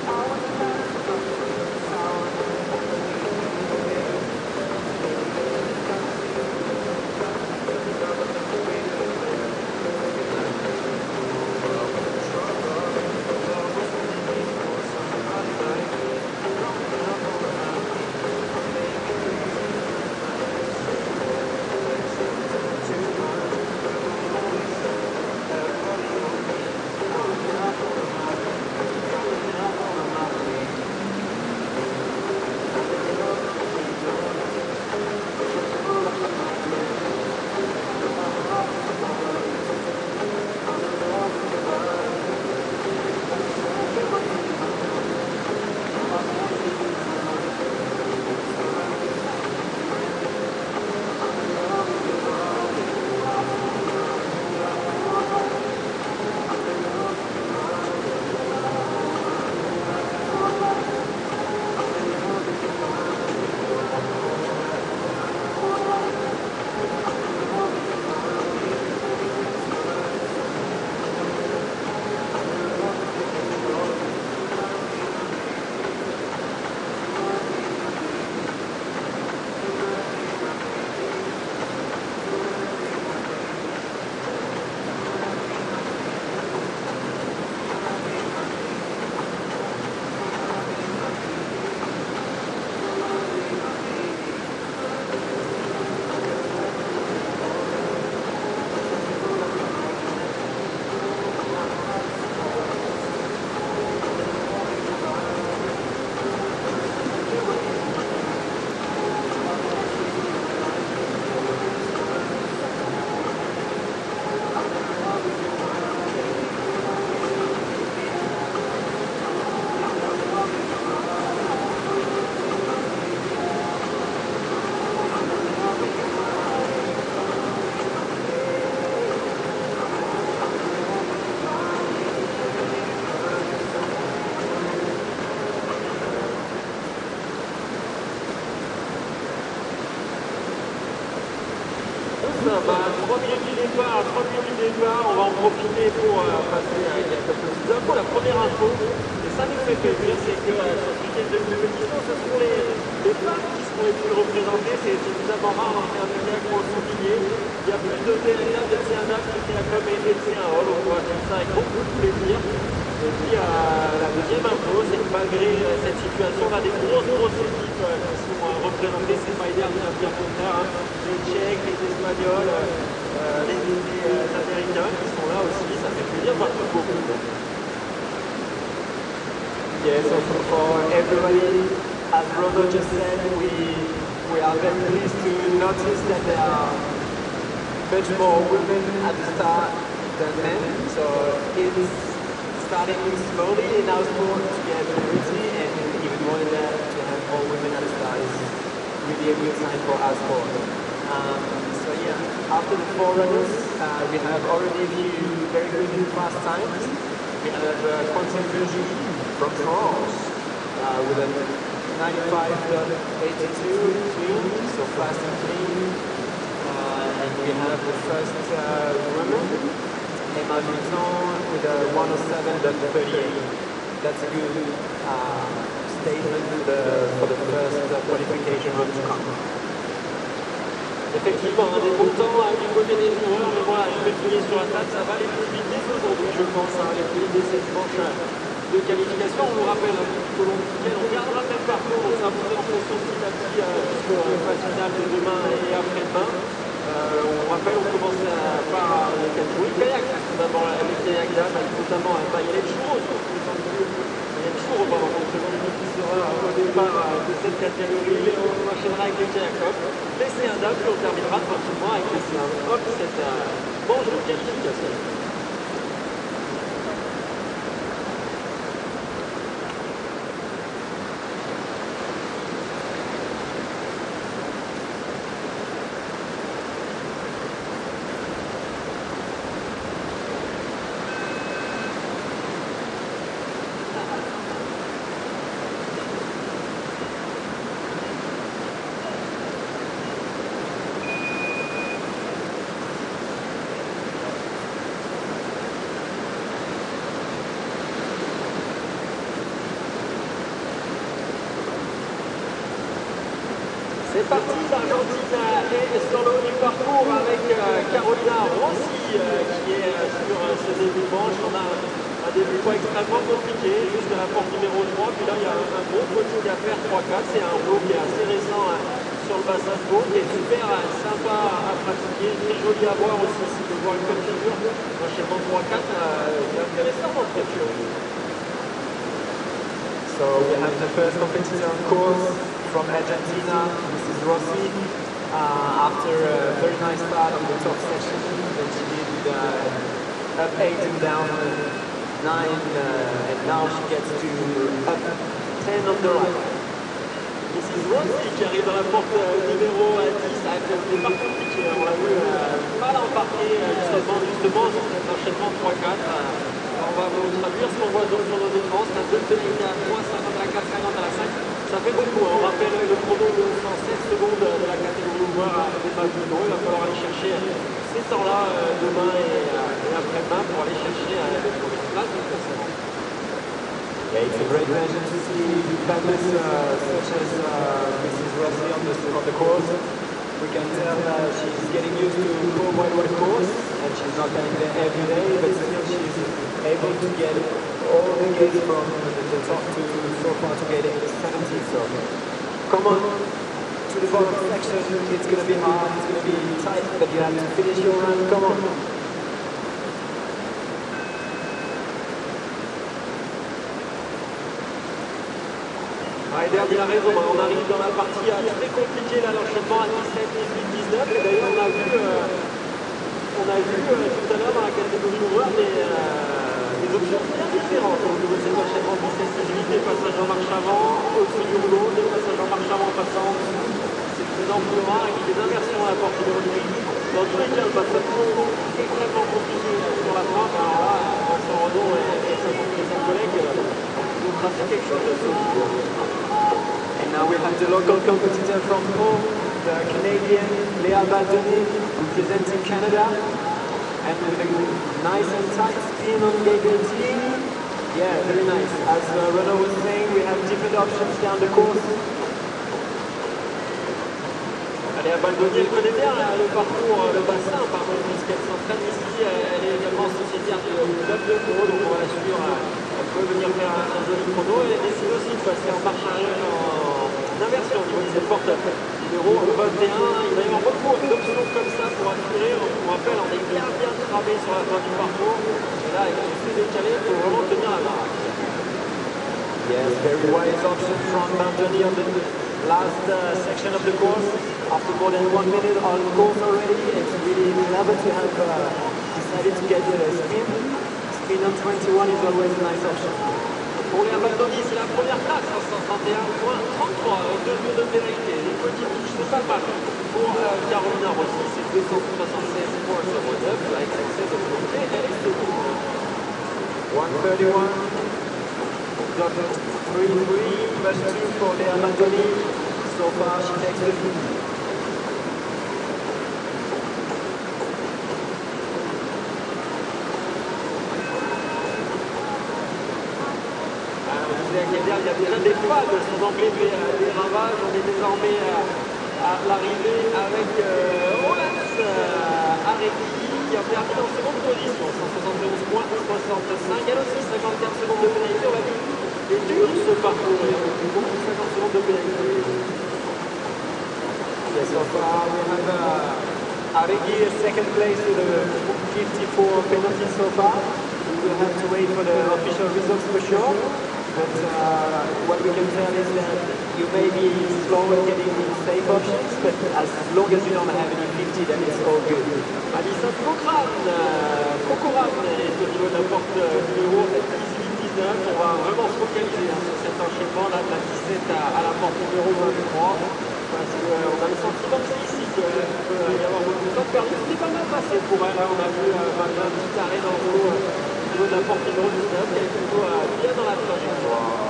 On va en profiter pour passer à quelques petites infos. La première info, et ça nous fait plaisir, c'est que sur ce week-end de compétition, ce sont les femmes qui seront les plus représentées. C'est suffisamment rare dans un média pour le souligner. Il y a plus de TNA, de CNA, de TNACOM et de CNA. Donc on va faire ça avec beaucoup de plaisir. Et puis la deuxième info, c'est que malgré cette situation, on a des grosses équipes qui sont représentées. C'est pas idéal, bien contraire. Les Tchèques, les Espagnols. Les Américains qui sont là aussi, ça fait plaisir de voir tout beaucoup. Yes, also for everybody, as Rodo just said, we are very pleased to notice that there are much more women at the start than men. So it's starting slowly in our sport to get majority, and even more than that, to have more women at the start is really a good sign for our sport. So yeah, after the forerunners, we have already a few very good fast times. We have Quentin Virgie from France with a 95.82, so fast and clean. And we have the first woman, Emma Vuitton, with a 107.38. That's a good statement for the first qualification run to come. Effectivement, des beaux temps du côté des coureurs, mais voilà, je vais finir sur la table, ça va les plus vite aujourd'hui, je pense, les plus vite cette manche de qualification. On vous rappelle tout au long du week-end, on gardera le même parcours, on s'imposer en fonction petit à petit jusqu'au phase finale de demain et après-demain. On rappelle, on commence par les catégories kayak, d'abord les kayak dames, notamment à Mayenne Chour, qui sera au départ de cette catégorie. On enchaînera avec les kayak-hop, les C1 puis on terminera tranquillement avec les C1 hop, cette manche de qualification. C'est parti, l'Argentine est sur le haut du parcours avec Carolina Rossi qui est sur ce début de manche. On a un début pas extrêmement compliqué jusqu'à la porte numéro 3. Puis là, il y a un gros footing à faire 3-4. C'est un rouleau qui est assez récent sur le bassin de Pau, qui est super sympa à pratiquer, très joli à voir aussi si vous voyez une figure. L'enchaînement 3-4, c'est intéressant dans cette chose. So we have the first competitor on course from Argentina, Mrs. Rossi. After a very nice start on the top section, then she did up 8 and down 9, and now she gets to up 10 on the right. Mrs. Rossi qui arrive dans la porte numéro 10, c'est pas compliqué, on l'a vu mal embarqué justement sur cet enchaînement 3-4. On va vous traduire ce qu'on voit donc sur nos écrans, c'est un 2 pénalité à 3, 50 à la 4, 50 à la 5. Ça fait beaucoup, on rappelle le chrono de 116 secondes de la catégorie ouvert des Malvino. Il va falloir aller chercher ces temps-là demain et après-demain pour aller chercher les premières places du classement. Yeah, it's a great pleasure to see paddlers such as Mrs. Rossi on the course. We can tell she's getting used to Pau Whitewater course, and she's not going there every day, but still she's able to get all the gates from the top to so far to get 70. So come on to the bottom section. It's going to be hard, it's going to be tight, but you have to finish your run. Come on. Ryder dit la raison, on arrive dans la partie très compliquée, là, l'enchaînement à 17, 18, 19. Et d'ailleurs, on a vu tout à l'heure dans la catégorie ouvert des options bien différentes au niveau de cet enchaînement 17, 18, des passages en marche avant, au-dessus du rouleau, des passages en marche avant passant en dessous. C'est de plus en plus rare avec des inversions à la porte numéro 18. Dans tous les cas, le bassin de fond est extrêmement compliqué sur la fin. Alors là, Vincent Renaud et ses collègues ont tracé quelque chose de solide. Now we have the local competitor from Pau, the Canadian Léa Baldoni, representing Canada, and with a nice and tight spin on gate 18. Yeah, very nice. As Renaud was saying, we have different options down the course. Léa Baldoni, elle connaît bien le parcours, le bassin, puisqu'elle s'entraîne ici. Elle est également sociétaire du club de Pau, donc on va la suivre. Elle peut venir faire un joli chrono. Elle décide aussi de passer en marche arrière inversion au niveau de cette porte numéro 21. Il va y avoir beaucoup d'options comme ça pour assurer. On rappelle, on est bien tramé sur la fin du parcours. Et là, avec tout ces décalés, il faut vraiment tenir la barre. Yes, very wise option from Baldoni on the last section of the course. After more than 1 minute on course already, it's really clever to have decided to get a spin. Spin on 21 is always a nice option. Pour Léa Baldoni, c'est la première place, 131.33 avec 2 tours de pénalité. Les petites touches, c'est pas mal. Pour Carolina Rossi, c'est 276.09 avec l'accès de côté. Elle est seconde. 131. Got 3-3 plus 2 for Léa Baldoni. So far, she takes the lead. Il y a déjà des fans sont d'emblée des ravages. On est désormais à l'arrivée avec Roland Aregui qui a perdu en seconde position, 171.65. Elle aussi, 54 secondes de pénalité. On l'a vu, il est dur ce parcours. Il y a beaucoup de 50 secondes de pénalité. Yes, so far we have Aregui second place with a 54 penalty so far. We will have to wait for the official results for sure. But what we can tell is that you may be slow in getting safe options, but as long as you don't have any 50, then it's all good. Alissa Kokoran est au niveau de la porte numéro 18-19. On va vraiment se focaliser sur cet enchaînement là de la 17 à la porte numéro 23. Parce qu'on a le sentiment ici qu'il peut y avoir beaucoup de temps perdu. C'était pas mal passé pour elle. On a vu malgré un petit arrêt dans le dos. Au niveau de la porte numéro 19, elle est plutôt bien dans la trajectoire.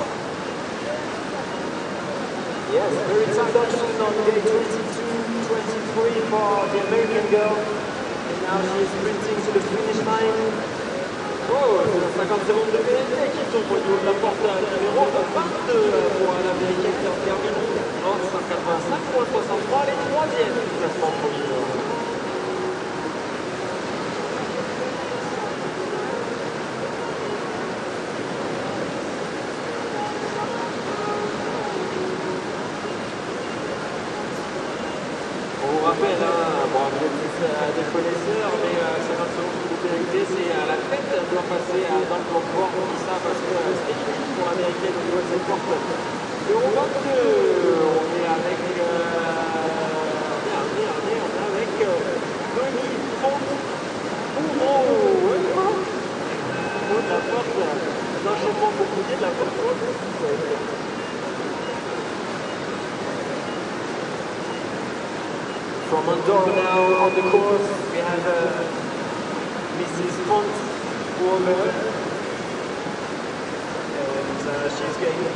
Yes, very tight option on day 22-23 for the American girl. And now she is sprinting to the finish line. Oh, c'est 50 secondes de pénalité qui tombe au niveau de la porte numéro 22 pour l'Américaine qui en termine en 185,63, les troisièmes du classement provisoire. On vous rappelle, bon, vous êtes tous des connaisseurs, mais 50 secondes de pénalité, c'est la tête doit passer dans le confort. On dit ça parce que c'est difficile pour l'américaine au niveau de cette porte. Euro 22, on est avec Denis Font Bourreau. De la porte, l'enchaînement compliqué de la porte haute. From Andorra now on the course, we have Mrs. Font Bourreau. And she's going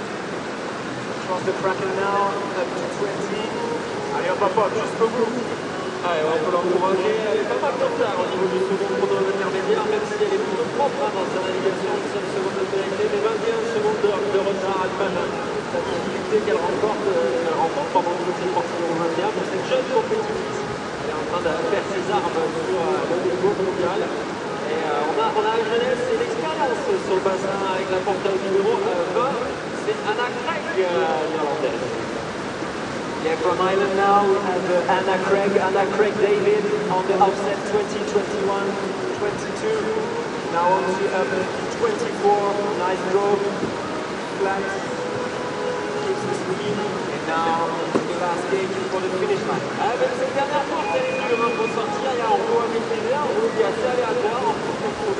across the bracket now, up to 20. Allez, hop, hop, hop, jusqu'au bout. Allez, on peut l'encourager. Elle est pas mal de retard au niveau du second chrono intermédiaire, même si elle est plutôt propre dans sa navigation. Une seule seconde de pénalité, mais 21 secondes de retard à l'image. La difficulté qu'elle rencontre pendant toute cette partie du 21 pour cette jeune compétitrice. Elle est en train de faire ses armes sur le niveau mondial. Et on a la jeunesse et l'expérience sur le bassin avec la porte numéro 20. C'est Anna Craig, l'Irlandaise. Yeah, from Ireland now we have Anna Craig David on the offset 20, 21, 22. Now on to up 24, nice draw, flat, keeps the speed, and now into the last gate for the finish line. Avec cette dernière porte, elle est dure pour sortir, il y a un rouleau à maîtriser, un rouleau qui est assez aléatoire, il faut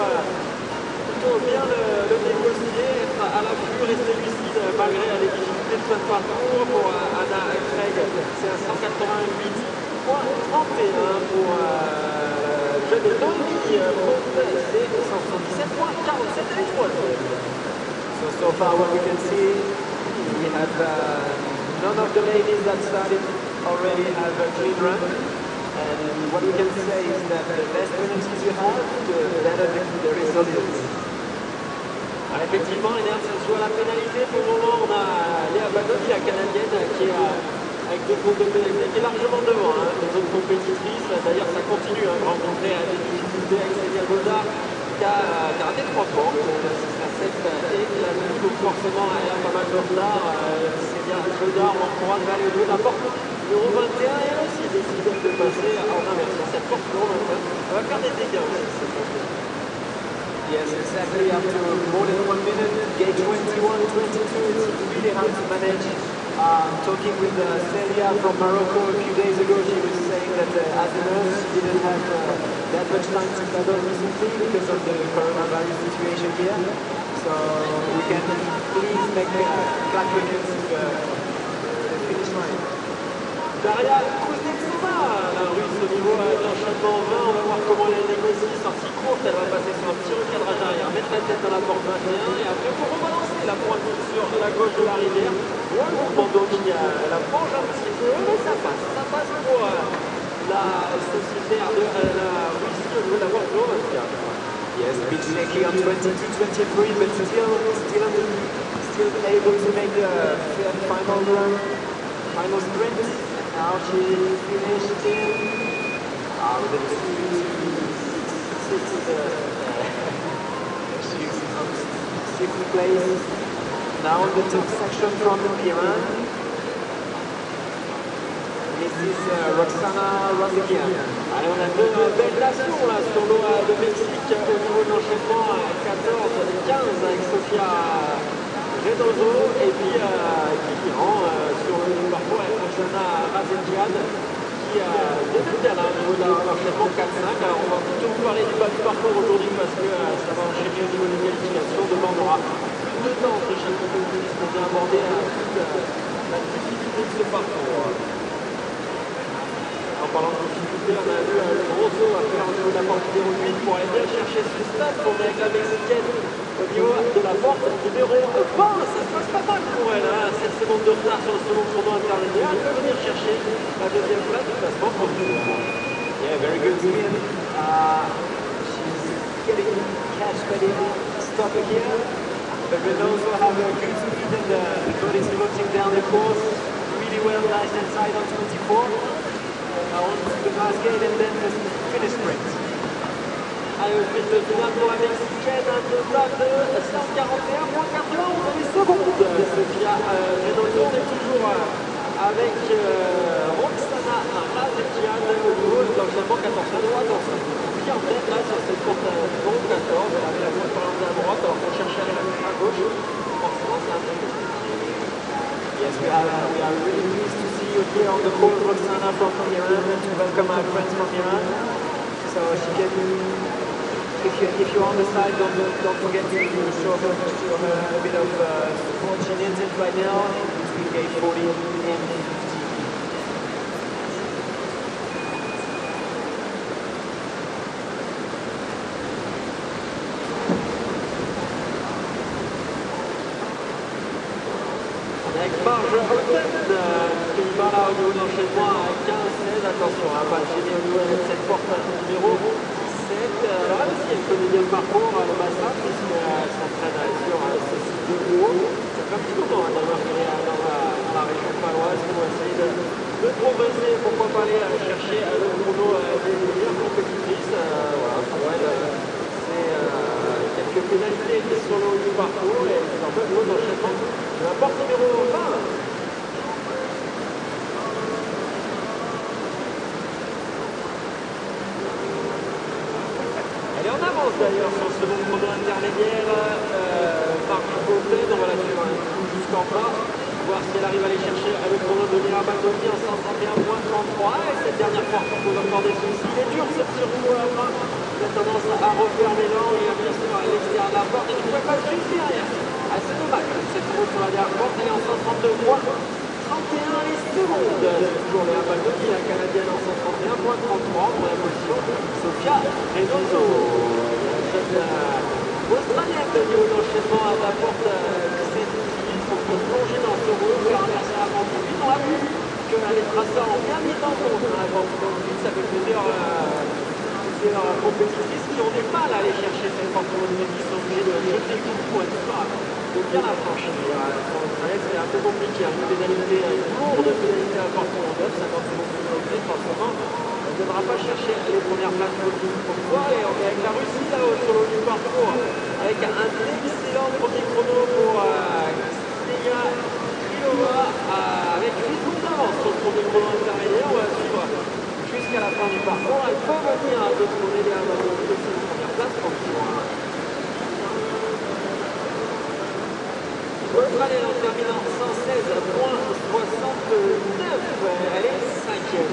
plutôt bien le négocier, être à l'affût, rester lucide malgré les difficultés de fin de parcours pour Anna Craig. C'est un 188,31 pour jeune Tony Font, c'est 177,47 et les troisièmes. So far what we can see, we have none of the ladies that started already have a clean run. And what we can say is that the less penalties you have, the better the result. Effectivement, Enertz joue à la pénalité. Pour le moment, on a Léa Badotti, la canadienne, qui est avec 2 secondes de pénalité, qui est largement devant les autres compétitrices. D'ailleurs, ça continue à rencontrer des difficultés avec Célia Godard, qui a raté 3 points. La 7 et la 8, donc forcément, elle a pas mal de retard. Célia Godard, on pourra aller au bout de la porte numéro 21 et elle aussi décide de passer en inversion. Cette porte numéro 21, elle va faire des dégâts aussi. Yes, exactly. After more than 1 minute, gate 21, 22, it's really hard to manage. Talking with Celia from Morocco a few days ago, she was saying that as a nurse, she didn't have that much time to paddle recently because of the coronavirus situation here. So we can please make flat wickets to the finish line. Daria Kuznetsova, la russe au niveau d'enchaînement 20, on va voir comment elle négocie, sortie courte, elle va passer sur un petit recadrage arrière, mettre la tête dans la porte 21 et après pour rebalancer la pointe sur la gauche de la rivière. Ouais, le bandeau qui la penche un petit peu, mais ça passe pour la sociétaire de la Russie au niveau de la porte 21. Yes, a bit shaky on 22-23, but still able to make the final run, final sprint. Now she finished with a 6th place. Now on the top section from Iran, Mrs. Roxana Razikian. Allez, on a 2 belles nations là sur l'eau de Mexique au niveau de l'enchaînement à 14-15 avec Sofia Reynoso et puis l'Iran sur le parcours avec Roxana Razikian qui débute bien là au niveau de l'enchaînement 4-5. Alors on va plutôt vous parler du bas du parcours aujourd'hui parce que ça va enchaîner au niveau des qualifications. Demain on aura plus de temps de chaque compétition pour bien aborder toute la difficulté de ce parcours. En parlant de difficulté, on a vu le gros saut à faire au niveau de la porte numéro 8 pour aller bien chercher ce stade. On est avec la Mexicaine au niveau de la porte numéro 20. Ça se passe pas mal pour elle. 7 secondes de retard sur le second chrono intermédiaire. Elle peut venir chercher la deuxième place du classement provisoire. Yeah, very good spin. She's getting catch by the stopper here. But we also have a good speed and the boat is floating down the course. well, nice inside on 24. On the basket and then the finish sprint. Allez, au sprint final pour la Mexicaine, un total de 141,91 secondes. Sofia Reynoso, on est toujours avec Roxana Razekian au niveau de l'enchaînement 14 droite. Qui en tête là sur cette porte non 14, elle avait la voie par à droite alors qu'on cherchait à aller à gauche. Forcément, c'est un peu compliqué. Yes, we are really pleased to see you here on the court, Roxana from Iran, and to welcome our friends from Iran. So she can, if you're on the side, don't forget to show her a bit of support. She needs it right now between gate 40 and 50. Avec Marge Houten, Pays-Bas là au niveau de l'enchaînement à 15-16, attention, pas gêné au niveau de cette porte numéro 17. Alors elle aussi, elle connaît bien le parcours, le bassin, puisqu'elle s'entraîne sur ce site de haut. Ça fait un petit moment d'ailleurs qu'elle est dans la région paloise pour essayer de progresser, pourquoi pas aller chercher le chrono des meilleures compétitrices. Voilà, pour elle, c'est quelques pénalités qui sont le haut du parcours et c'est un peu le haut d'enchaînement. La porte numéro 20. Elle est en avance d'ailleurs sur ce second chrono intermédiaire. Marc Houten, on va la suivre jusqu'en bas. Voir si elle arrive à aller chercher le chrono de Léa Baldoni en 131,33. Et cette dernière porte pose encore des soucis. Il est dur cette survie à la fin. Il a tendance à refaire l'élan et à bien sûr à l'extérieur de la porte. Et je ne pouvais pas juste derrière. C'est dommage, cette course sur la dernière porte, elle est en 132,31 les secondes. C'est toujours Léa Baldoni, la canadienne en 131,33 pour la position. Sofia Reynoso, australienne de niveau d'enchaînement à la porte 17-18 pour plonger dans ce rouge, faire inverser la porte 18. On a vu que les traceurs ont bien mis en compte dans la porte 18, ça fait plusieurs compétitrices qui ont du mal à aller chercher cette porte 18, qui sont obligés de jeter tout pour être sûr de bien la franchir. C'est un peu compliqué, une pénalité lourde, pénalité à porte 9, 50 secondes de pénalité, forcément. On ne devra pas chercher les premières places pour voir. Et on est avec la Russie là-haut sur le haut du parcours, avec un excellent premier chrono pour Ksenia Krylova, avec 8 secondes d'avance sur le premier chrono intermédiaire. On va suivre jusqu'à la fin du parcours. Elle peut venir à détrôner les Amazones de cette première place pour le soir. L'Australie en terminant 116,69. Elle est 5e.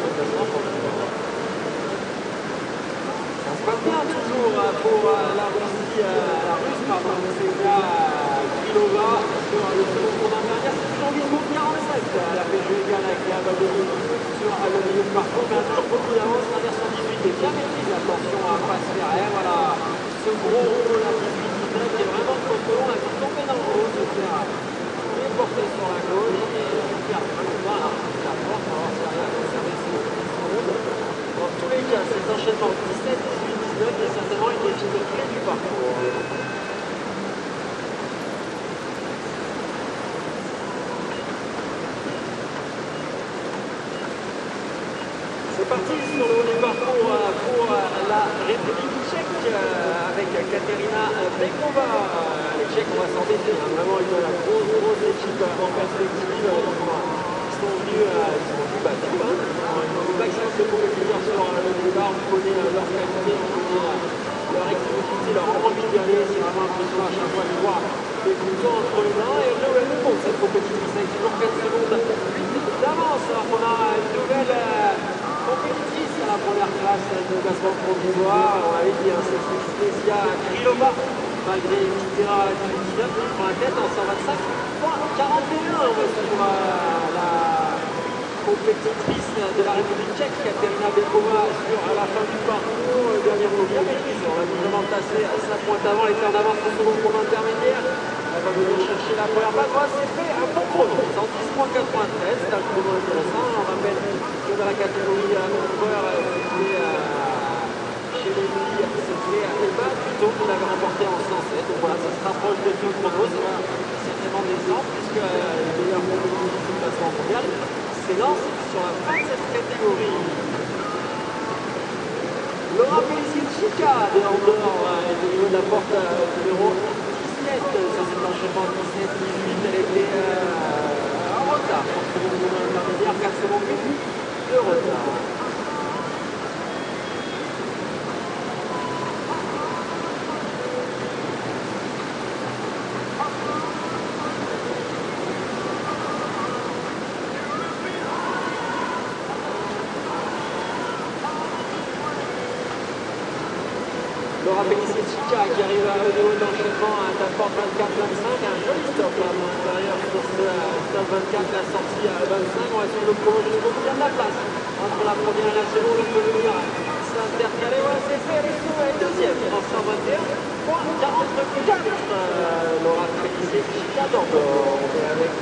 Ça se passe bien toujours pour la Russie, Ksenia Krylova sur le second chrono intermédiaire. C'est toujours 8 secondes 47. Elle a fait jouer égal avec Léa Baldoni sur le milieu de parcours, mais elle a toujours beaucoup d'avance. La version 18 est bien maîtrisée. Attention à ne pas se faire. Voilà, ce gros rôle à 18-19 qui est vraiment trop long. Elle peut tomber dans le haut, se faire porter sur la gauche et faire vraiment pas la porte. On va voir si elle arrive à conserver ses secondes. Dans tous les cas, cet enchaînement 17, 18, 19 est certainement une des filles clés du parcours. C'est parti sur le haut du parcours pour la République tchèque avec Katerina Bekova. Les Tchèques, on va s'en défier, vraiment une grosse équipe en perspective. Ils sont venus battus. Ils n'ont pas excellence de compétiteurs sur le départ. On connaît leur qualité, on connaît leur explosivité, leur envie d'y aller. C'est vraiment impressionnant à chaque fois de voir les couteaux entre les mains. Et elle nous montre cette compétitrice avec toujours 4 secondes 8 d'avance. Alors qu'on a une nouvelle compétitrice à la première classe de classement provisoire. On avait dit, c'est Ksenia Krylova, malgré une petite erreur à la 19 qui prend la tête en 125,41. On va suivre la compétitrice de la République tchèque, Katerina Bekova, sur la fin du parcours. Dernier mot bien maîtrisé. On l'a vraiment placé à 5 points avant. Elle était en avance au second chrono intermédiaire. Elle va venir chercher la première place. Voilà, c'est fait un bon chrono. 110,93. C'est un chrono intéressant. On rappelle que dans la catégorie Vancouver, chez les filles, c'était Eva plutôt qu'on avait remporté en 107. Donc voilà, ça se rapproche des deux chronos. Ça va certainement descendre puisque les meilleurs chronos du classement mondial, s'élance sur la fin de cette catégorie. Laura Pellissier-Chica de Andorre est au niveau de la porte numéro 17 sur cet enchaînement 17-18. Elle était en retard pour ce mouvement intermédiaire, 4 secondes de retard. Laura Pellissier-Chica qui arrive au niveau d'enchaînement à la porte 24-25, un joli stop là, à l'intérieur sur ce stop 24, la sortie à 25, on va suivre le promo jusqu'au bout, il y a de la place entre la première et la seconde, on peut venir s'intercaler, voilà c'est fait, elle est deuxième en 121.44, Laura Pellissier-Chica d'Andorre, on est avec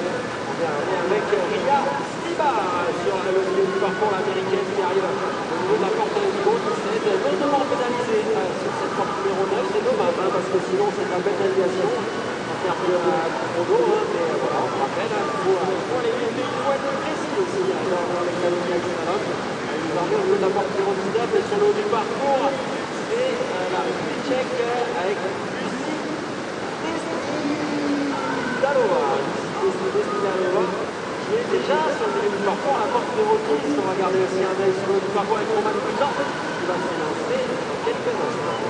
Ria Sliba sur le milieu du parcours, l'américaine qui arrive au niveau de la porte numéro 17, lourdement pénalisée sur cette porte numéro 9, c'est dommage parce que sinon c'est de la pénalisation en termes de chrono, mais voilà, on rappelle, il faut aller vite, il faut être précis aussi dans les qualités slalom. Désormais au niveau de la porte numéro 19 et sur le haut du parcours, c'est la République tchèque avec Lucie Desnidalova. Qui est déjà sur le milieu du parcours, la porte numéro 10. On va garder aussi un œil sur le haut du parcours avec Roman Prigent qui va s'élancer dans quelques instants.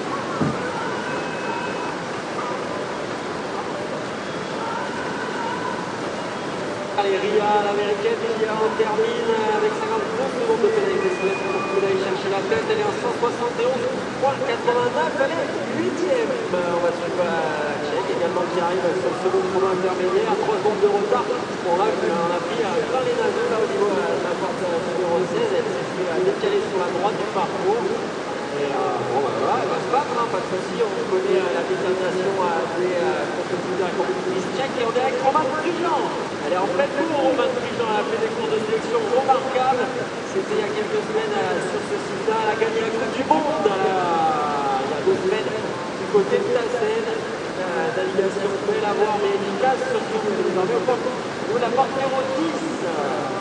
Allez, Ria, l'américaine, qui en termine avec 52 secondes de pénalité sur les pour qu'il aille chercher la tête. Elle est en 171.89, elle est 8e. On va suivre la tchèque également qui arrive sur le second chrono intermédiaire à 3 secondes de retard. Bon là, on a pris plein les naseaux là au niveau de la porte numéro 16. Elle s'est fait décaler sur la droite du parcours. Et bon bah voilà, elle va se battre, pas de soucis, on connaît la détermination des compétiteurs et compétitrices tchèques et on est avec Roman Prigent. Elle est en pleine cours, Roman Prigent, elle a fait des courses de sélection remarquables. C'était il y a quelques semaines sur ce site-là, elle a gagné la Coupe du Monde il y a 2 semaines du côté de la Seine. Navigation belle à voir mais efficace surtout. Désormais au niveau de la porte numéro 10.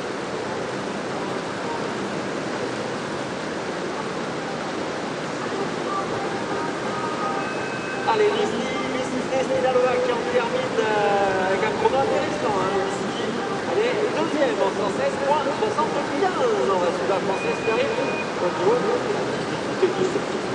Allez, Lucie Desnidalova qui en termine avec un chrono intéressant. Lucie, elle est deuxième en 116.75. On va suivre la française qui arrive au niveau de 10.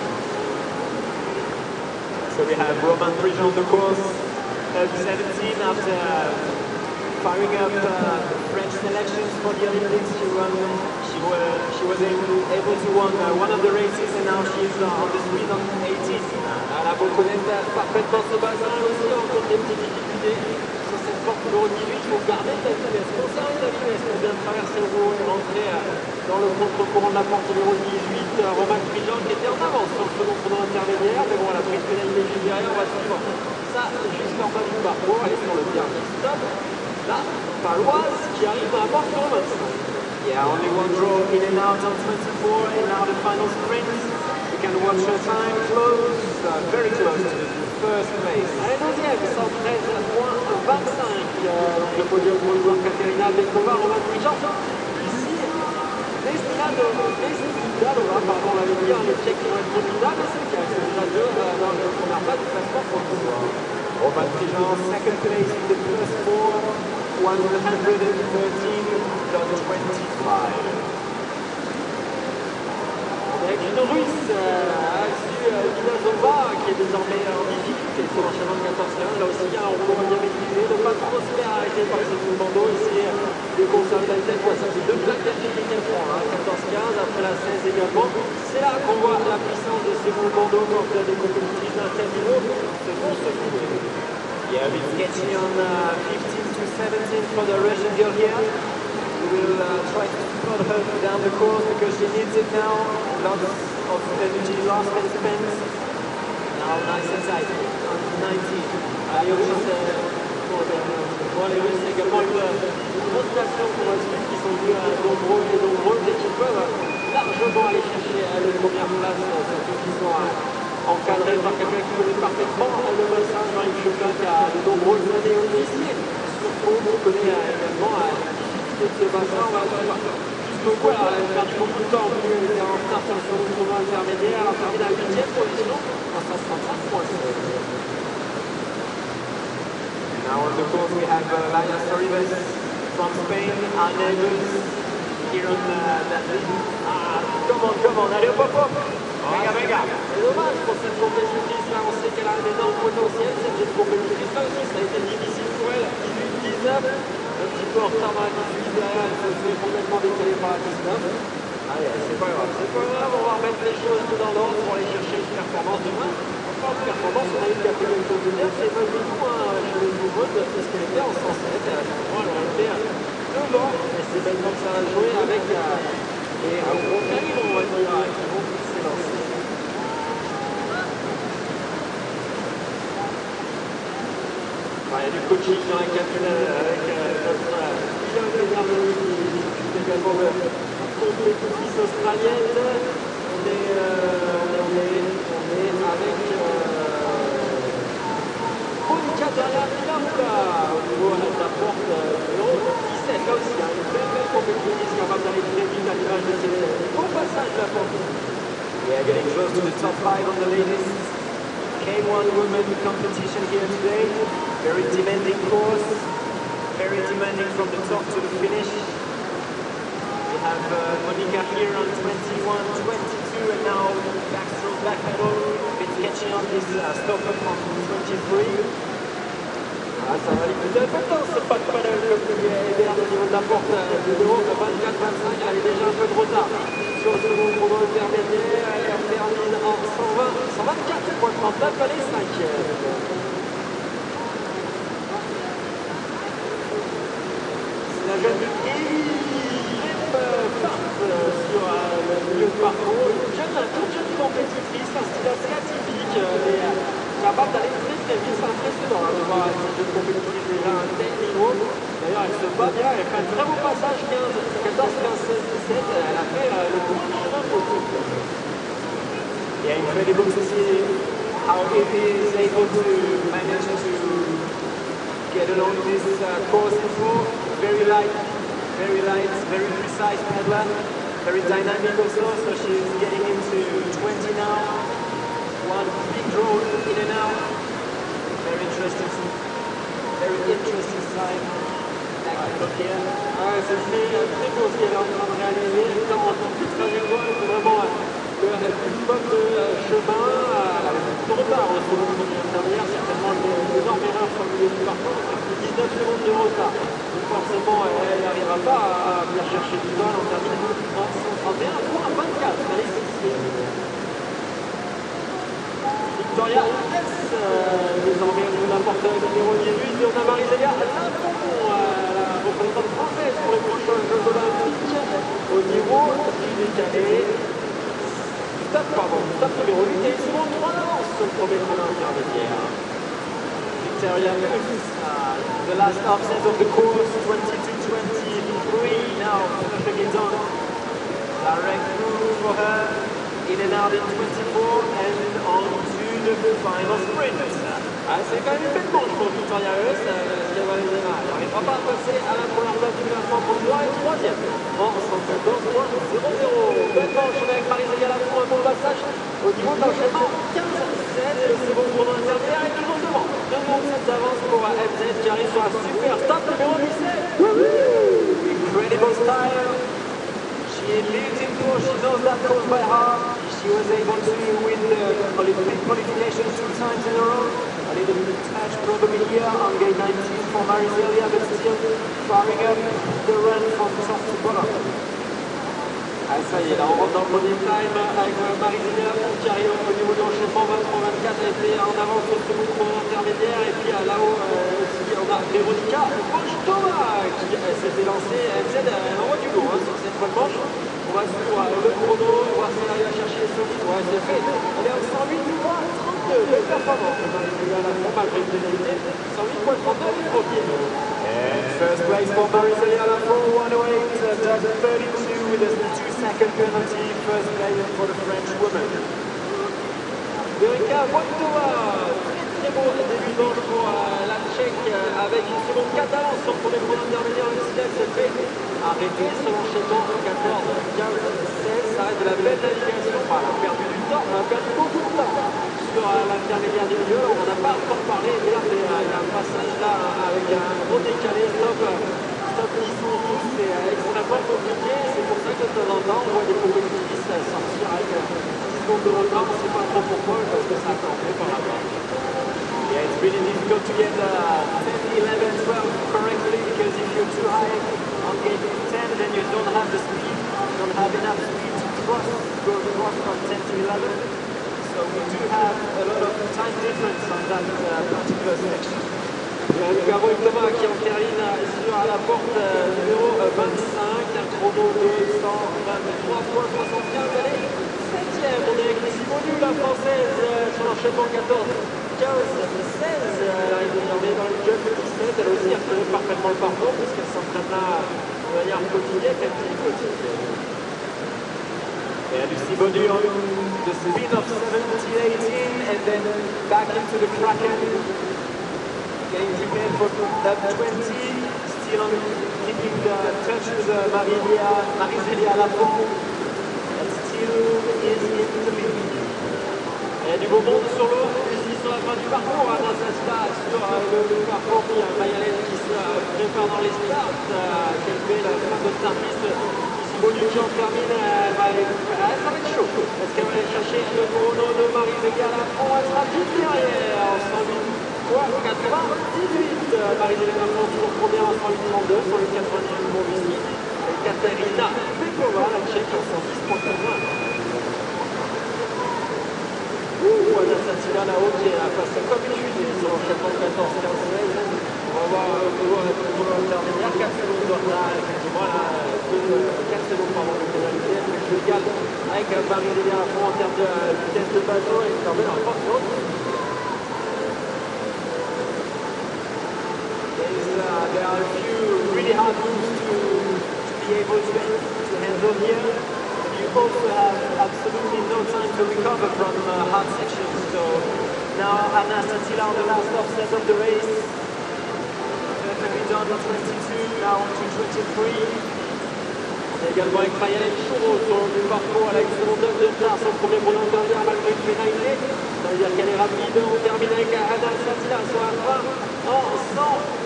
So we have Roman Prigent on the course at 17 after firing up French selections for the Olympics. She was able to win one of the races and now she's on the speed on 18. Elle a beau connaître parfaitement ce bassin, elle aussi rencontre des petites difficultés sur cette porte numéro 18. Il faut garder la vitesse, conserver la vitesse pour bien traverser le haut et rentrer dans le contre-courant de la porte numéro 18. Roman Prigent qui était en avance sur le second chrono intermédiaire, mais bon, elle a pris une pénalité juste derrière. On va suivre ça jusqu'en bas du parcours. Elle est sur le dernier stop. La Paloise qui arrive dans la porte numéro 25. Yeah, only one draw in and out on 24 and now the final sprint. You can watch her time close, very close to the first place. Elle est deuxième, 113.25. Donc le podium pour le joueur Katerina Bekova, Roman Prigent. Ici, Desnidalova, pardon, on l'avait dit, les Tchèques qui vont être formidables, c'est déjà deux dans la première place du classement pour le soir. Roman Prigent, second place in the first four, 113.25. Avec une russe, Vinazova, qui est désormais en difficulté sur l'enchaînement de 14-15. Là aussi, il y a un roulement bien maîtrisé, ne pas trop se faire arrêter par ce bandeau, essayer de conserver la tête. Voici ces deux plaques verticales qu'elle prend, 14-15, après la 16 également. C'est là qu'on voit la puissance de ces bandeaux quand des compétitrices d'un tel niveau se font secouer. Yeah, it's getting on 15 to 17 for the Russian girl here. We will try to support her down the course because she needs it now. Lots of energy lost and spent. Now nice and tight on 19. Les Russes, les Russes également une motivation pour la suite qui sont venus nombreux et qui peuvent largement aller chercher les premières places, surtout qui sont encadrés par quelqu'un qui connaît parfaitement le bassin, Jean-Yves Chopin, qui a de nombreuses années officiées. Surtout, on connaît également de ce bassin, on va jusqu'au bout. Alors, elle a perdu beaucoup de temps, elle était en retard sur le second tournoi intermédiaire, elle a terminé à la 8e position, à 135,16. Now on the course we have Laia Sorribes from Spain, our neighbors here on that lead. Ah, come on, allez hop hop hop. Venga. C'est dommage pour cette compétitrice là, on sait qu'elle a un énorme potentiel, cette compétitrice là aussi, ça a été difficile pour elle. 18-19, un petit peu en retard dans la 18 derrière, elle se fait complètement décaler par la 19. Allez, c'est pas grave, on va remettre les choses tout dans l'ordre pour aller chercher une performance demain. Performance, on a eu quelques minutes de dire, c'est pas du tout chez les nouveaux, parce qu'elle était en 107, elle aurait été devant, et c'est maintenant que ça va jouer avec les gros canons, on va dire, qui vont s'élancer. Il y a du coaching dans la cabine avec notre pilote énervé qui est également de compétitrice australienne. On est avec Monica derrière Pilaruga au niveau de la porte numéro 17. Là aussi, une belle compétitrice capable d'aller très vite à l'image de ses beaux passages de la porte. Yeah, getting close to the top 5 on the latest K1 women competition here today. Very demanding course, very demanding from the top to the finish. We have Monica here on 21, 22, and now backstroke, back pedal, been catching on this stopper from 23. Ah, ça va lui coûter un peu de temps, c'est pas de pedal comme tu dis au niveau de la porte numéro 24-25, elle avait déjà un peu de retard sur le second chrono intermédiaire, elle termine en 124,39, elle est 5e. C'est la jeune sur le milieu de parcours, toute jeune compétitrice, un style assez atypique, mais capable d'aller très vite, c'est impressionnant de voir cette jeune compétitrice déjà à un tel niveau. D'ailleurs, elle se bat bien, elle fait un très beau passage, 14, 15, 16, 17, elle a fait le tour du chemin possible. Yeah, incredible to see how Evie is able to manage to get along this course before. Very light, very precise pedaler, very dynamic also, so she's getting into 20 now. One big draw in and out. Very interesting time. Look here. Ouais, c'est très beau ce qu'elle est en train de réaliser. Elle commence en toute trajectoire, c'est vraiment le minimum de chemin. Elle a beaucoup de retard au second tournoi intermédiaire, certainement une énorme erreur sur le milieu du parcours, plus 19 secondes de retard. Donc forcément, elle n'arrivera pas à venir chercher du vol, on termine en 131,24. Elle est 6e. Victoria désormais au niveau de la porte numéro 18, et on a Marie-Zélia Lafont, la représentante française pour les prochains Jeux Olympiques au niveau du décalé. Stop numéro 8 et ils sont 3 d'avance sur le premier chrono intermédiaire. Victoria Lafont, the last offset of the course, 22-23 now for Guédon. Direct move for her, in and out in 24 and on to the final sprint. Ah, c'est quand même une belle manche pour Victoria Lafont, elle n'arrivera pas à passer à la première place du classement pour le et 3e en 114,00. Belle manche avec Marie-Zélia Lafont, un bon passage au niveau de l'enchaînement 15-17 et le second chrono intermédiaire est toujours devant. 2 secondes d'avance pour FZ qui arrive sur un super stop numéro 17. Incredible style. She lives in course, she knows that course by heart. She was able to win the Olympic qualification 2 times in a row. A little bit touch probably here on gate 19 for Marie-Zélia, but still firing up the run from top to bottom. Ah, ça y est, là on rentre dans le premier time avec Marie-Zélia Lafont qui arrive au niveau de l'enchaînement 23-24, elle était en avance sur le second chrono intermédiaire, et puis là-haut aussi on a Véronica Bochtova qui s'était lancée, elle envoie du lourd sur cette bonne manche. On va suivre le chrono, voir si elle arrive à chercher les solides. Ouais, c'est fait, elle est en 108,32, belle performance de Marie-Zélia Lafont malgré une pénalité, 108,32 du premier. And first place for Marie-Zélia Lafont, 108.32 with a 2-second penalty. First place for the French woman. Véronica Bochtova, très très beau début de manche pour la Tchèque avec une seconde 4 d'avance sur le premier point intermédiaire. Le Sidel se fait arrêter sur l'enchaînement 14, 15, 16. Ça reste de la belle navigation. Enfin, on a perdu du temps, on a perdu beaucoup de temps sur l'intermédiaire du milieu. On n'en a pas encore parlé. Regarde, il y a un passage là avec un gros décalé. Stop qui sont tous, c'est extrêmement compliqué. C'est pour ça que de temps en temps, on voit des compétitifs sortir avec 10 secondes de retard. On ne sait pas trop pourquoi, parce que ça a campé par là-bas. Yeah, it's really difficult to get 10, 11, 12 correctly because if you're too high on gate 10, then you don't have the speed, you don't have enough speed to go across from 10 to 11. So we do have a lot of time difference on that particular section. Il y a Lugaro et Thomas qui en termine sur la porte numéro 25, un chrono de 123 fois 75. Allez, 7e, on est avec Simonu, la française, sur l'enchaînement 14. 15, 16, elle arrive désormais dans le jump 17, elle aussi a retenu parfaitement le parcours puisqu'elle s'entraîne là de manière quotidienne, elle dit quotidienne. Et Lucy Bonu on the speed of 17-18 and then back into the Kraken, getting prepared for lap 20, still on keeping the touch with Marie-Zélia Lafont, and still is in the lead. Et du beau monde sur l'eau, ici sur la fin du parcours, Anna Sasta sur le parcours, il y a Mayalen qui se prépare dans les starts, qui fait la fin de start-piste. Ici Bonu qui en termine, ça va être chaud. Est-ce qu'elle va aller chercher le chrono de Marie-Zélia Lafont? Elle sera vite derrière, en 108 fois 98. Marie-Zélia Lafont toujours première en 108-32 sur le 98 pour Lucie. Et Katerina Pekova, la Tchèque en 110.80. Anna Satina là-haut qui a passé comme une fusée sur l'enchaînement 14, 15, 16. On va voir toujours le chrono intermédiaire, 4 secondes de retard, effectivement, là, 4 secondes pardon, de pénalité. Le jeu égal avec Marie-Zélia Lafont en termes de vitesse de bateau et quand même en force haute. There are a few really hard moves to be able to handle here. You also have absolutely no time to recover from hard sections. So now Anna Satila on the last offset of the race. Perfectly done on 22, now on to 23. On est également avec Mayalen Chouro sur le parcours. Elle a une seconde de retard sur le premier point intermédiaire malgré une pénalité. Ça veut dire qu'elle est rapide. On termine avec Anna Satila sur la fin en 100.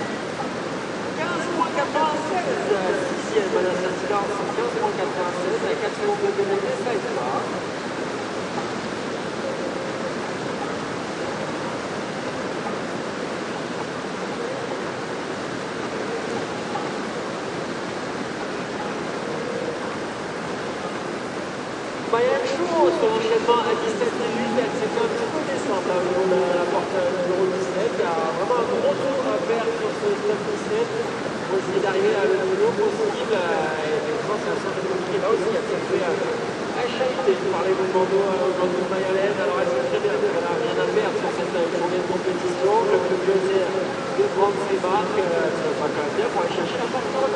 15.96, 6e Anna Satila en 15.96, à 4 secondes de pénalité, ça aide pas. Mayalen Chouro sur l'enchaînement à 17 minutes, elle s'est fait un petit peu descendre là, au niveau de la porte numéro 17. Il y a vraiment un gros tour à faire sur ce stop 17 pour essayer d'arriver à le plus haut possible. Et effectivement, c'est un centre compliqué là aussi. Elle s'est fait achahuter par les mouvements de Mayalen. Alors elle sait très bien qu'elle n'a rien à perdre sur cette journée de compétition. Le plus mieux c'est de prendre ses marques. Ça va quand même bien pour aller chercher un parcours.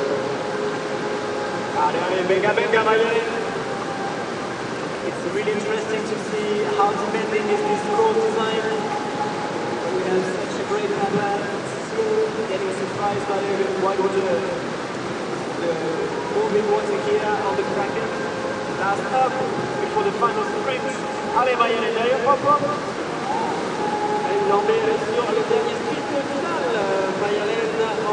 Allez, benga Mayalen. It's really interesting to see how demanding is this road design. We have such a great pattern, still getting surprised by the white water, the moving water here on the Kraken. Last up before the final sprint. Allez, Mayalen derrière, hop hop. Elle l'emmène sur le dernier sprint final. Mayalen en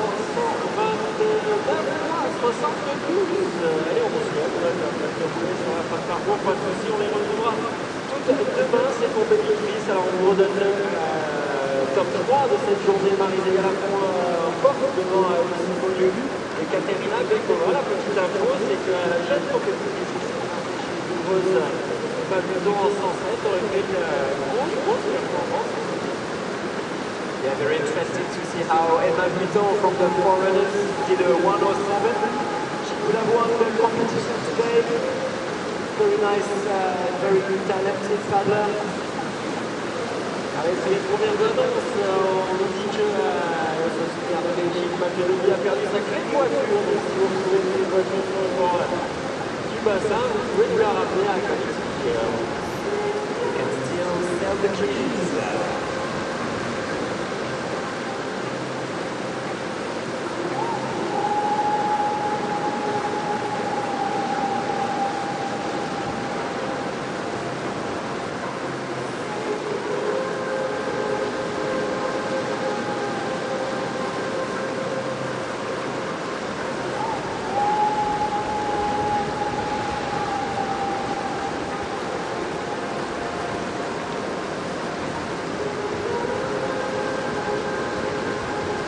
129. 72. Allez, on reçoit. On va sur la fin de parcours. Pas de soucis, on les retrouvera toutes demain. C'est compétitrice. Alors, on vous redonne le top 3 de cette journée. Marie-Zélia Lafont en porte devant Lucy Bonu et Katerina Pekova. La petite info, c'est que la jeune compétitrice chez Rose Mabuton en 107 aurait fait une grosse performance. Yeah, very interesting to see how Emma Vuitton from the Forerunners did a 107. She could have won the competition today. Very nice, very talented paddler. Allez, c'est les premières annonces. On nous dit que le super de Belgique, Mapirobi a perdu sa clé de voiture. Donc si vous retrouvez cette voiture sur le bord du bassin, vous pouvez nous la ramener à Kaliki. You can still sell the keys.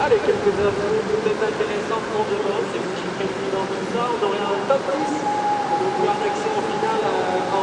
et quelques infos peut-être intéressantes pour demain. Si vous chiffrez dans tout ça, on aurait un top 10. Donc un accès en finale en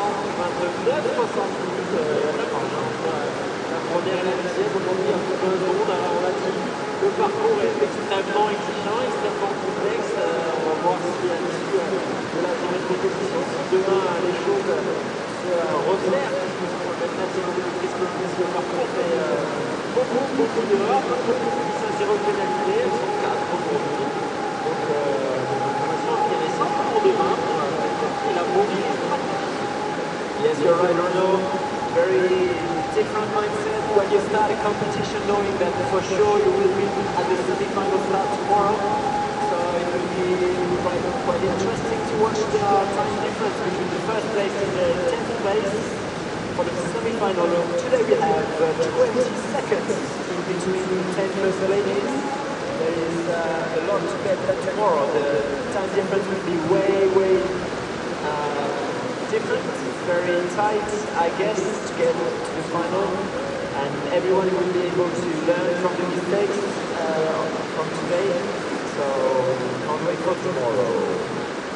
129,72 la première et la deuxième. Aujourd'hui, un peu de secondes. Alors on a dit le parcours est extrêmement exigeant, extrêmement complexe. On va voir si à l'issue de la journée de compétition, si demain les choses se resserrent, maintenant c'est le parcours, mais beaucoup dehors, beaucoup de pistes pénalisées, elles sont 4 aujourd'hui. Donc information intéressante pour demain, et la bonne stratégie. Yes, you're right, Renaud. Very different mindset when you start a competition knowing that for sure you will be at the semi-final start tomorrow. So it will be quite interesting to watch the time difference between the first place and the 10th place for the semi-final. Today we have 20 seconds in between 10 first places. There is a lot to bet that tomorrow. The time difference will be way different. It's very tight, I guess, to get to the final, and everyone will be able to learn from the mistakes from today. So can't wait for tomorrow.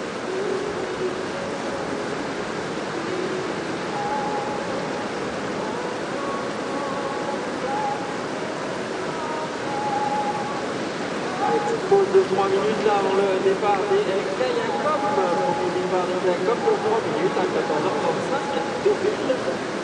Pause de 3 minutes là avant le départ des Kayakop. Premier départ des Kayakop pour 3 minutes à 14h35 de ville.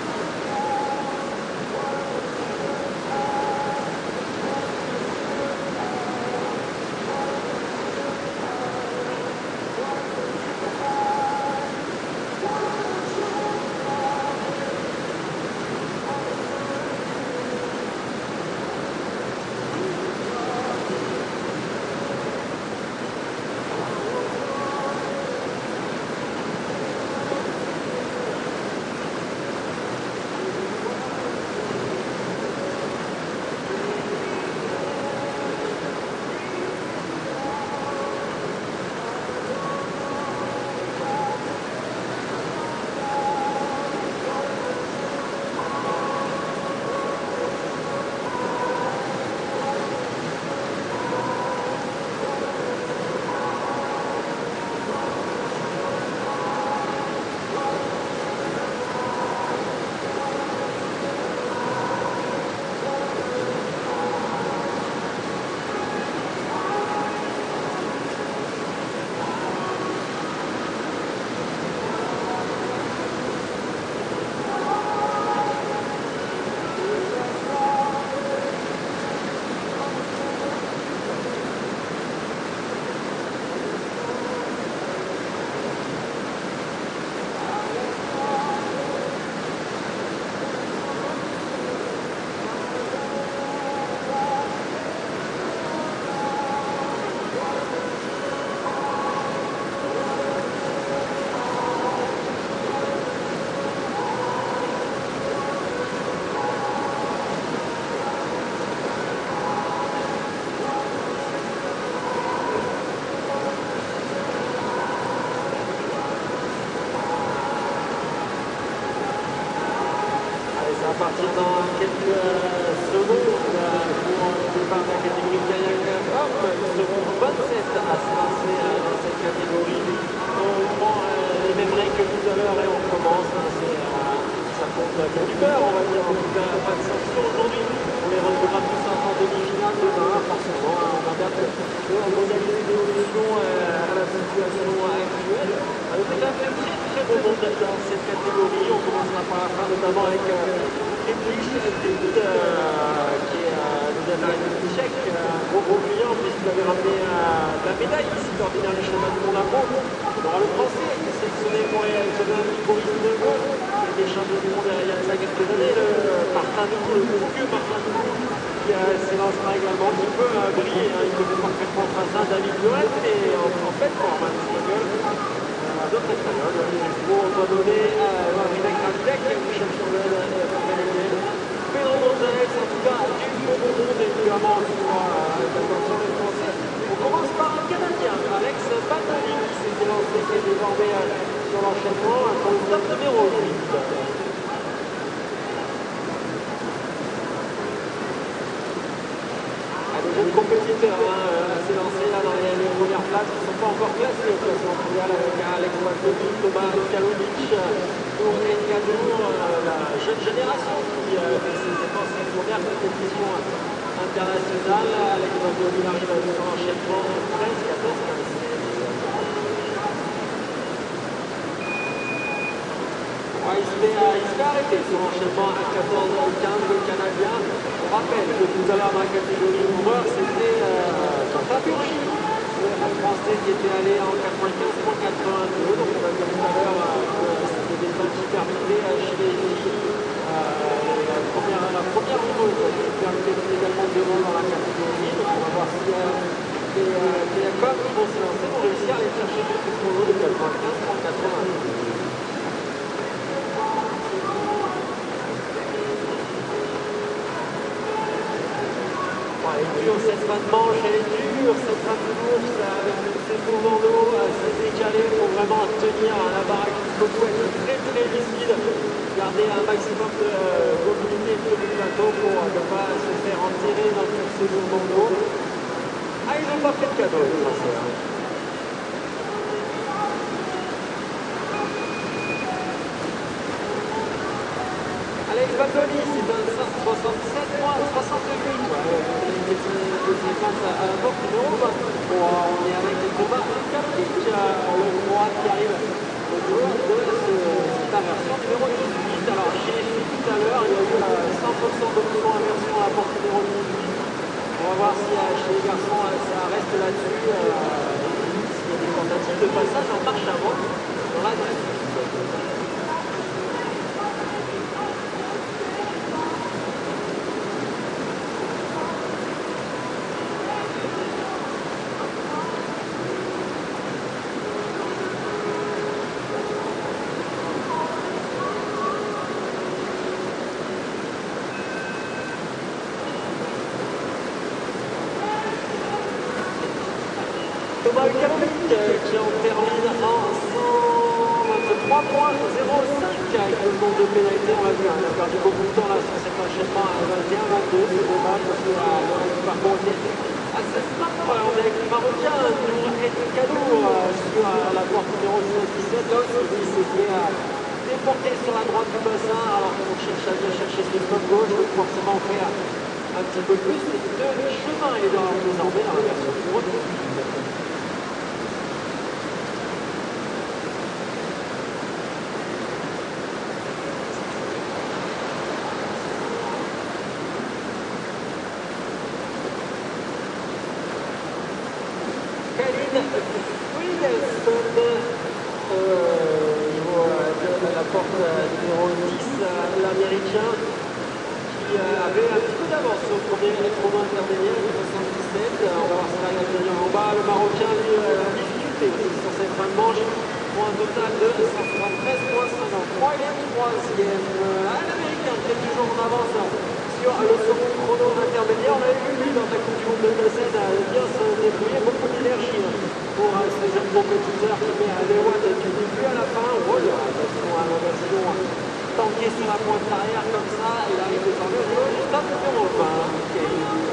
Partir dans quelques secondes pour le départ de la catégorie kayak homme. Ils seront 27 à se lancer dans cette catégorie. On prend les mêmes règles que tout à l'heure et on commence. Ça compte pour du beurre, on va dire. En tout cas, pas de sanction aujourd'hui. On les retrouvera tous en demi-finale demain, forcément. On va bien modaliser l'évolution à la situation actuelle. Avec un très beau monde dans cette catégorie. On commencera par la fin, notamment avec Emlich qui est nous a tchèque, un gros client puisqu'il avait ramené la médaille ici lors des derniers championnats du monde à Pau. On aura le français qui est sélectionné pour les Jeux Olympiques Boris Deveau, qui a été champion du monde il y a quelques années, le Martin Doux, le vieux Martin Doux, qui s'élancera également, qui peut briller, il connaît parfaitement le tracé David Joël, mais en fait forme, d'autres Espagnols, on doit donner Marina Kravitec, Michel Chauvel et Fabien Pedro González, en tout cas, du beau monde, évidemment, attention les Français. On commence par un Canadien, Alex Batoni, qui s'est lancé, qui est désormais sur l'enchaînement, pour le stop numéro 8. jeune compétiteur s'est lancé là dans les premières places qui ne sont pas encore classées au classement mondial avec Alex Valtoni, Thomas Kalonic, Nour Engadour, la jeune génération qui fait ses efforts sur les premières compétitions internationales. Alex Valtoni arrive à son enchaînement 13, 14, 15. Il se fait arrêter son enchaînement à 14-15, le Canadien. On rappelle que tout à l'heure dans la catégorie coureur, c'était Faburgi, le Français qui était allé en 95.82. Donc on a vu tout à l'heure que c'était des temps qui permettaient chez les filles la première heureuse qui permettait également devant dans la catégorie. Donc on va voir si les Jacob qui vont se lancer vont réussir à aller chercher quelques chronos de 95.82. Elle est dure cette fin de manche, elle est dure cette fin de course avec ces mouvements d'eau, c'est décalé, il faut vraiment tenir la baraque jusqu'au bout, être très très lucide, garder un maximum de mobilité sur le plateau pour ne pas se faire enterrer dans tous ces mouvements d'eau. Ah, ils n'ont pas fait de cadeau les Français. Alex Valtoni, c'est un 67 points, 68. Des séquences à la porte de Rome. Bon, on est avec Thomas Kalonic, le droit qui arrive autour de cette inversion numéro 18. Alors, chez les filles tout à l'heure, il y a eu 100% d'option inversion à la porte numéro 18. On va voir si chez les garçons, ça reste là-dessus. S'il y a des tentatives de passage en marche avant dans la 18. Thomas Kalonic qui en termine en 123 points 05 avec le nombre de pénalités, on l'a vu, il a perdu beaucoup de temps là sur cet enchaînement à 21-22, c'est dommage parce que le reste du parcours était assez simple. On est avec le Marocain Nour Engadour sur la porte numéro 17, là aussi il s'est fait déporter sur la droite du bassin alors qu'on cherche à bien chercher ses côtes gauche, donc forcément faire un petit peu plus de chemin et désormais dans la version numéro 18. Williamson, de la porte numéro 10, l'américain, qui avait un petit peu d'avance sur le premier chrono intermédiaire de 77. On va voir si là il en bas. Le Marocain, lui, a difficulté aussi sur cette fin de manche pour un total de 173,53. Il est troisième. L'américain qui est toujours en avance sur le second chrono intermédiaire. On avait vu lui dans la Coupe du Monde de Gosset bien se débrouiller, beaucoup d'énergie pour ce jeune compétiteur qui met les watts du début à la fin. Voilà, la version tanké sur la pointe arrière comme ça, il arrive désormais au niveau du top numéro 20.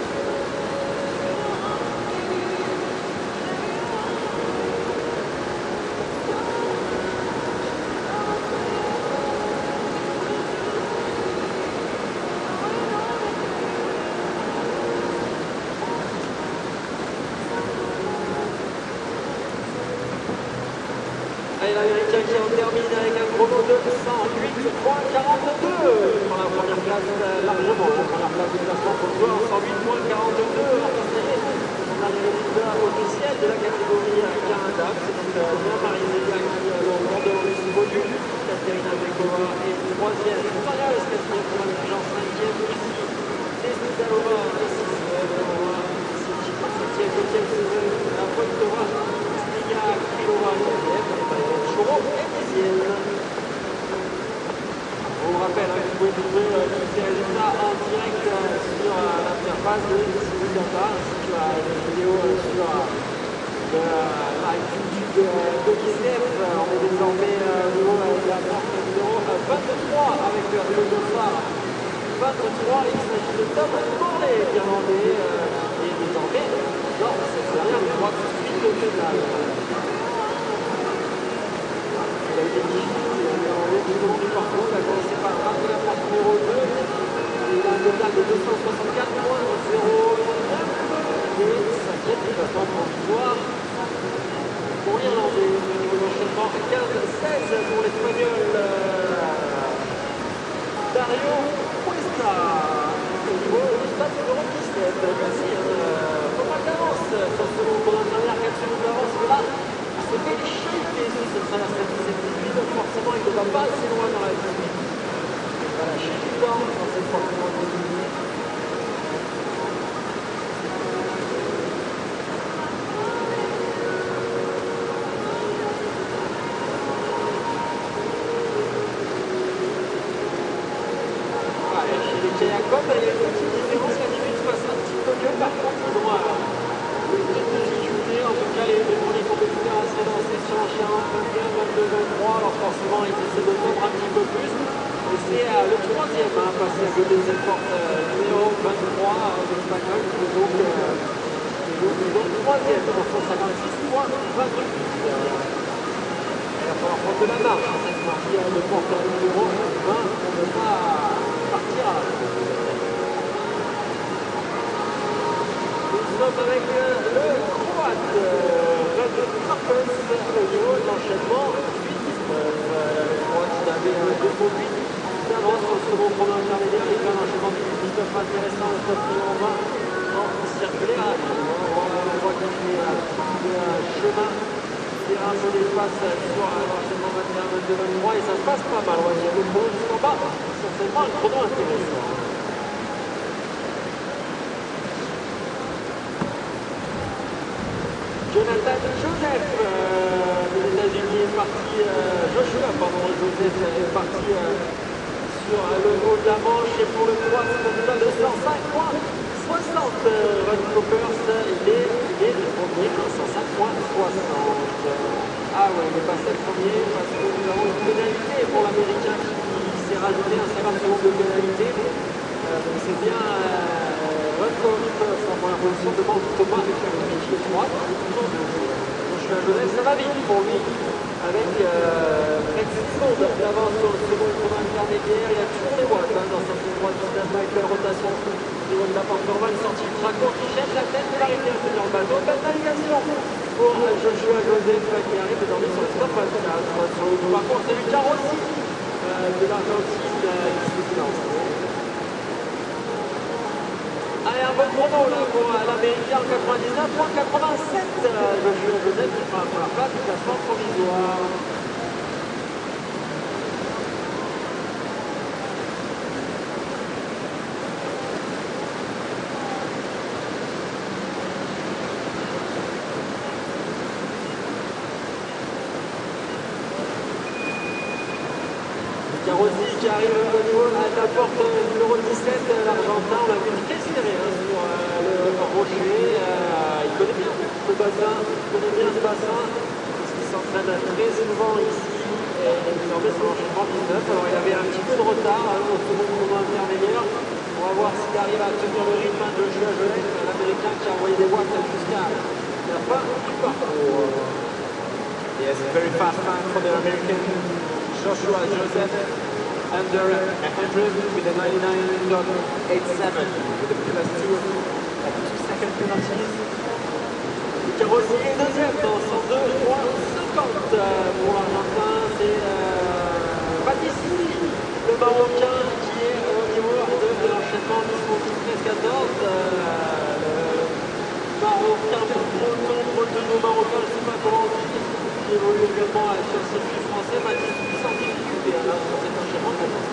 Et l'Américain qui en termine avec un chrono de 108,42 pour la première place largement. La première place du classement pour le joueur, 108,42. On a le leader officiel de la catégorie Canada. C'est donc bien Marie-Zélia qui est au bord de l'Olympus Podium. Katerina Bekova est troisième. Victoria Escatien pour la Nigéria, cinquième ici. Desnidalova est sixième. Septième, la Poitova. Sniga Krylova, neuvième. Choro est dixième. On vous rappelle que vous pouvez trouver tous ces résultats en direct sur l'interface de Data, ainsi que les vidéos sur la YouTube de Kislev. On est désormais au niveau de la porte numéro 23 avec le dossard 23. Il s'agit de Tom Morley, irlandais, Mais non, c'est rien, on voit tout de suite le pédale. Il a eu des difficultés tout au long du parcours, il a commencé par rater la porte numéro 2. Il a un total de 264 points, 0,9. Et s'inquiète, il va prendre en victoire pour l'Irlandais. Au niveau d'enchaînement, 15-16 pour l'Espagnol Dario Cuesta. Au niveau du stade numéro 17, voici pas mal d'avance sur ce second pour l'intermédiaire, 4 secondes d'avance. Mais là, il s'est fait shaker sur ce traverse 17, donc forcément il ne va pas assez loin dans la vie. Il va lâcher du temps dans cette forcément désignée. Jacob, il y a une petite différence, la limite passe un petit peu mieux, par contre ils ont une difficulté, en tout cas les premiers compétiteurs assez lancés sur un chien 21, 22, 23, alors forcément ils essaient de tendre un petit peu plus, et c'est le troisième passé à côté de cette porte numéro 23 de Spagnol, qui est donc troisième pour 156 points 28. Il va falloir prendre de la marche en cette partie de porte numéro 20 pour ne pas partir à la fin. Nous sommes avec le Croate Red Marcus au niveau de l'enchaînement 8-19. Le Croate il avait 2,8 d'avance sur le second chrono intermédiaire. Il fait un enchaînement 8-19 intéressant, le top numéro 20 en circulaire. On voit qu'il fait un petit chemin. Il y a un peu d'espace sur l'enchaînement 21-22-23 et ça se passe pas mal. On va dire le chrono jusqu'en bas. Certainement un chrono intéressant. Jonathan Joseph des États-Unis est parti, Joseph est parti sur le haut de la Manche et pour le Croate, c'est un total de 105 points 60. Red Coppers, il est le premier, 105 points 60. Ah ouais, il est passé le premier parce que nous avons une pénalité pour l'Américain qui s'est rajouté un 50 secondes de pénalité. Donc c'est bien Red Coppers en première position devant Thomas Kermich, le Croate. Joseph, ça va vite pour lui avec près de 6 secondes d'avance sur le second chrono intermédiaire. Il a toujours les watts dans sa droite avec la rotation au niveau de la porte normale, sortie ultra courte qui cherche la tête de l'arrivée à tenir le bateau. Belle navigation pour Joshua Joseph qui arrive désormais sur le stop 24 sur le parcours. C'est Lucas Rossi de l'Argentine qui s'est lancé. Allez, un bon chrono là pour l'Américain en 99.87. Joshua Joseph qui prend la première place du classement provisoire. Rossi qui arrive au niveau de la porte numéro 17, l'Argentin, on l'a vu très serré sur le rocher. Il connaît bien le bassin, il connaît bien ce bassin, parce qu'il s'entraîne très souvent ici. Et désormais sur l'enchaînement 19. Alors il avait un petit peu de retard au second chrono intermédiaire. On va voir s'il arrive à tenir le rythme de Joshua Joseph, l'Américain qui a envoyé des watts jusqu'à la fin du parcours. Yes, a very fast time for the American Joshua Joseph. Under 100 with a 99.87 with a +2 2-second penalties. Lucas Rossi est deuxième dans 102.50 pour l'Argentin. C'est Baptiste Souli, le Marocain, qui est au niveau de l'enchaînement 10-13-14. Le Marocain breton marocain, je ne sais pas comment on dit, qui évolue également sur le circuit français. Baptiste Souli sans difficulté sur cet enchaînement.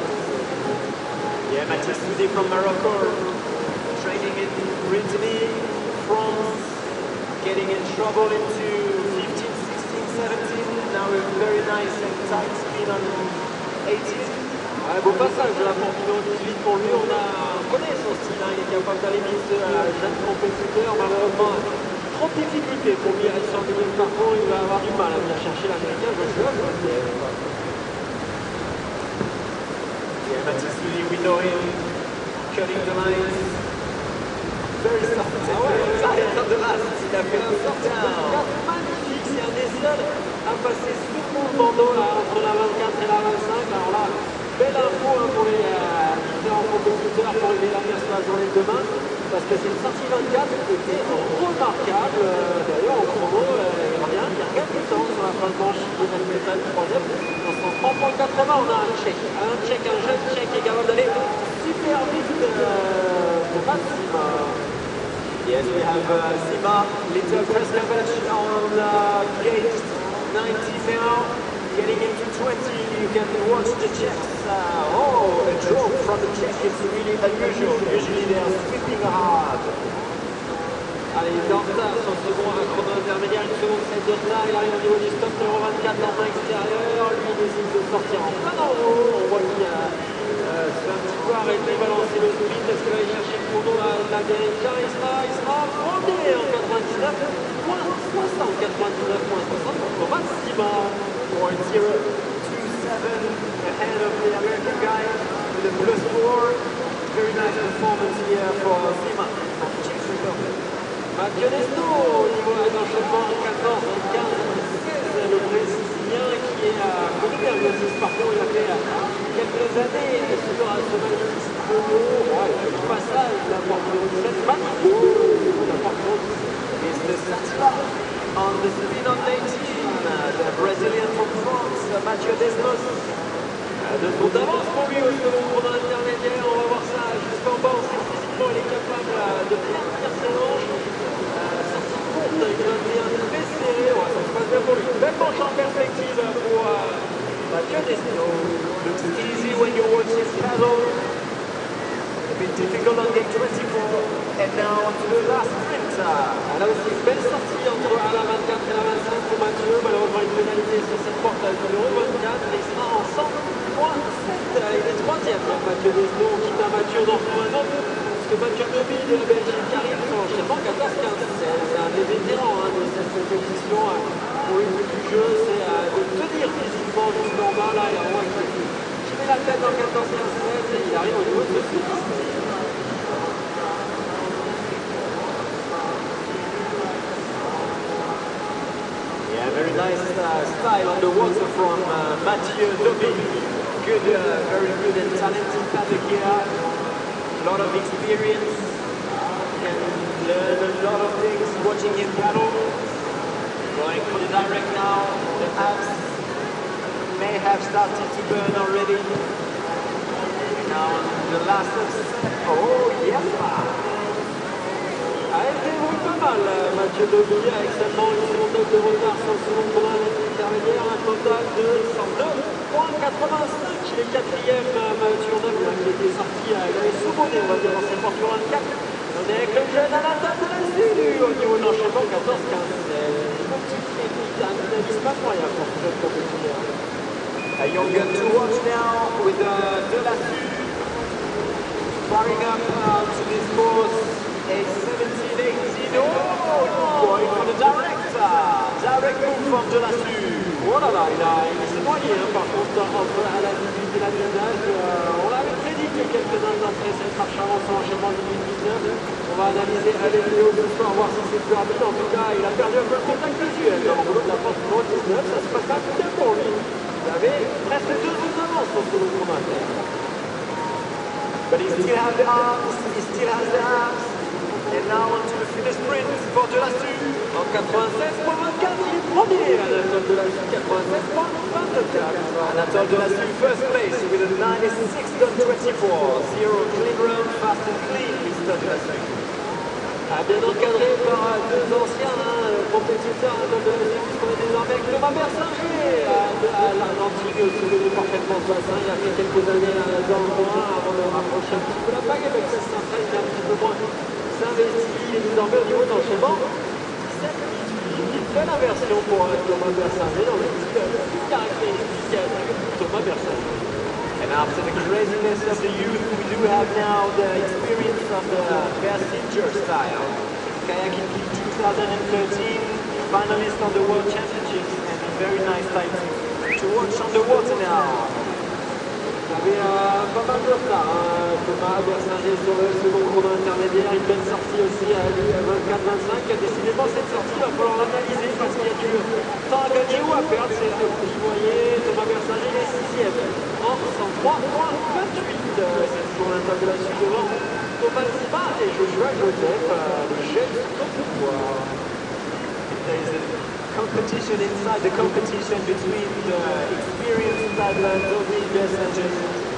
Yeah, Mathis Soudi from Morocco, training in Brittany, France, getting in trouble into 15, 16, 17, now a very nice and tight spin on 18. Ouais, beau passage de la porte numéro 18 pour lui, on connaît son style, il est capable d'aller vite, jeune compétiteur, malheureusement trop de difficultés pour lui aller sur le milieu de parcours, il va avoir du mal à venir chercher l'Américain Joshua Joseph. Yeah, Mathis Soudi, we know him, cutting the lines very soft. Tired the last. Il a fait un soft down. Magnifique, c'est un des seuls à passer sous le bandeau là, entre la 24 et la 25. Alors là, belle info hein, pour les différents compétiteurs pour aider la sur la journée de demain. Parce que c'est une sortie 24 qui était remarquable. D'ailleurs, au chrono, il y a rien du temps sur la fin de manche. Il reste métal troisième. Dans son 3.80, on a un check. Un jeune check qui est capable d'aller super vite pour Sima. Yes, we have Sima, little press coverage on gate 90 now. Getting into 20, you can watch the checks. A drop from the check is really unusual. Usually they are sweeping hard. Allez, il est en retard sur le second chrono intermédiaire, une seconde 7 de retard, il arrive au niveau du stop, 0,24 dans l'extérieur, lui il décide de sortir en plein dans l'eau, on voit qu'il a un petit peu arrêté, balancer le sprint, est-ce qu'il va aller chercher le chrono, l'américain, il sera premier en 99, moins 60, 99, moins 60, pour Sima. 0.027 ahead of the American guy with a +4. Very nice performance here for Sima from Czech Republic. Mathieu Desno au niveau de l'enchaînement 14, 15, 16, le Brésilien qui est connu bien le parcours, il a fait quelques années sur ce magnifique chrono. Il fait du passage, il apporte le 17 matchs, il apporte le 17. It's the Satila on the spin on 18. The Brazilian from France, Mathieu Desnos. De son d'avance pour lui au second chrono intermédiaire, on va voir ça jusqu'en bas, on sait physiquement il est capable de bien tenir ses manches. Sortie courte avec 21 très serré, ouais, ça se passe bien pour lui. Belle manche en perspective pour Mathieu Desnos. Looks easy when you watch his paddle. A bit difficult on gate 24. And now on to the last sprint. Là aussi, belle sortie entre à la 24 et la 25 pour Mathieu. Malheureusement, une pénalité sur cette porte numéro 24. Et il sera en 100.7. Il est troisième. Mathieu Desnos, qui quitte un Mathieu dans un autre. Parce que Mathieu Nobi de la Belgique qui arrive sur l'enchaînement 14-15. C'est un des vétérans de cette compétition. Pour le but du jeu, c'est de tenir physiquement jusqu'en bas. Là, et on voit qu'il met la tête en 14-15-7 et il arrive au niveau de ce 17. Very nice style on the water from Mathieu Dobi. Good, very good and talented paddler here. A lot of experience. Can learn a lot of things watching him paddle. Going for the direct now. The abs may have started to burn already. Now the last step. Oh, yes! Elle débrouille pas mal, Mathieu Dobi, avec seulement une seconde de retard sur le second chrono intermédiaire, un total de 102.85. Il est quatrième, Mathieu Dobi, qui était sorti, il avait sous-bonné, on va dire, dans cette porte 24. On est avec le jeune Anatole Delassu au niveau de l'enchaînement 14-15. C'est une petite technique, un dynamisme incroyable pour ce jeune compétiteur. A young gun to watch now with Delassu firing up to this course. A 17-18. Oh, going for the direct move from Delassu. Oh là là, il s'est noyé par contre entre à la 18 et la 19. On l'avait prédit que quelques instants après cette marche avant son enchaînement 2019. On va analyser la vidéo ce soir, voir si c'est plus rapide. En tout cas, il a perdu un peu le contact visuel dans le rouleau de la porte numéro 19. Ça se passe pas bien pour lui. Il avait presque 2 secondes d'avance sur ce chrono chromateur. But he still has the arms. And now on to the finish sprint for Delassu. En 96.24, il est premier. Anatole Delassu, 96.24. Anatole Delassu, first place with a 96.24. Zero clean run, fast and clean, Mr. Delassu. Bien encadré par deux anciens compétiteurs, Anatole Delassu, puisqu'on est désormais avec Thomas Bersinger à l'Argentine, qui connaît parfaitement ce bassin. Il a fait quelques années dans le coin avant de rapprocher un petit peu la bague avec cette centrale, il est un petit peu moins investi, il est désormais au niveau d'enchaînement 17-18. Une belle inversion pour Thomas Bersinger dans le style caractéristique de Thomas Bersinger. And after the craziness of the youth, we do have now the experience of the Bersinger style. Kayaking 2013, finalist on the World Championships, and a very nice time to watch on the water now. avait pas mal de retard. Hein. Thomas Bersinger sur le second chrono intermédiaire, une belle sortie aussi à lui à 24-25. Décidément, cette sortie, il va falloir l'analyser parce qu'il y a du temps à gagner ou à perdre. C'est ce que vous voyez, Thomas Bersinger est 6e en 103.28. C'est toujours un tableau là-dessus devant Thomas Sima et Joshua Joseph, le chef au pouvoir. Competition inside the competition between the experienced paddlers of the Bersinger.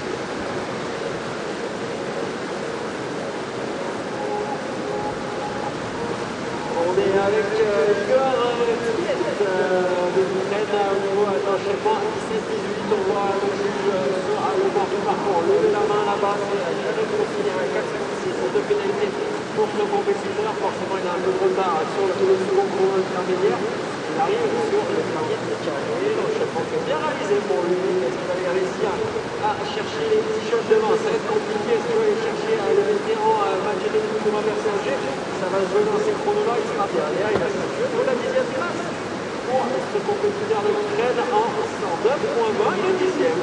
On est avec Igor Tiet de l'Ukraine au niveau d'enchaînement 17-18. On voit le juge sur le bord du parcours lever la main là-bas. C'est jamais possible, il y a un 4-6 de pénalité pour ce compétiteur. Forcément, il a un peu de retard sur le second chrono intermédiaire. Il arrive sur le premier de carré, l'enchaînement est bien réalisé pour lui. Est-ce qu'il va aller réussir à chercher les petits shots devant? Ça va être compliqué. Est-ce qu'il va aller chercher le vétéran Mathieu Thomas Bersinger? Ça va jouer dans ces chronos-là, il sera derrière. Il a joué la 10e place pour ce compétiteur de l'Ukraine en 109.20. Il est 10e.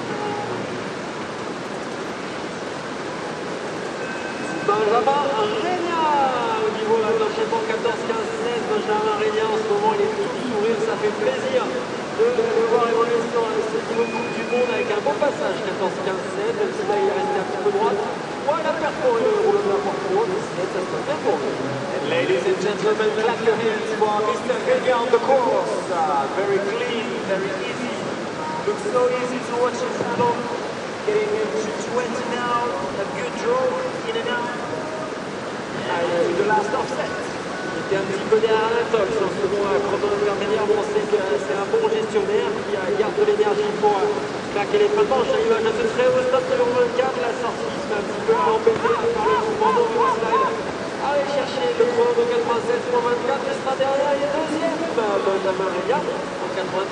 Benjamin Régnat au niveau de l'enchaînement 14-15-16. Benjamin Régnat en ce moment il est tout sourire, ça fait plaisir de le voir évoluer sur ce niveau de Coupe du Monde avec un beau passage 14-15-16, même si là il est resté un petit peu droite. Ouais, il a perforé le rouleau de la porte-rose, ça se passe bien pour lui. Ladies and gentlemen, clap your hands for Mr. Régnat on the course. Very clean, very easy. Looks so easy to watch him paddle. Getting him to 20 now, a good draw in and out. And to the last offset. Il était un petit peu derrière la toque sur ce second chrono intermédiaire. On sait que c'est un bon gestionnaire qui garde de l'énergie pour claquer les fins de manche. L'image de ce très haut stop numéro 24, la sortie se fait un petit peu embêter par le mouvement de slide. Allez chercher le chrono de 96.24, il sera derrière, il est deuxième. Benjamin Régnat en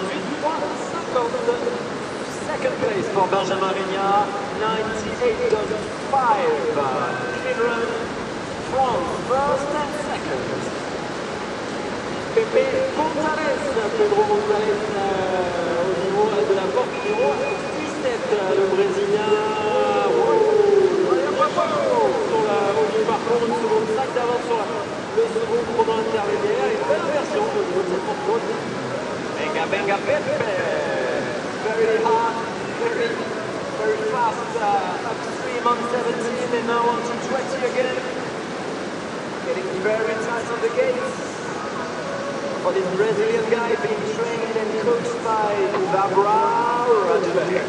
98.50. Second place for Benjamin Régnat, 98.5. Clean run from first and second. Pepe González, Pedro González au niveau de la porte numéro 17, le Brésilien. Sur la haut du parcours, une seconde 5 d'avance sur le second chrono intermédiaire. Une belle inversion au niveau de cette porte. Venga, venga, Pepe. Very hard, very fast, upstream on 17 and now on to 20 again. Getting very tight on the gates. For this Brazilian guy being trained and coached by Barbara Radbeck.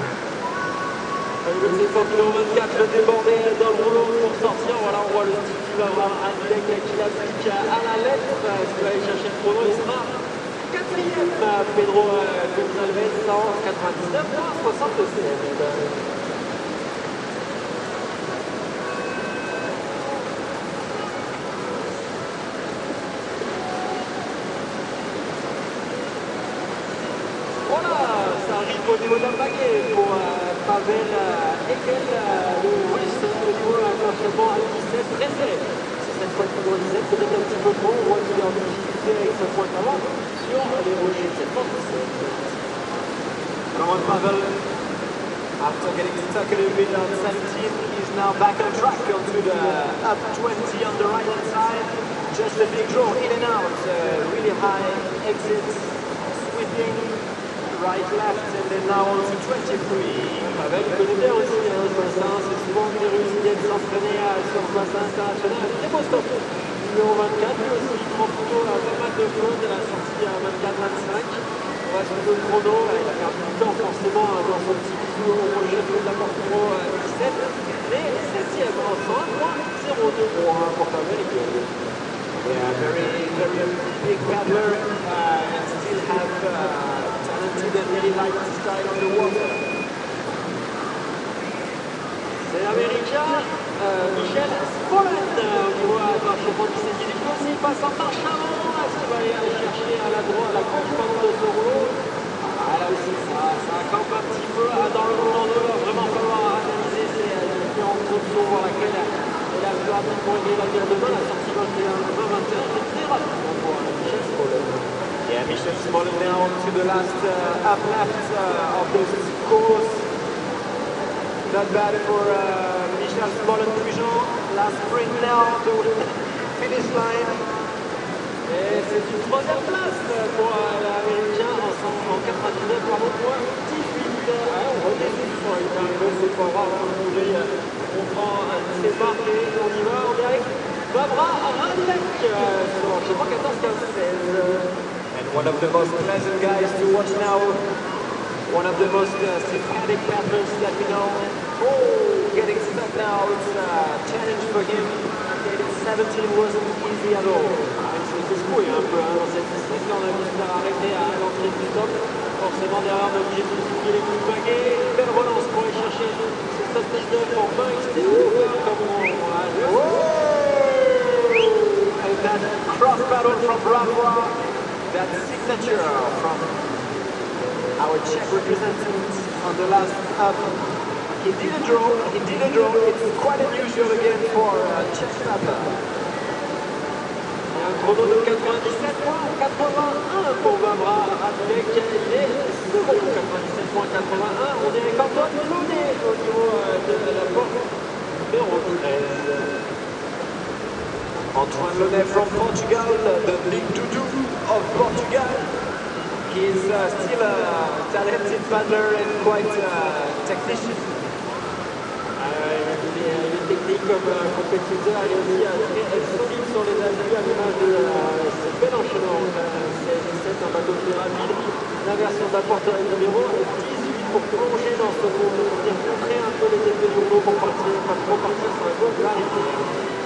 Le défenseur numéro 24 le débordé dans le rouleau pour sortir. Voilà, on voit le style qui va avoir Radbeck qui l'applique à la lettre. Est-ce qu'il va aller chercher le chrono? Il sera quatrième, Pedro González, 199.67. Voilà, ça arrive au niveau d'un baguet pour Pavel Ekel, le russe, au niveau d'un enchaînement à 17, très serré. C'est cette fois numéro 17, peut-être un petit peu trop, on voit qu'il est en difficulté avec sa pointe avant. Sur les rochers de cette porte. Come on, Pavel. After getting stuck a little bit on 17, he's now back on track onto the up 20 on the right hand side. Just a big draw in and out, really high exits, sweeping, right, left, and then now on to 23. Pavel connaît bien aussi ce bassin, c'est souvent que les Russes viennent s'entraîner sur ce bassin international. Très beau stop. Numéro 24, lui aussi, il prend plutôt pas mal de flotte à la sortie à 24-25. On va suivre le chrono, il a perdu du temps forcément dans son petit bisou au projet de la porte numéro 17. Mais 7e en 100.02 pour Pavel Ekel. Yeah, very, very big paddler and still have talented and really like to style on the water. C'est l'Américain Michel Spolen au niveau de l'enchaînement du 17 aussi, il passe en marche avant. Est-ce qu'il va aller chercher à la droite, à la gauche de ce rouleau? Là aussi, ça campe un petit peu dans le roulant d'eau. Il va vraiment falloir analyser ces différentes options voir laquelle il a pu rapidement gagner la guerre de main. La sortie 21-21 est très rapide pour Michel Spolen. Yeah, Michel Spolen now to the last up left of this course. Not bad for Michel Smollin-Puigent. Last sprint now to finish line. Et c'est une troisième place pour l'Américain en 99, pardon, point 18. On redescend, il est arrivé, c'est pas grave, on prend ses marques et on y va, on est avec Barbara Radilek sur je sais pas, 14-15-16. And one of the most pleasant guys to watch now. One of the most sympathetic paddlers that we know. Oh, getting stuck now. It's a challenge for him. Getting 17 wasn't easy at all. C'est ce couille un peu dans cette distance. Là, on a vu se faire arrêter à l'entrée du stop. Forcément, derrière, on est obligé de multiplier les coups de baguet. Belle relance pour aller chercher ce stop 19 en 20 comme on And that cross battle from Rafa, that signature from our Czech representative on the last up. He did a draw. It's quite unusual again for Czech paddler. Un chrono de 97.81 pour Barbara Radilek. Il est second, 97.81. On est avec Antoine Launay au niveau de la porte numéro 13. Antoine Launay from Portugal, the big doudou of Portugal. He's still a talented paddler and quite technician. Il est technique comme compétiteur, il est aussi très solide sur les appuis à l'image de ce bel enchaînement. C'est 17, un bateau plus rapide. La version d'apporteur numéro 18 pour plonger dans ce monde, pour venir contrer un peu les effets du rouleau pour partir, pas trop partir sur la gauche de l'arrivée.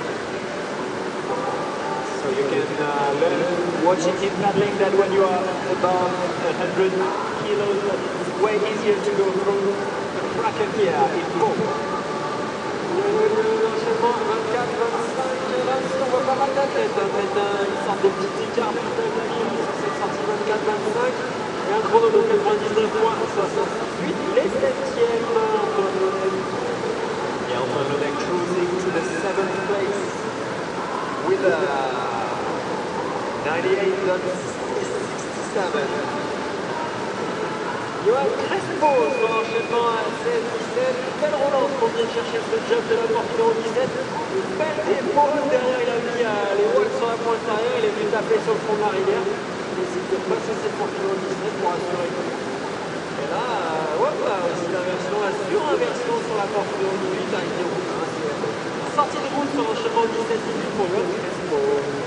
So you can learn watching him paddling that when you are above 100 kilos, it's way easier to go through the bracket here in Pau. L'enchaînement 24, 25, 26, on voit pas mal d'athlètes. Ils sortent des petits écarts tout à l'heure sur cette sortie 24-25. Et un chrono de 99.78. Les 7e, Antoine Launay. Yeah, Antoine Launay cruising to the 7th place with a 98.67. Johan Crespo sur l'enchaînement à 16-17. Belle relance pour venir chercher ce job de la porte numéro 17. Une belle épaule derrière, il a mis les walls sur la pointe arrière. Il est venu taper sur le fond de la rivière. Il essaie de passer cette porte numéro 17 pour assurer tout. Et là, aussi l'inversion, la surinversion sur la porte numéro 18 avec des routes. Sortie de route sur l'enchaînement 17-18 pour Johan Crespo.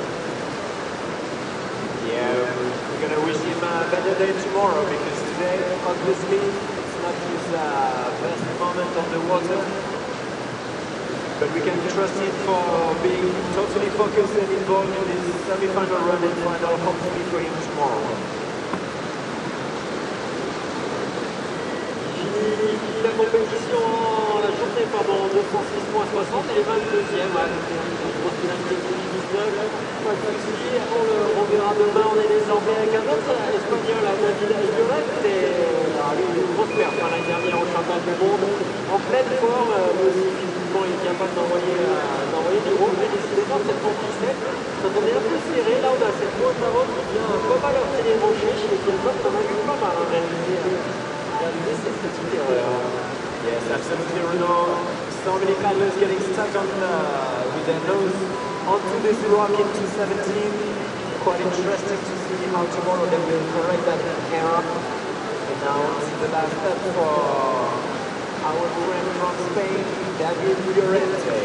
Yeah, we're going to wish him a better day tomorrow because today, obviously, it's not his best moment on the water. But we can trust him for being totally focused and involved in his semi-final run and final, hopefully for him tomorrow. La compétition, la journée, pardon, 206.60, elle est 22e, une grosse pénalité de 19, pas de souci, on le reverra demain, on est désormais avec un autre espagnol, David Lloret, et une grosse perte l'année dernière au championnat du monde, en pleine forme, mais aussi physiquement il est capable d'envoyer du gros, mais décidément cette compétition, ça tournait un peu serré, là on a cette grosse avant qui vient pas mal heurter les rochers, chez les Québécois, on a vu pas mal réaliser cette petite erreur. Yes, absolutely, Renaud. So many paddlers getting stuck on with their nose onto this rock into 17. Quite interesting to see how tomorrow they will correct that error. And now it's the last step for our friend from Spain, David Llorente.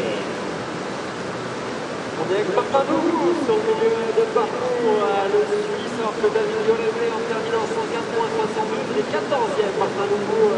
On est avec Martin Dougou sur le milieu de parcours, le Suisse, alors que David Llorente en terminant 104.72, il est 14e. Martin Dougou.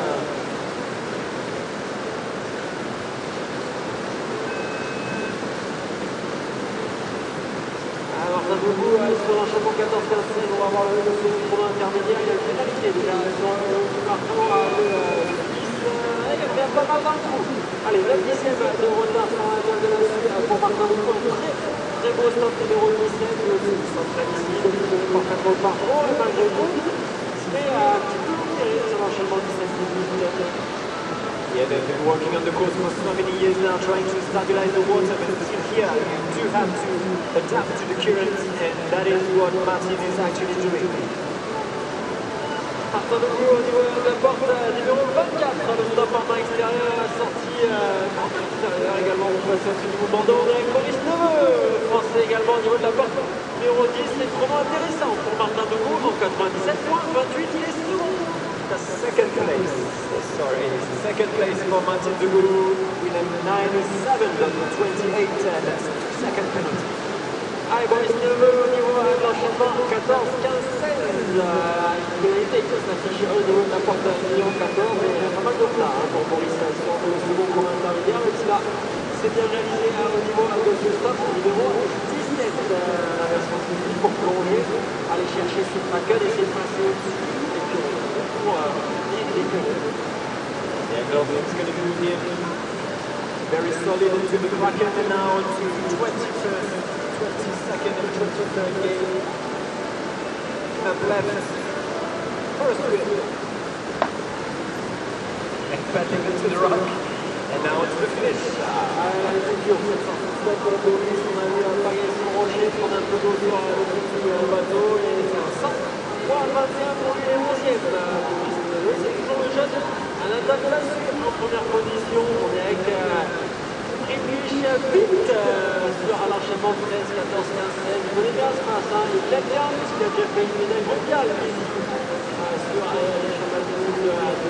Martin Dougou sur l'enchaînement 14-15-16, on va voir le chrono intermédiaire, il a une pénalité déjà sur le parcours Suisse, il a fait pas mal dans le trou. Allez, 9e de retard sur la voile de la Suisse pour Martin Dougou, très beau stop numéro 17, mais aussi il s'entraîne ici, donc il connaît parfaitement le parcours, et malgré tout, il se fait un petit peu tirer sur l'enchaînement 17-18. Yeah, they've been working on the course for so many years now, trying to stabilize the water, but still here you do have to adapt to the current, and that is what Martin is actually doing. Martin Degout au niveau de la porte numéro 24, le stop en main extérieur, la sortie en main extérieure également, on passe au niveau bandeau avec Maurice Neveu, français également au niveau de la porte numéro 10, c'est chrono intéressant pour Martin Degout en 97 points, 28, il est second. Second place, second place for Martin Degout, with a 9.7 that's second penalty. Allez, Maurice Neveu au niveau de l'enchaînement 14, 15, 16. Pénalité qui s'affiche au niveau de la porte numéro 14, mais pas mal de retard pour Maurice sur le second comme intermédiaire, même si là c'est bien réalisé au niveau de ce stop, numéro 17. La version suivie pour plonger, aller chercher ce Kraken et essayer de passer au-dessus et puis pour venir l'écœurer. Yeah, Melvin's going to move in very solid into the Kraken and now to 21st. 22nd and 23rd game. Up left, first wheel. And batting into the rock. And now it's the finish. C'est dur cette sortie de pour le Maurice. On a vu Pagaille se brancher, prendre un peu d'eau sur le petit bateau et c'est un 100. 21 pour lui, 11e. C'est toujours le jeune. À l'attaque de la suite en première position. On est avec Friedrich Witt sur l'enchaînement 13, 14, 15, 16. Il connaît bien ce prince, hein. Il l'aime bien puisqu'il a déjà fait une médaille mondiale ici sur les championnats du monde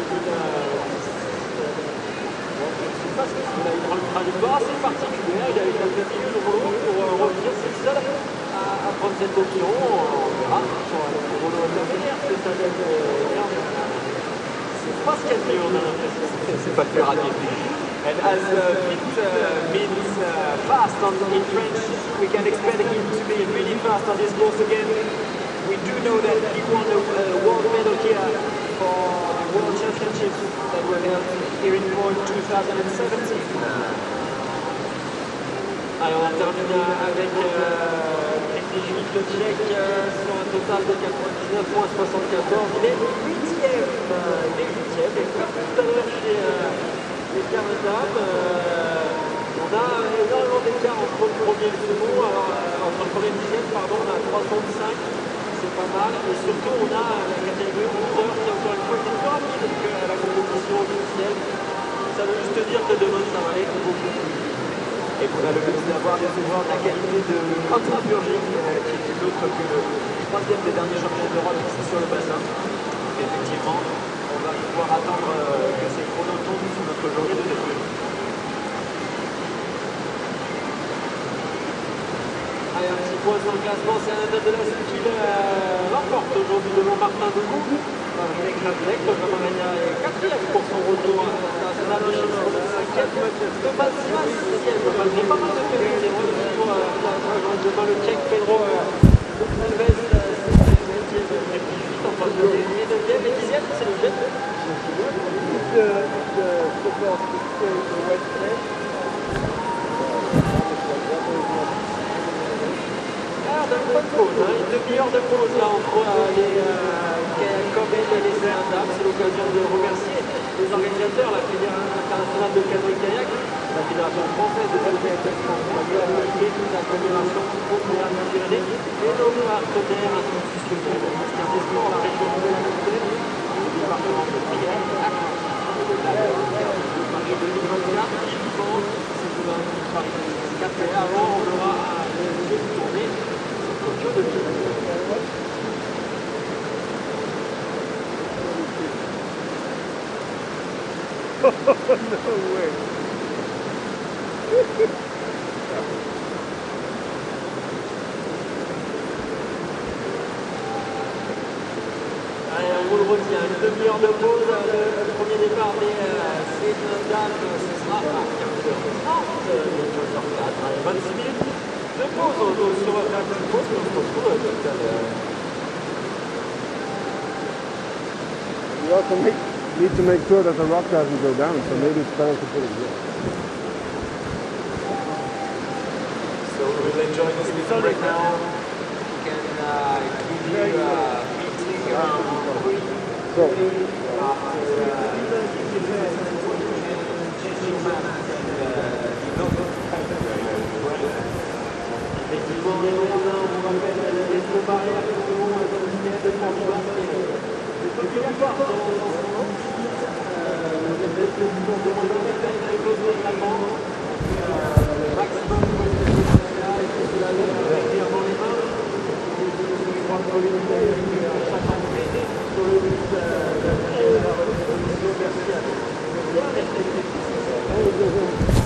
je ne sais pas ce qu'il a eu une trajectoire assez particulière. Il a eu quelques minutes au rouleau pour revenir seul à prendre cette option. On verra sur le rouleau intermédiaire ce que ça donne. C'est pas ce qu'il y a de mieux, on a l'impression. C'est pas le plus rapide. And as Witt means fast in French, we can expect him to be really fast on this course again. We do know that he won a world medal here for the World Championships that were held here in Pau in 2017. Allez, on va terminer avec Friedrich Witt, le Tchèque, sur un total de 99 points 74. Il est 8e. Et comme tout à l'heure chez les Canadames, on a énormément d'écart entre le premier et le second. Alors, entre le premier et le dixième, pardon, on a 305. C'est pas mal. Et surtout, on a la catégorie 11 heures qui, encore une fois, est plus rapide que la compétition officielle. Ça veut juste dire que demain, ça va aller beaucoup plus vite. Et on a le luxe d'avoir des joueurs de la qualité de Quentin Burgic, qui est l'autre que le troisième des derniers champions d'Europe ici sur le bassin. Et effectivement, on va pouvoir attendre que ces chronos tombent sur notre journée de début. Allez, un petit point sur le classement, c'est Alain Delesque qui l'emporte aujourd'hui devant Martin Degout. Avec Kravinek, Benjamin Magna est 4e pour son retour à l'international. Le chiffre de 5e, Thomas Simas 6e, malgré pas mal de pénalités. Devant le Tchèque Pedro Alves, 7e, et puis 8 en face de lui, 9e et 10e, c'est le jet. Alors, on a une bonne pause, hein, une demi-heure de pause là entre les Corbett et les Canadames. C'est l'occasion de remercier les organisateurs, la Fédération internationale de canoë-kayak, la Fédération française de canoë-kayak, la Fédération populaire de Pyrénées et nos partenaires institutionnels, le ministère des Sports, la région de Nouvelle-Aquitaine, le département de Brienne, la de Paris 2024, qui pense, c'est le Paris 2024, et avant on aura le tournée Tokyo 2024. No way. Allez, on vous le retient, une demi-heure de pause, le premier départ des Canadames, ce sera à 15h30, 15h04, allez, 26 minutes de pause, sur la petite pause, on se retrouve tout à l'heure. We also need to make sure that the rock doesn't go down, so maybe it's better to put it here. So we'll enjoy this little break now. We can give you a meeting around 3. So, Effectivement, les Roumains, on vous rappelle, les barrières qui sont de Port-du-Basque, le populaire voir dans ce moment. Vous avez fait le tour de mon faire une close totalement. Maximum pour essayer de faire là, et puis la lèvre régulièrement les mains. Et je crois que l'unité à chaque entrée sur le but de la redistribution. Merci à tous. Bien respecté.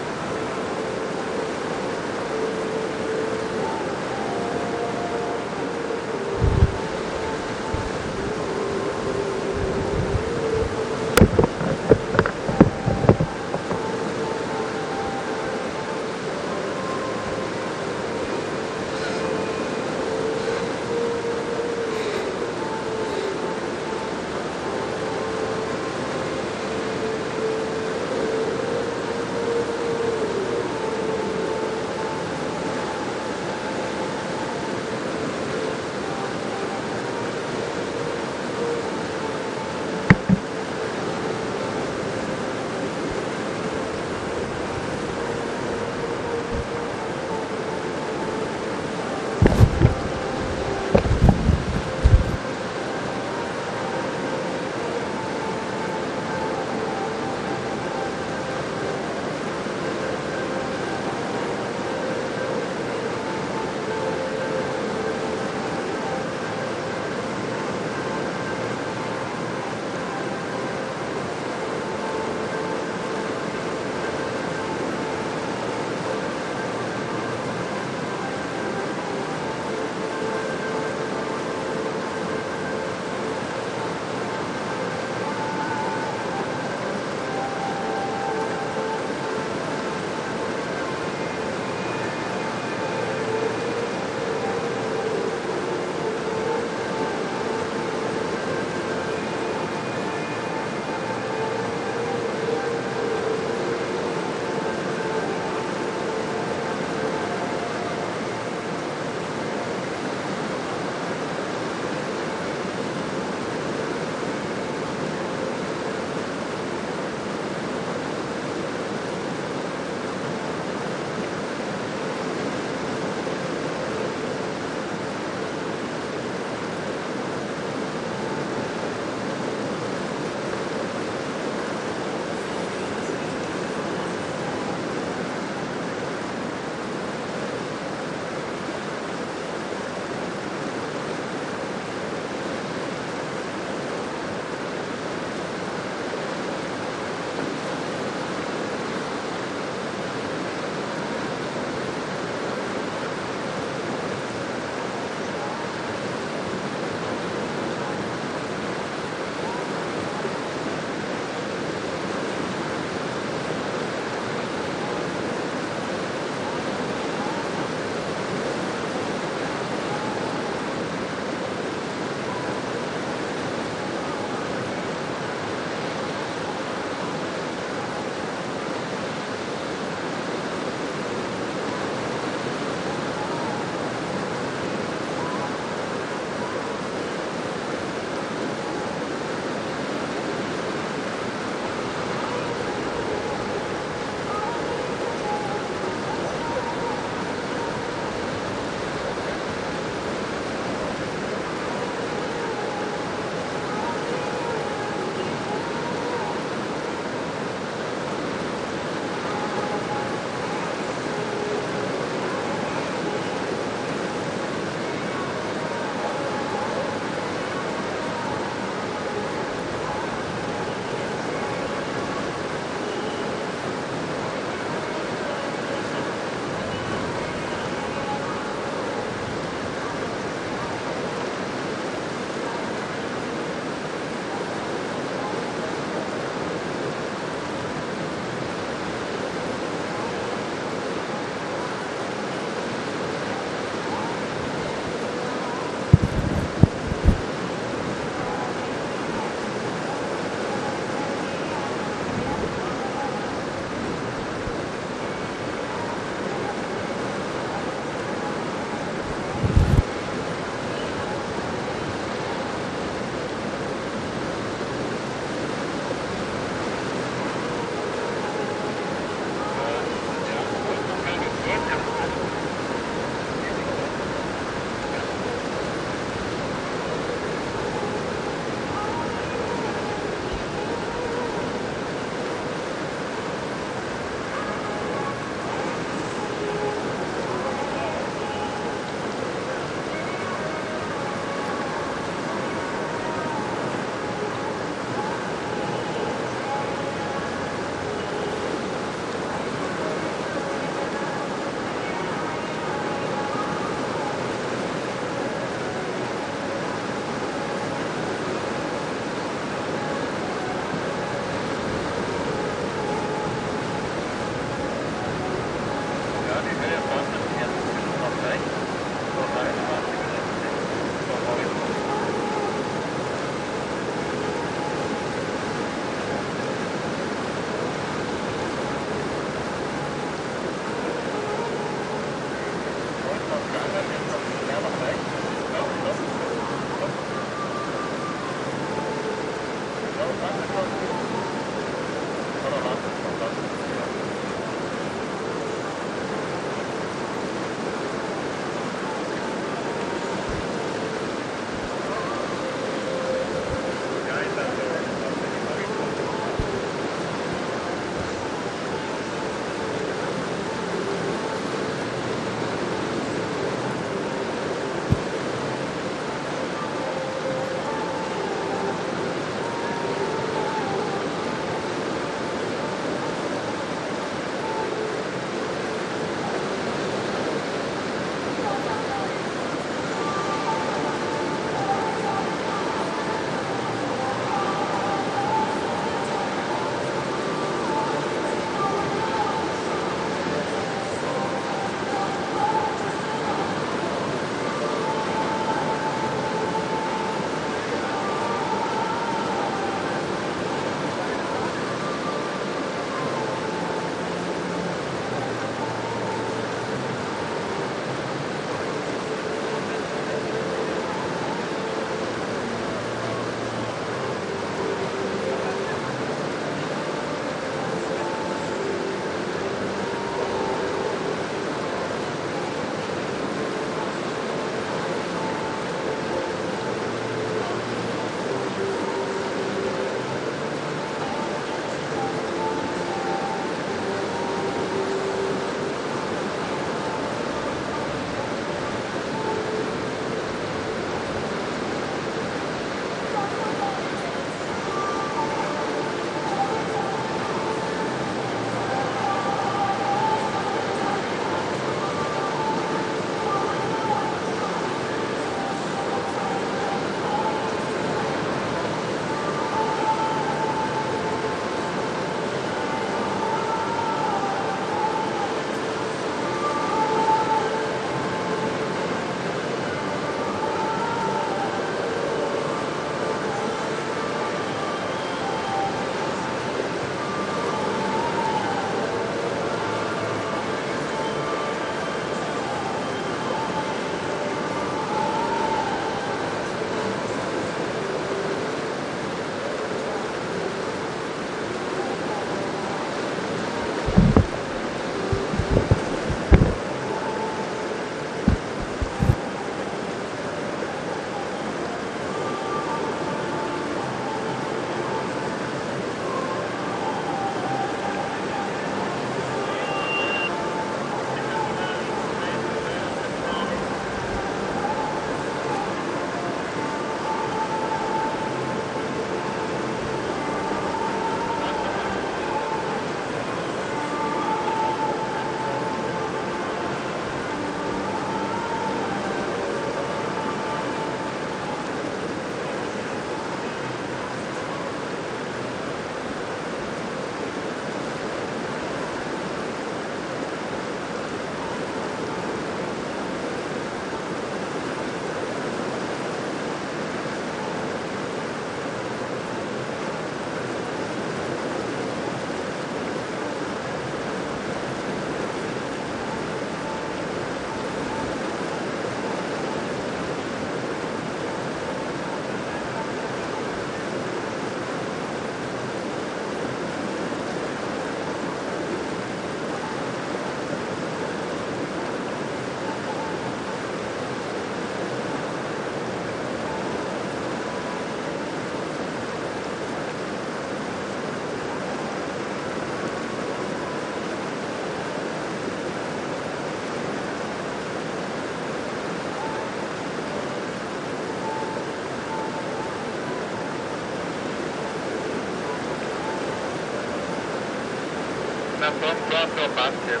Na próxima eu passo tempo.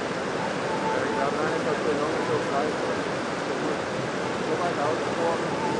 Ja, nein, ich habe noch nicht so frei. So weit ausgeworfen.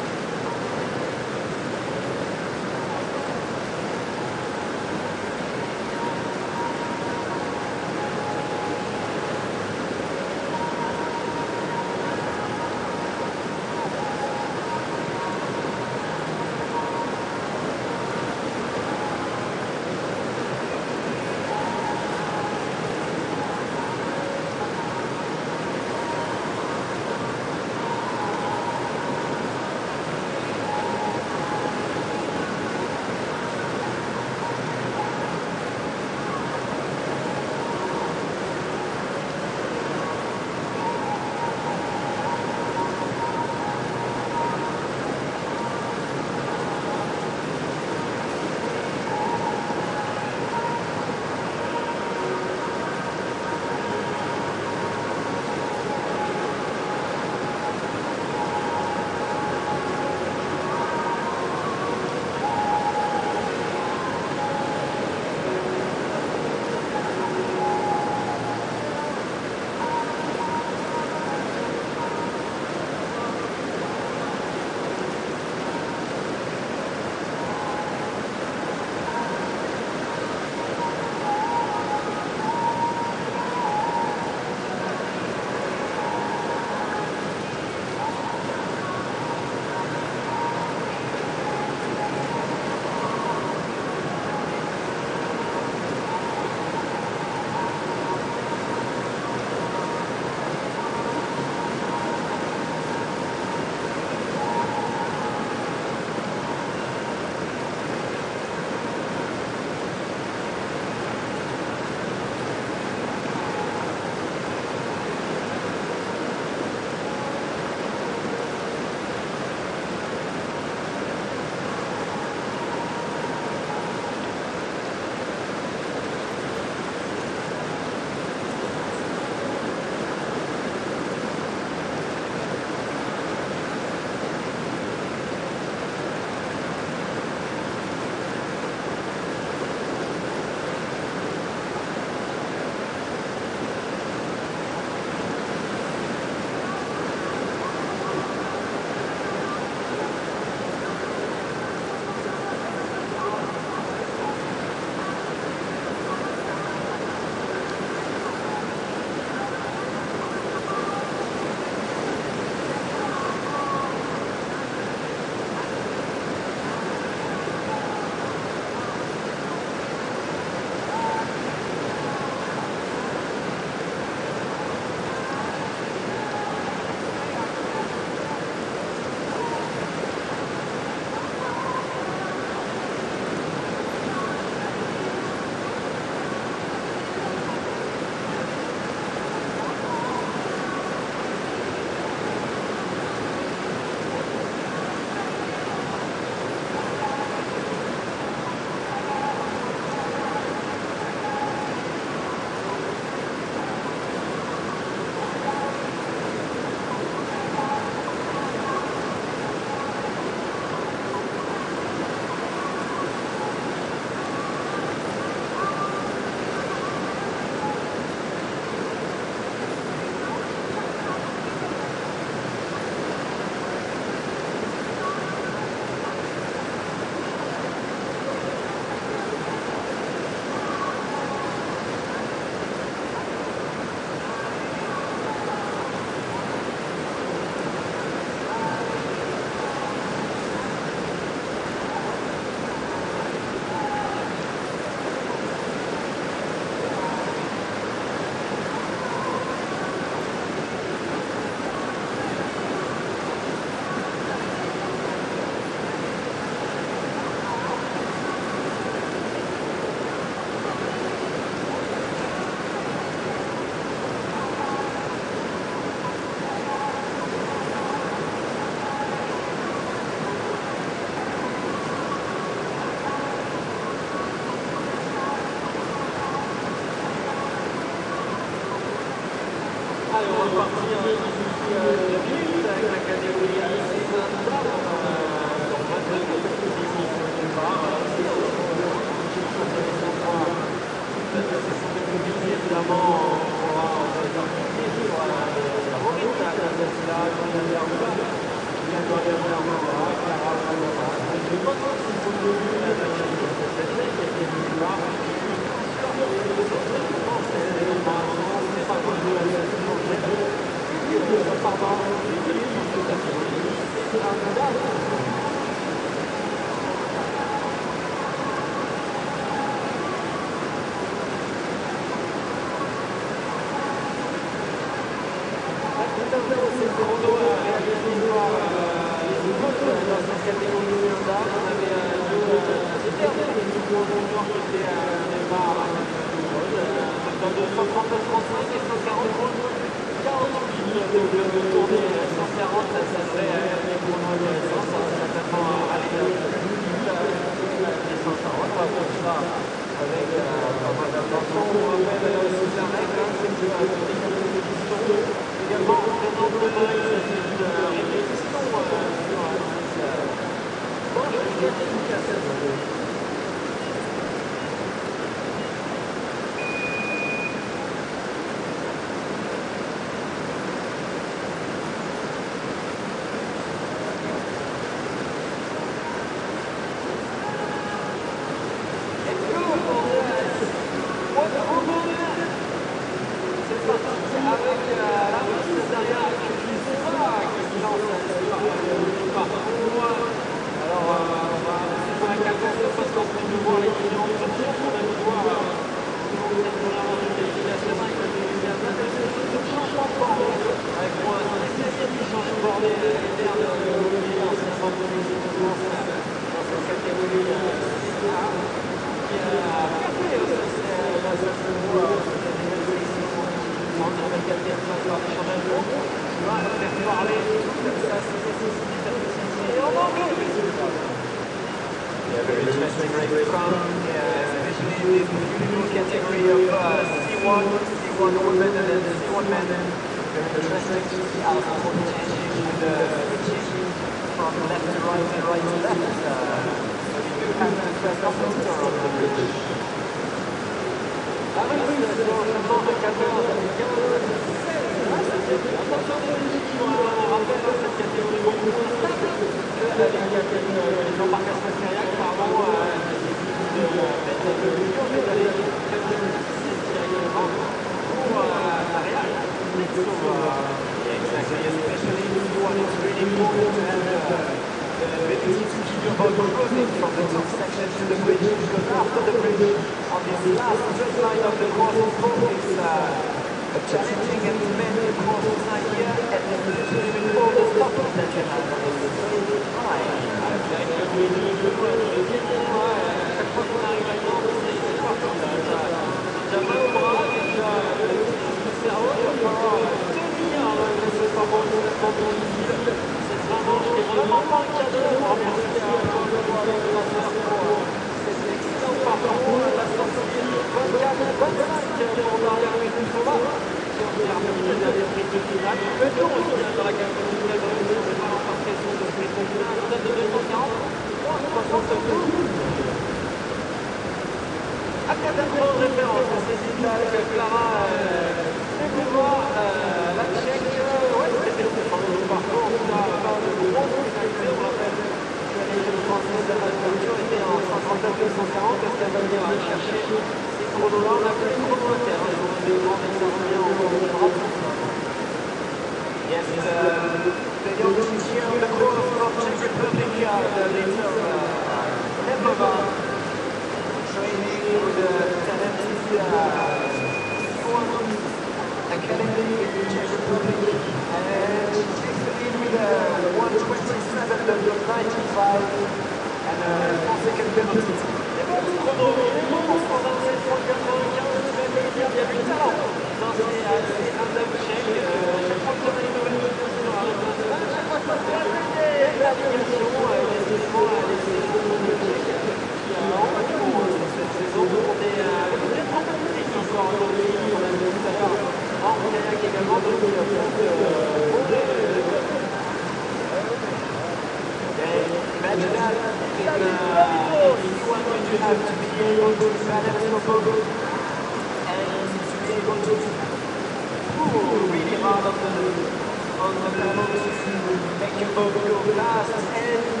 On the pedals, make your boat go fast and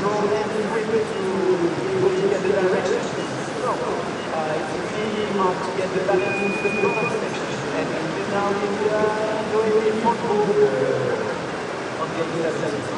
control and grip to be able to get the direction. So it's really hard to get the balance into the front section. And now it's doing the front move of the exercise.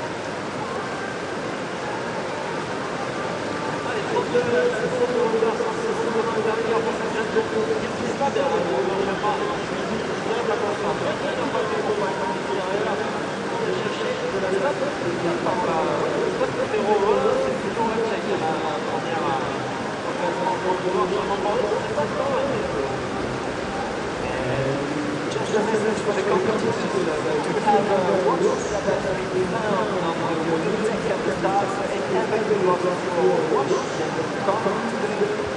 Just a message for the competitors to have watch that we found on the tech at the start and have a lot of watch and come to the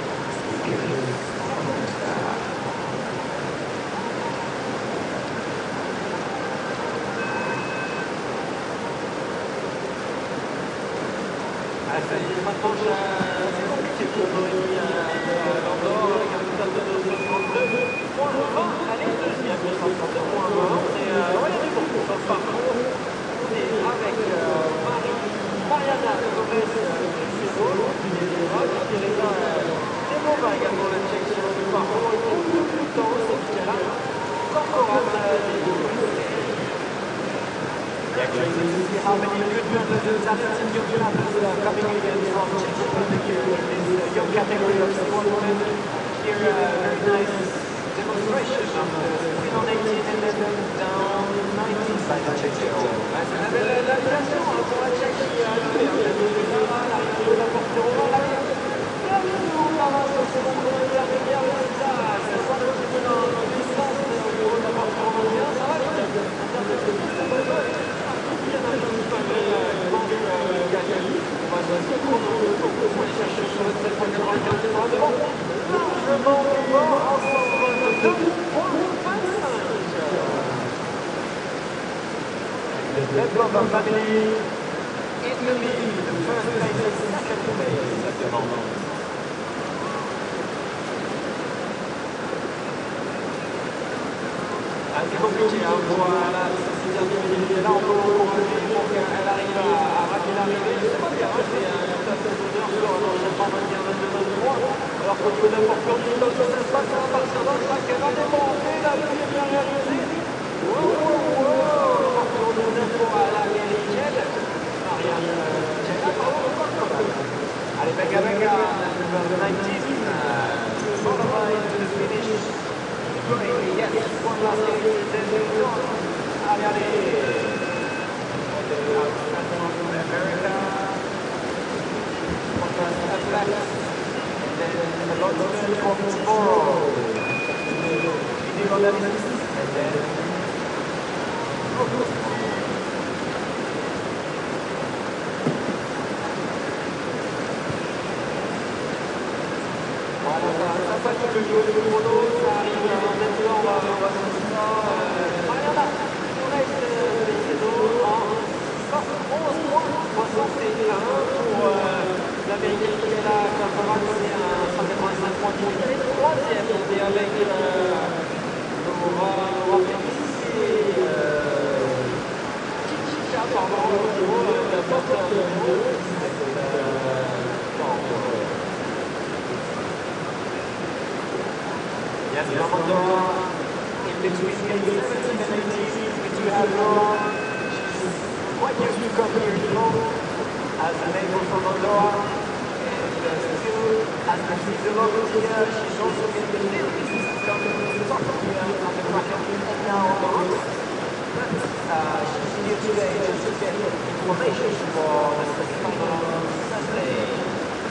maintenant, c'est compliqué pour Noémie Landor avec un total de 2,32 points 20. Allez, deuxième, 2,32 points 20. Et ouais, il y a du bon pour ce parcours. On est avec Mariana Torres Cruzeiro, Teresa Demova également la tchèque sur le parcours. Et pour le plus temps, c'est Kiara Corporal. Actually, you see how many good members Argentine young athletes coming in from Czech Republic in this young category of sport women. Here, very nice demonstration of the win on 18 and then down 19 by the Czech girl. C'est une belle réalisation pour la Tchèque qui a joué. L'arrivée de la porte-roi, bienvenue par la seconde intermédiaire de l'État. Ça sent un petit peu dans le distance au niveau de la porte-roi. Ça va vite. The Bedlover family in the lead, the first place and second place at the moment. C'est compliqué pour la Cécilia Mimini. Là, on peut encourager pour qu'elle arrive à rater l'arrivée. C'est pas bien, c'est un total de d'honneur sur l'enchaînement 21-22-23. Alors qu'au niveau d'un porteur du sol, ça se passe, ça va partir dans le sac. Elle va démonter, la pluie est bien réalisée. Wow, porteur de 9 pour l'américaine. Marianne Tchela, pardon, le porteur. Allez, Bega Bega, number 19, to qualify to the finish. Yes, one last game, then we're on. Allez, allez. From America. One last lap. And then the London from tomorrow. Individualists. And then... Ça fatigue le jeu de chrono, ça arrive maintenant, on va voir ça. Mariana Torres Cruzeiro en 11 points, 61 pour l'Américaine qui est là, Corporal, c'est un 185 points d'unité. Troisième, on est avec Laura Félix et Chichicha, pardon, au niveau de la porteur de numéro. Yes, Ramadora in between 17 and 18, we do have Laura. She's quite used to come here in home as a neighbor from Andorra. And still, as the season over here, she's also getting a little bit used to coming to the top here on the bracket and now on the rocks. But she's here today just to get information for the second on Saturday.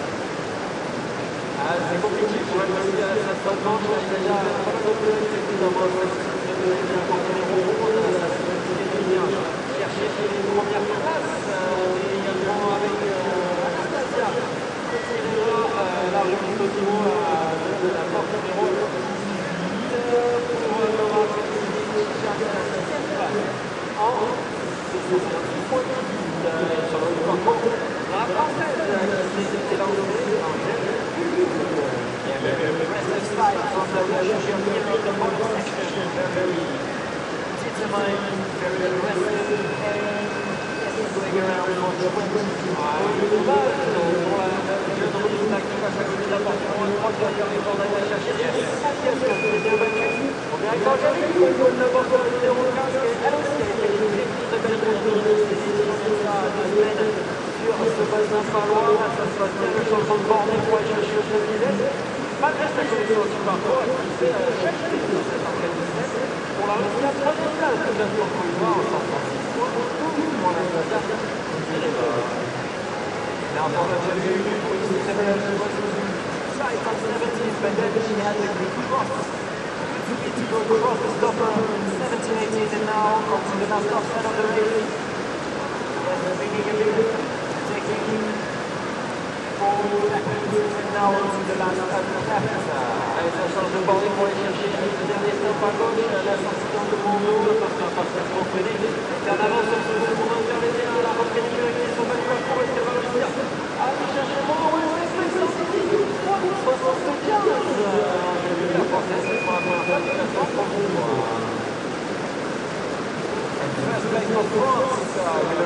C'est compliqué pour elle aussi à sa seule manche, il y a pas mal de problèmes évidemment sur le deuxième apporter les bons points, ça se fait bien chercher les premières places, et également avec Anastasia Kotireva, la remise au niveau de la porte numéro 18 pour Laura Félix, Chicha à la 7e place en 66 points sur le parcours. La française qui s'est lancée en gel. Very aggressive style from the Russian here in the bottom section. Very determined, very aggressive, and going around for Malgré sa condition du parcours, elle fait chaque semaine dans cette organisation pour la réussir à 3e place de la Côte d'Ivoire en San Francisco, pour la place Now for the Germany, which is 17, but then she had a good cross. To go across the stopper, 17-18, and now on to the last offset of the race. Yes, making a big taking 4 seconds, and now on to the last offset. Allez, ça change de bordée pour aller chercher le dernier stop à gauche, la sortie dans le monde, attention à pas se faire freiner. Et en avance sur ce second intermédiaire, la reprise directe sur le parcours, est-ce qu'elle va réussir à aller chercher le moment où elle se fait sortir 3,75. La française, c'est pour la première fois, c'est la France pour le first place for France, with a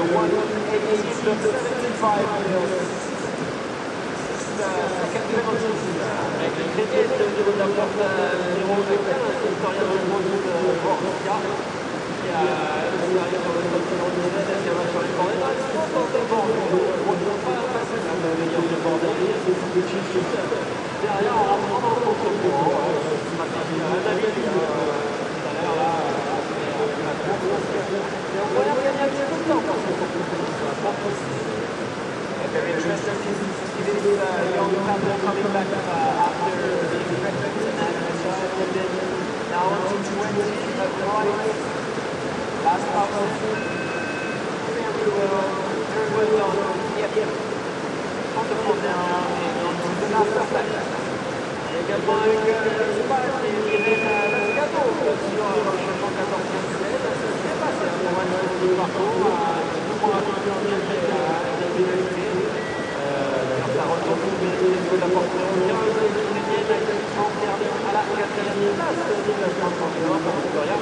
1:18.75. Second penalty, avec le crédit au niveau de la porte numéro 15, Victoria Borgia, qui a arrivé sur le top numéro 17, qui va sur les bordels. Ils sont dans des bordels, on ne peut pas passer sur le meilleur de bordel, derrière on rentre dans le contre-courant. Ce matin, il y a un avis, tout à l'heure là, avec la course, et on voit gagner un petit peu de temps parce que ça peut pas. Very interesting to see this young couple coming back after being pregnant and then now on to 20 right. Last option. Very well done. Yep. On the front now and on to the last offset. Il y a également avec l'Espagne et Irène Lascano sur l'enchaînement 14-15. Ça s'est passé pour le parcours. Tout le monde a pu en chercher la pénalité. Ça retourne de la porte 15 ukrainienne en termine à la 4e place du classement championnat pour Victoria.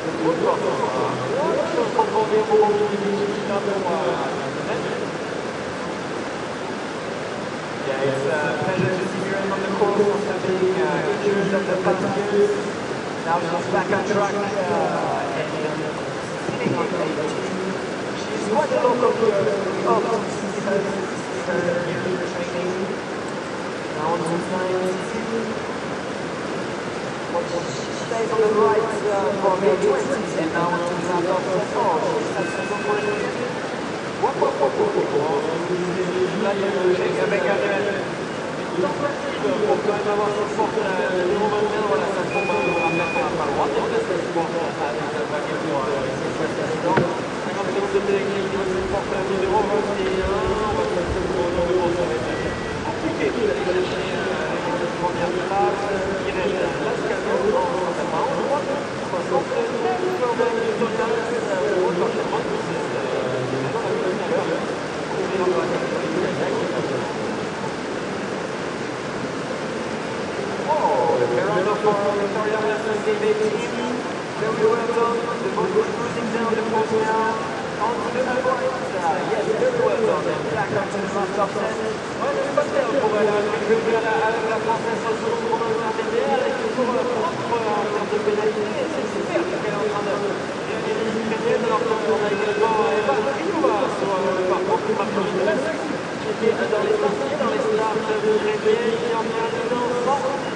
Yeah, it's a pleasure to see her on the course after being injured at the past years. Now she's back on track and sitting on 18. She's quite a local here. Oh, training. Now on to 19. She stays on the right for maybe 20, and now on to the left of the floor. She's at second point. Là, il y a le chèque avec un tentative pour quand même avoir cette force numéro 21. Voilà, ça tombe à la faire par droite. Et là, c'est pour avec la bague pour cette fois précédente. 50 secondes de télékinésie de cette force numéro 21. On va faire ce numéro ça va être appliqué. Vous allez chercher cette première place. Irène Lascano en 69 Victoria au l'enchaînement de Fernando for Victoria Wilson gave 18. Very well done. The boat is cruising down the course now. Onto the right. Yes, very well done. And back up to the last offset. Ouais, le Spatel pour récupérer la française sur le second intermédiaire et toujours propre en termes de pénalité. C'est super ce qu'elle est en train de gagner les Ukrainiennes. Alors qu'on a également Eva Triova sur le parcours de Marc-Henri Delesse, qui était dans les starts de Réveil, qui en vient dans 100.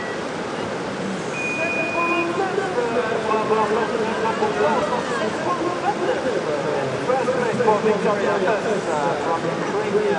First place for Victoria from Ukraine,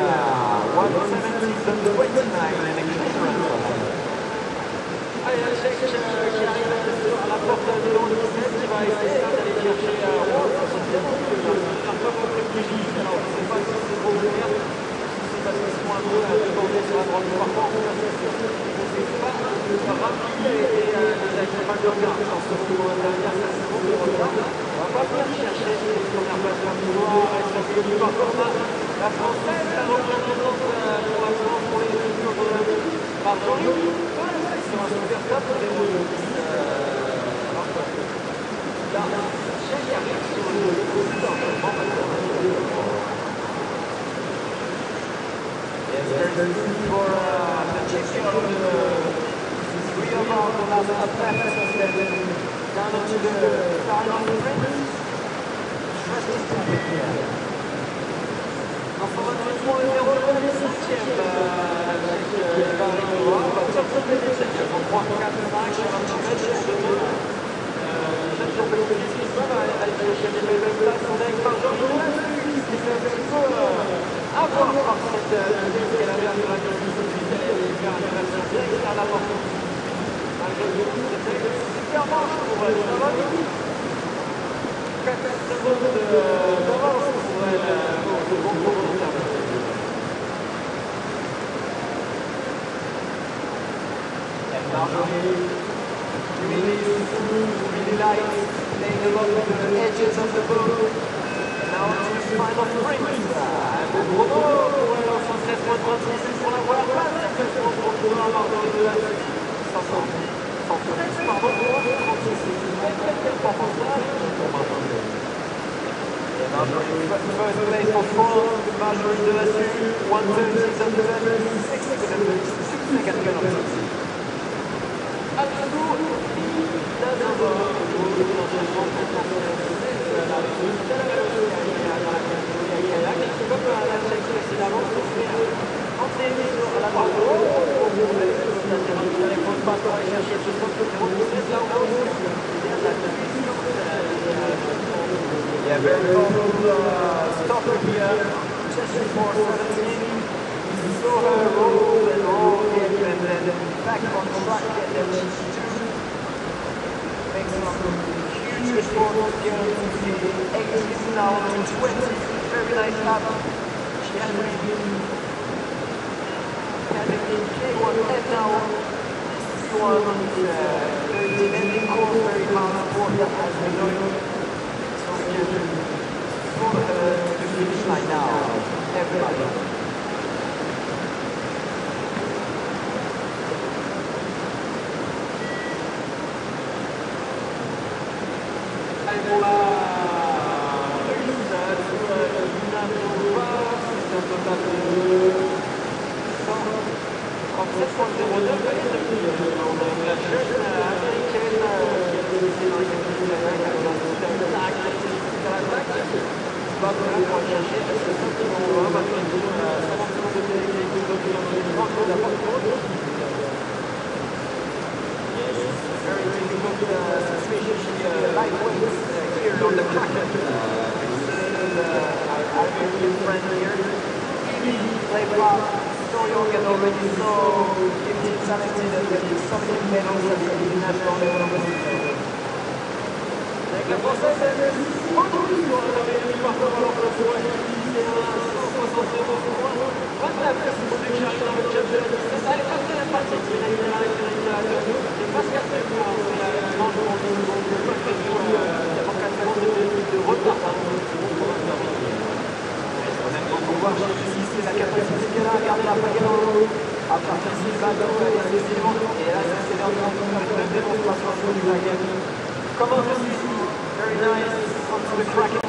1:17.29 in excellent. Allez, un chèque qui arrive à la porte numéro 17 qui va essayer d'aller chercher Wolf. C'est un peu privilégié. Alors, je ne sais pas si c'est pour le faire, si c'est parce qu'ils sont un peu débordés sur la droite du parcours. C'est pas rapide et avec pas de regard. Sauf que dans la dernière, ça c'est bon pour retard. On va pas venir chercher les premières places d'un couloir et ça c'est du parcours. La française, la représentante pour la France, pour les futurs Marc-Henri. Ils sont un super top pour les alors que là, chaque arrive sur le coup d'enchaînement. for the checking of the three of our last athletes down into the final sprint. Reste distribué here. Enfin, 28 points et 0 le 7e. Top of the 7e. 3, 4, 5 sur un petit match sur 2. Peut-être qu'on peut essayer ce qu'ils peuvent aller chercher les mêmes places avec Marjorie qui s'est un petit peu avoir par cette idée qu'elle avait à la visibilité et faire une relation directe à la porte. Malgré tout, c'était une super marche pour elle. Ça va vite. 4 secondes d'avance pour elle au second tour de terme. And Marjorie really likes playing along the edges of the boat. Now it's the final sprint. Bruno pour elle en 116.36 pour la première place. Exactement pour pouvoir Marjorie de la 113, pardon, pour 36. Quelle performance là pour Marjorie. Et Marjorie, first place for France. Marjorie de la 136.76 second penalty. Absolument, yeah, very powerful stopper here, just before 17. You saw her roll and roll again and then back on track and then she makes some huge response here to 18 now to 20. Very nice lap. She has been in K1 and now C1 is very demanding course, very hard sport that has been going. So we can follow her to the finish line now. Everybody. Pour la Toulouse, Lina Nova, c'est un total de 137.09. On a la jeune américaine qui a décidé dans les catégories de la l'attaque. Va pour chercher à ce Nova, malgré tout, 50 secondes de pénalité de la porte. Very difficult, especially lightweight here on the Kraken. Our American friend here. Play fast, so young and already so gifted, talented, and with so many medals at the national level. Avec la Française, elle est pour la deuxième parcours alors que pour elle, c'est un 171 points. 29, pour que j'arrive dans le chat de la distance. Allez, passez la partie. C'est pas ce qu'elle fait pour la manche pour les secondes. Il y a 4 secondes de retard. On peut voir ici, c'est la capacité qu'elle a à garder la Pagano. À partir de ce bateau, elle est décidément. Et là, c'est l'heure de faire une démonstration du Kraken. Comment je suis ici? Very nice. Onto the Kraken.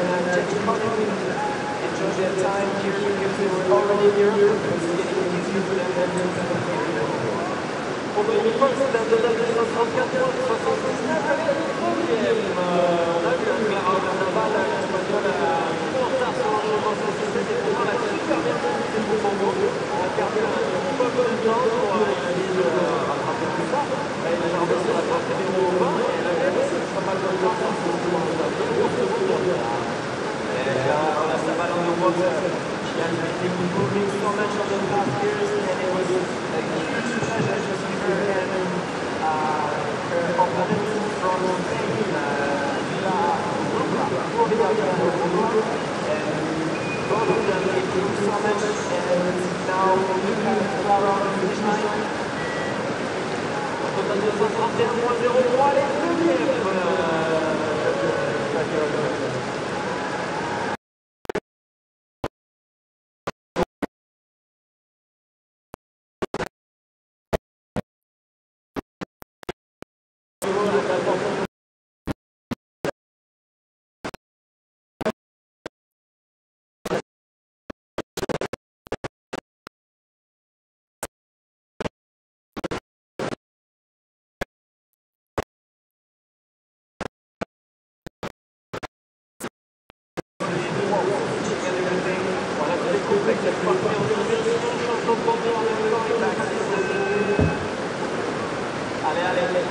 James Conner enjoyed their time here because they were already in Europe. It was getting easier for them than Pour une fois, c'est la total de 134 points, 79 avec le deuxième. On a vu un Clara Carnaval, l'Espagnol un petit peu en retard sur l'enchaînement sur ce set, et pourtant elle a super bien tenu ses mouvements. Elle a perdu un petit peu de temps pour essayer de rattraper tout ça. Elle est chargée sur la trace numéro 20 et elle a même aussi pas mal de temps pour se commencer à bien voir ce monde. Et là, on a sa balle en water. She has been moving so much over the past years, and it was a huge pleasure to see her and her opponent from Spain, Villa Furia Villarreal, and both of them improved so much, and now we have Clara on the finish line. Total de 131.03, les deuxièmes. Allez, allez, allez.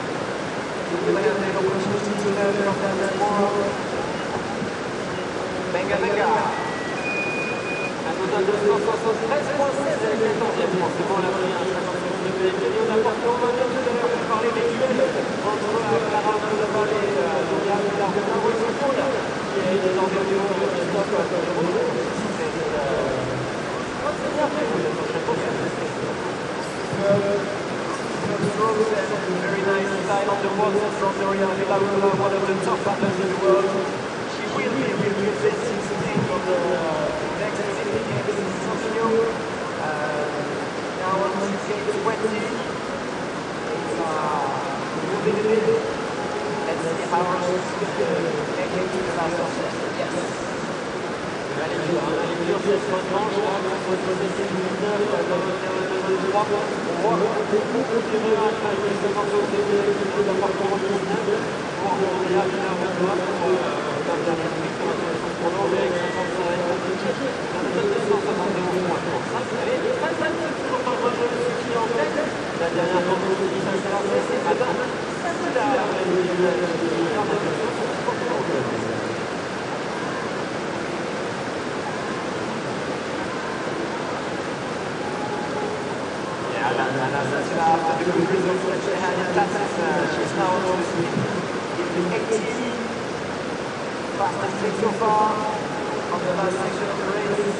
Venga, venga. Un total de 173.16 avec 14e. C'est bon, la première 50 de Pellegrini. On a porté au matin tout à l'heure pour parler des duels entre Clara Carnaval et Doria Villarreal. Oui, c'est bon, là. Qui est une envergure de Christophe. C'est bien fait, vous êtes très strokes and very nice style on the water from Doria Villarreal, one of the top paddlers in the world. She will be representing Spain on the next Olympic Games in Tokyo. Now on gate 20. It's moving a bit. Let's see how she's going to make it to the last set. Yes. Elle est dure sur ce manche, là, contre le 19, elle va venir le 3. On voit beaucoup de rues avec les 50 de l'appartement 19 pour Doria Villarreal pour la dernière minute pour prolonger avec 55 avec un total de 171 points. Elle est très toujours pas mal de ce qui est en tête. La dernière fois qu'on s'est dit ça s'est lancé, c'est Adam. C'est là, after the good results that she had in classes, she's now on the speed in the 18th, fastest trick so far on the last section of the race. She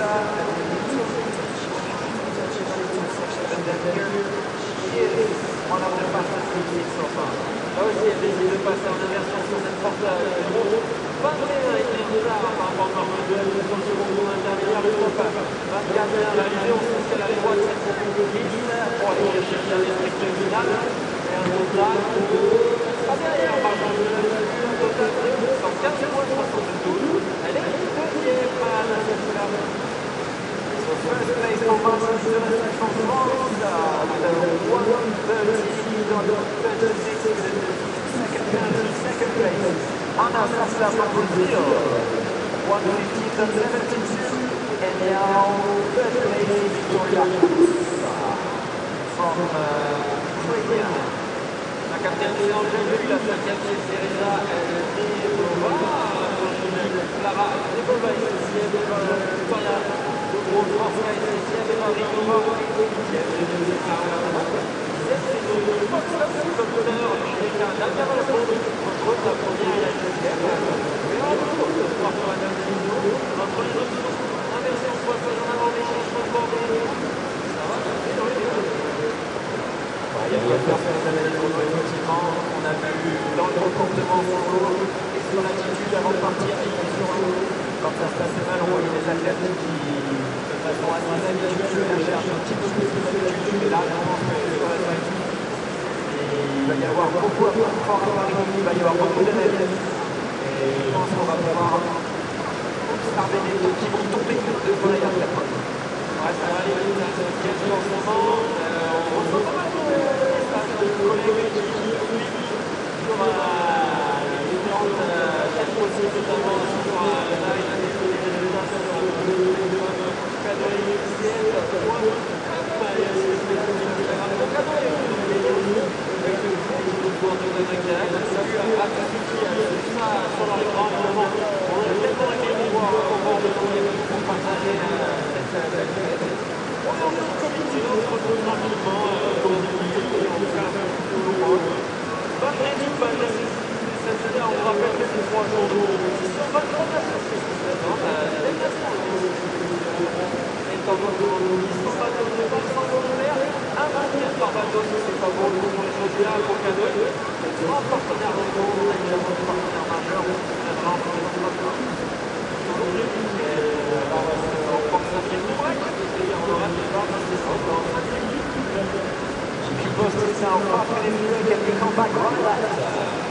is one of the fastest tricks so far. Là aussi, elle décide de passer en inversion sur cette porte à 0. 21 et retard par rapport à le duel sur le second tour intermédiaire du top. 24 à l'arrivée, on sait qu'elle a les droits de cette compétition pour aller chercher le dernier strict final. Et un total de... pas derrière, par exemple, un total de 115 points 72. Elle est deuxième à la section. So first place for Martin Jonathan from France with a 1:30.36. Second place. Ana Sasla from Brazil, 1:15.72, and now third place Victoria from Ukraine. La quatrième c'est Angèle, la cinquième c'est Serena Debova, Clara Debova est sixième, Victoria de Gros-Forska est septième, et Marie-Nova est huitième. C'est le box comme de l'heure, la dernière contre la première et la deuxième. Mais en retour, ce soir sur la deuxième vidéo, entre les options, inversion, passage en avant, des changements de bordée. Ça va, c'est dans les deux. Il y a bien faire une analyse photo, effectivement. On a vu dans le comportement solo et sur l'attitude avant de partir, qui est sur l'eau. Quand ça se passait mal, on voyait les athlètes qui, de façon assez habituelle, cherchent un petit peu plus d'habitude. Et là, je pense que sur la traque, il va y avoir beaucoup à faire. Il va y avoir beaucoup d'analyses. Et je pense qu'on va pouvoir Bernard Benetton qui vont tomber devant la garde. Ouais, ça va aller vite, c'est le sketch en ce moment. On reçoit pas mal de messages de collègues qui publient sur les différentes chaînes possibles, notamment sur Live, les résultats sur le téléphone, cadeau initial, salut à tous ceux qui suivent ça sur leur écran, évidemment. On aurait tellement aimé vous voir au bord de l'eau pour partager cette fête. On est en petit comité, on se retrouve tranquillement, comme dit, et on fait un petit peu au rôle. Vendredi, on vous rappelle que c'est 3 jours qui sont 23 nations. La délégation est en mode ils sont pas de départ sans volontaire, un volontaire par bateau, c'est pas bon, pour les choses bien, pour cadeau. Grand partenaire de groupe, évidemment des partenaires majeurs, vraiment pour les entrepreneurs. Aujourd'hui, on prend ça fait tout break, c'est-à-dire on aura des barres d'incessants dans 5 minutes. She posted now 5 minutes break and we come back right back.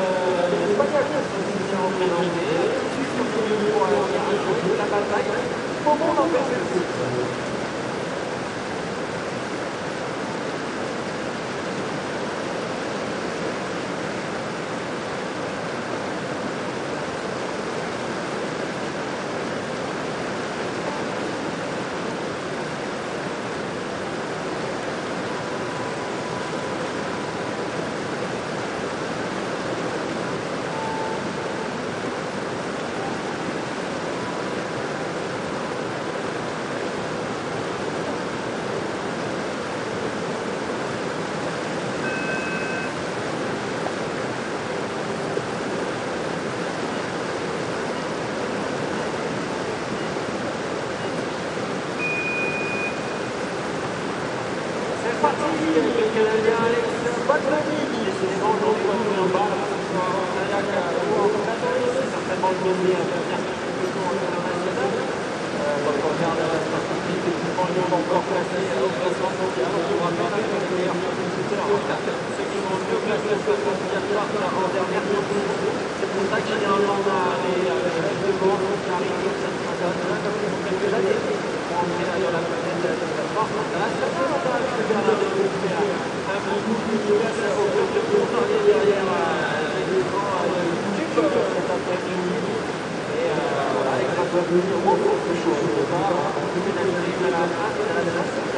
La bataille soit obligatoire en dernière position. C'est pour ça que généralement on a les chefs de bande qui arrivent comme ça depuis quelques années pour entrer dans la planète de plateforme. Là, c'est pas on a vu Bernard Descaux faire un petit coup de pièce au club de course derrière l'écran de YouTube cet après-midi. Et voilà, les grappeurs de Miro pour quelque chose. On va pénaliser à la fin de la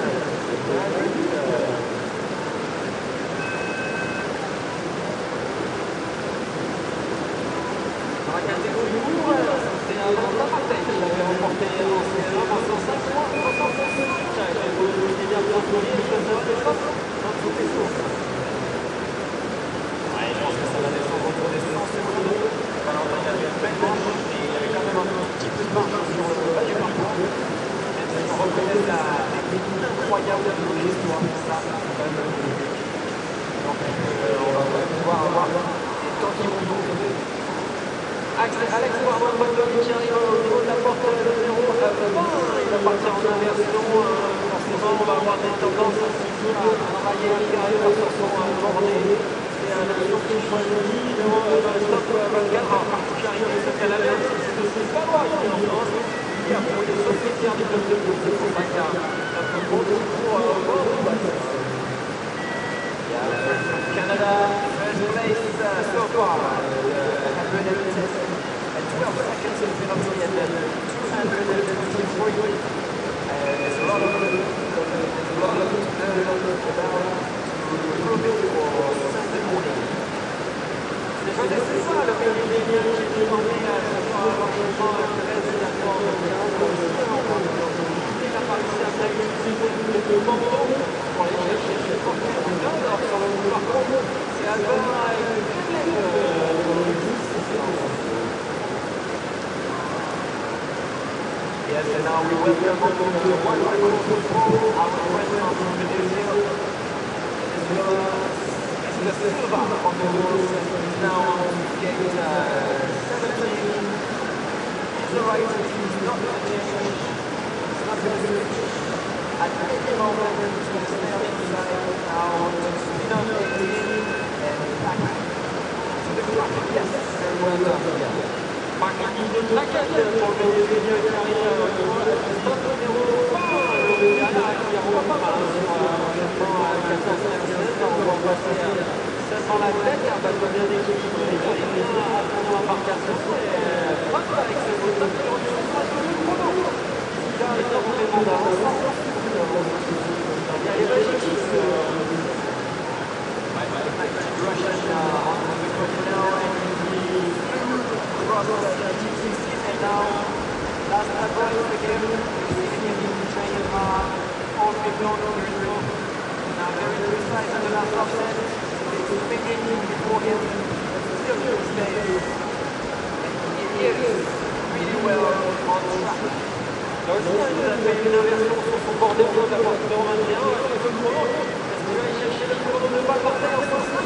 dans la catégorie lourd, c'est Valentin Martel qui l'avait remporté en C1 en 105 points, 76 minutes. Il faut le bien contrôler, il faut savoir les choses dans toutes les sources. Ouais, je pense que ça va descendre autour des 100 secondes. Valentin a fait une belle manche, mais il avait quand même un petit peu de marge sur le bas du parcours. Même si on reconnaît la technique incroyable de l'histoire, ça, c'est quand même le but. Donc, on va pouvoir avoir des temps qui vont donner. Alex Warman-Bottom qui arrive au niveau de la porte numéro 20, il va partir en inversion, forcément on va avoir des tendances un petit peu à travailler l'intérieur sur son bordé, c'est la version qui choisit dans le stop 24, particularité c'est qu'elle a l'air, c'est pas loin ici en France, il y a pour les sociétaires du club de foot, c'est pour ça qu'il y a un peu de bon pour Canada, first place so far, 12 seconds of penalty and then 253. There's a lot of about to improve it for Sunday morning. C'est ça le milieu des liens qui est demandé à ce soir largement à 13 et à 15. Il a pas réussi à faire utiliser le bandeau pour aller chercher le portier de garde. Alors sur le parcours, c'est Albert avec le 10. Yes, and now we welcome on the one record control our friend from Indonesia. It's the Silva on the wall. He's now on gate 17. He's the right, he's not going to change. He's not going to switch. At any moment, he's going to stay on the inside. Now, spin on 18 and back to the crack. Yes, very well done. Marquis de Traquette pour le milieu des lieux qui arrive au stop numéro 20. Le Ghana qui revoit pas mal sur à 14-16. On voit passer seulement la tête, un bateau bien équilibré. Il arrive bien à son embarcation et passe avec ce stop numéro 2. Il a énormément d'avance. Il y a les Belgiques. Russian on the continent and across the T16 and now last advice again, training hard, all people now very precise in the last offset, it's thinking before him, still good stays, and he is really well on track. Là aussi, il nous a fait une inversion sur son bord d'épaule de la porte numéro 21, est-ce que le chrono, est-ce qu'il va aller chercher le chrono de balle par terre,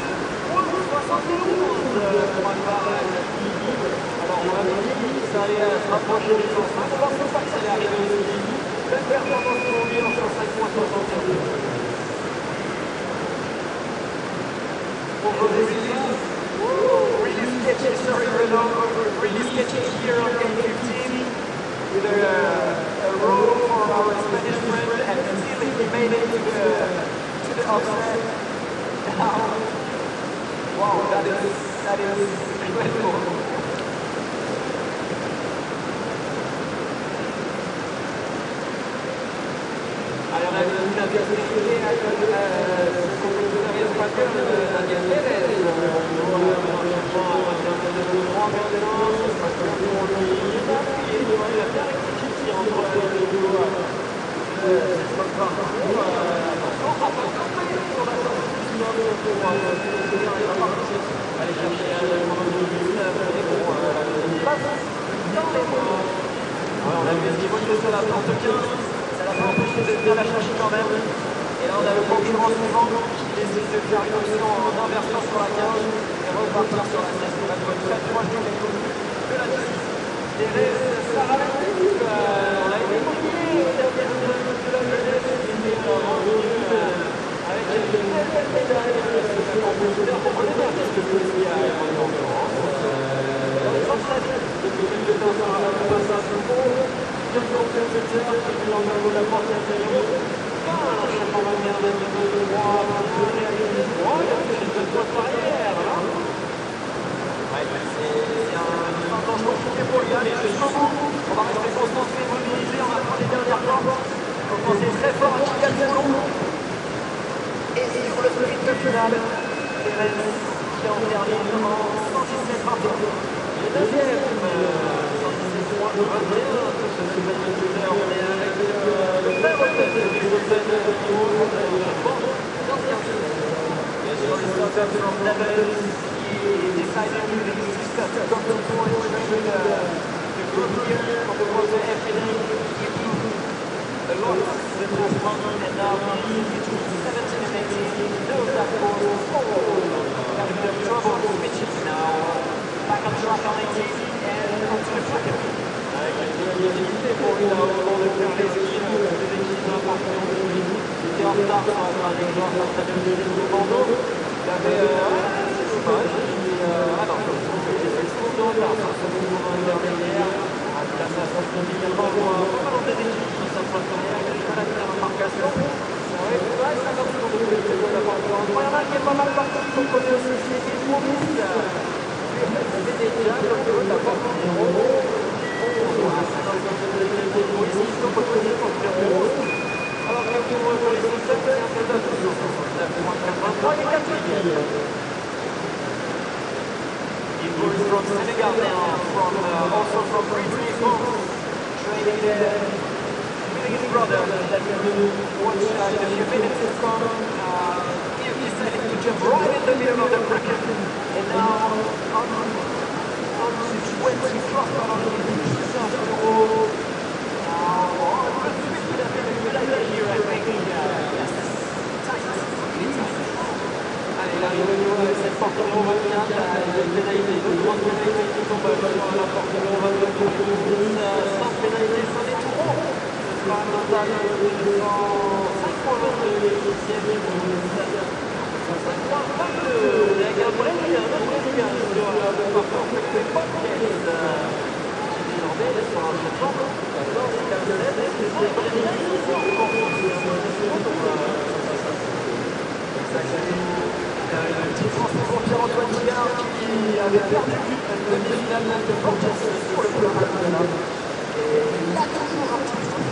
71 pour Alvarez. Alors on a dit que ça allait se rapprocher des 105, on va voir pas que ça allait arriver aussi. Belle performance pour lui en 105.71. Pour José Silva, really sketchy, sorry Renault, really sketchy here on game 15 with a roll for our Spanish friend and still he made it to the offset. Now, wow, that is incredible. Alors on a vu la vérité avec ce compositeur espagnol, Daniel Pérez. On va chercher un 3 maintenant, ce sera pour lui. Il a bien rectifié entre les deux. C'est pas grave. Attention, sur la sortie du nord pour aller chercher un chrono de 19 et passe dans les mois. On a vu un niveau sur la porte 15. Ça l'a pas empêché de bien la chercher quand même. Et là on a le concurrent suivant qui décide de faire une option en inversion sur la 15 et repartir sur la 16 pour être très proche de la 16. Thérèse Saralatif, on a été mouillé au dernier de la jeunesse, il était revenu avec une belle médaille. C'est un compositeur qu'on connaît bien. vient de 2-3 de réaliser. Oh, il a touché 2 points arrière. C'est un temps compliqué pour lui aller jusqu'au bout. On va rester concentré, mobilisé, on va prendre les dernières plantes. Il faut penser très fort à Kylian Salon. Et sur le sprint final, Perez qui en termine en 117-21. Le deuxième, 117-21. On est avec le frère de sur les starters from Netherlands, he decided to discuss the government point during the group here of the World FNA. A lot the last month, and now between 17 and 18, knows that having a bit of trouble switching now. Back on track on 18 and onto the track. Pour lui, là, au moment de faire les équipes importantes, il était en retard sur les joueurs face à le bandeau. Il avait, c'est dommage, alors, il fait le seconde de retard sur ce mouvement intermédiaire. Là, ça se trouve également pas mal des équipes qui sont sur le carrière, il a pas la faire marcation. Ouais, 50 secondes de plus, c'est bon d'avoir un première qui est pas mal parti, qu'on connaît aussi, c'est trop vite. C'est déjà le peu d'avoir numéro. Alors que pour les systèmes, c'est un peu from Senegal now, also from Brittany France, training with his brother that will watch in a few minutes to come. He decided to jump right in the middle of the bracket, and now on to 20 plus on the here, I think, yes, tight, really tight. Allez, là, cette porte numéro 24, une pénalité, deux grandes pénalités qui tombent sur la porte numéro 22 pour le 12, sans pénalité, ça n'est trop. Ce sera un total de 105 points de l'officiel pour le 5 points 22, avec un Brésilien, sur le parcours effectué par Pièce. Désormais, sur un champ, 14 et 15, c'est ça, les Brésiliens, ils sont le petit France pour Pierre-Antoine Guillard qui avait perdu la demi-finale de Forges sur le plan national. Et il a toujours un petit peu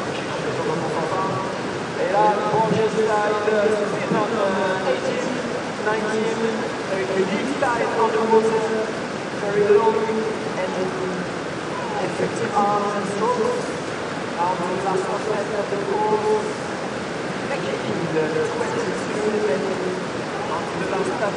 et là, Forges side, spin on 18, 19, avec le deep side on the water, very long and effective arms and strokes. On the last aspect of the course, making the 22 and onto the last step.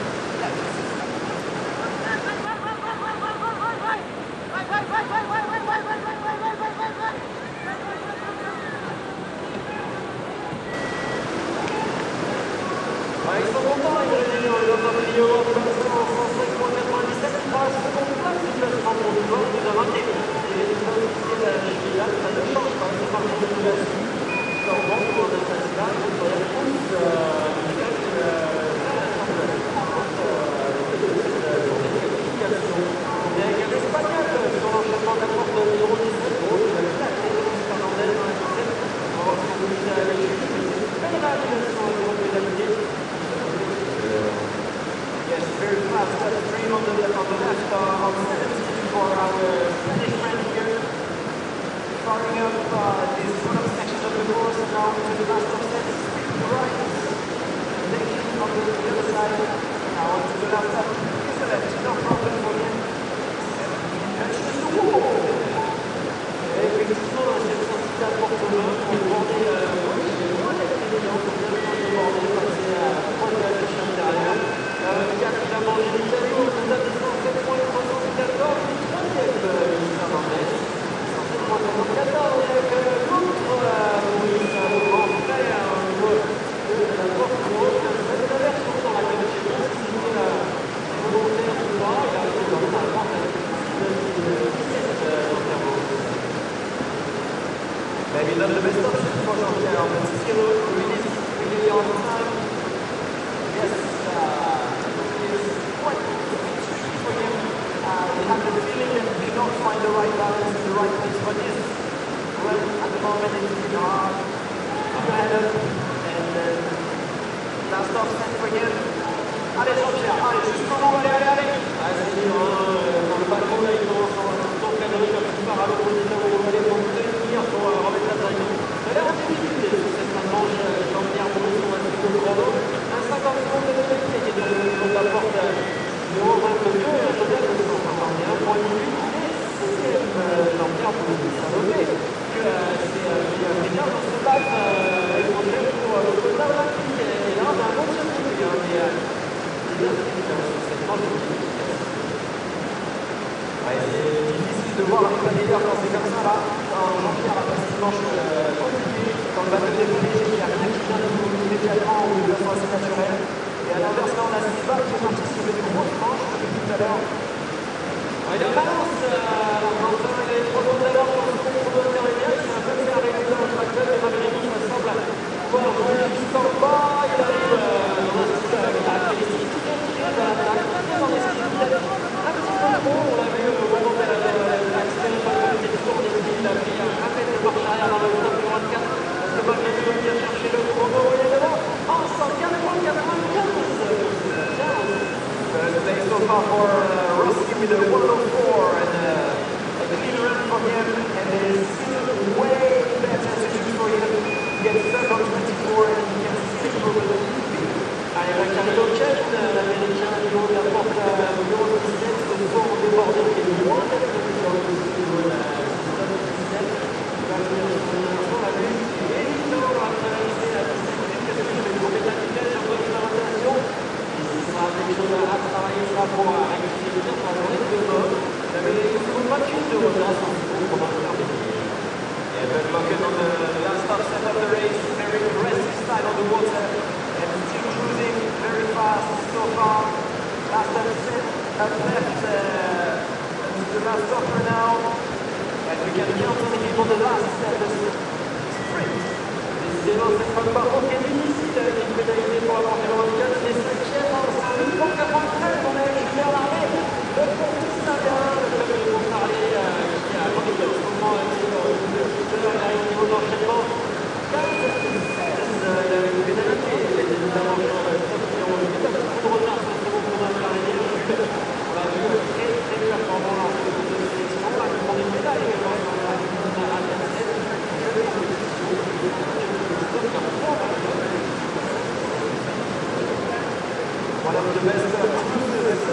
Ils sont contents, les Brésiliens, ils ont un milieu en 105.97, 3 secondes place du classement pour le joueur, nous a marqué. Et les résultats officiels de la Gila, ça ne change pas, c'est parti de là-dessus. Leur banque pour le Sassia, ils vont faire tous avec un Espagnol sur l'enchaînement de la porte numéro 17, qui va claquer Fernandez dans la système. On va voir si vous dites avec lui, c'est une belle réalisation au niveau de pénalité. Yes, very fast stream on the left on 17 for our Spanish friend here. Starting up this front section of the course now to the last of sets, right. Taking on the other side, now onto the last step. Excellent, no problem for him. Touches the wall. Et effectivement, cette sortie à Porto-Main, on demandait moins d'accidents pour bien demander passer à 3 de chien derrière. 4 il a mangé l'Italie, on nous a dit 107 points 314, et 3e Fernandez. 107 points 314 avec l'autre Maurice, le grand frère de la porte numéro 15. C'est la version dans la qualité de signé difficile de voir les balayeurs quand c'est comme ça là. Quand Jean-Pierre a passé dimanche compliqué dans le bateau des policiers, il n'y a rien qui vient de nous immédiatement ou de façon assez naturelle. Et à l'inverse, là on a Sylvain qui est parti sur une grosse manche depuis tout à l'heure. Il avance, enfin il a une trop longue d'avance sur le contrôle intermédiaire, il s'est un peu fait arrêter dans le tracteur et malgré tout ça semble pouvoir rouler jusqu'en bas, il arrive dans un style caractéristique qui vient tirer dans l'attaque, bien dans les styles, un petit peu trop, on l'a vu au moment de l'expérimentation du tour, il a pris un mètre de marche arrière dans le top 24, parce que malgré tout il vient chercher le chrono, il est devant, en 104.95. Thanks so far for Rossi with a 104 and a clean run for him, and it is still way better situation for him. He gets stuck on 24 and he can stick over the speed. Allez, Ricardo Chen, l'américain au niveau de la porte numéro 17, de nouveau en débordé, qui est loin d'être le numéro 17. Il va venir sur la vue, et il va traverser la 17 minutes, parce qu'il va tomber de la vitesse en bonne présentation. Il sera des choses à travailler ça pour rectifier le tir pour la journée de demain. Il avait une seconde 28 de retard sur ce pour terminer. Yeah, but Bucket on the last upset of the race, very aggressive style on the water, and still cruising very fast so far. Last upset up left, the last stopper now, and we can count on him on the last sprint. Décidément, cette fois par contre, est difficile avec une pénalité pour la portée handicap. Il est 5e en 193. On a Julien Larmé, le courtiste indien, le club de Montparnasse, qui a connu en ce moment un petit peu de Twitter. Il arrive au niveau d'enchaînement 15-16. Il a une pénalité. Il est évidemment sur le top numéro 8. Un petit peu de retard sur ce second tour d'intermédiaire. On l'a vu très très performant lors de cette sélection. On a demandé une médaille également sur la Radiant 7. One of the best cruisers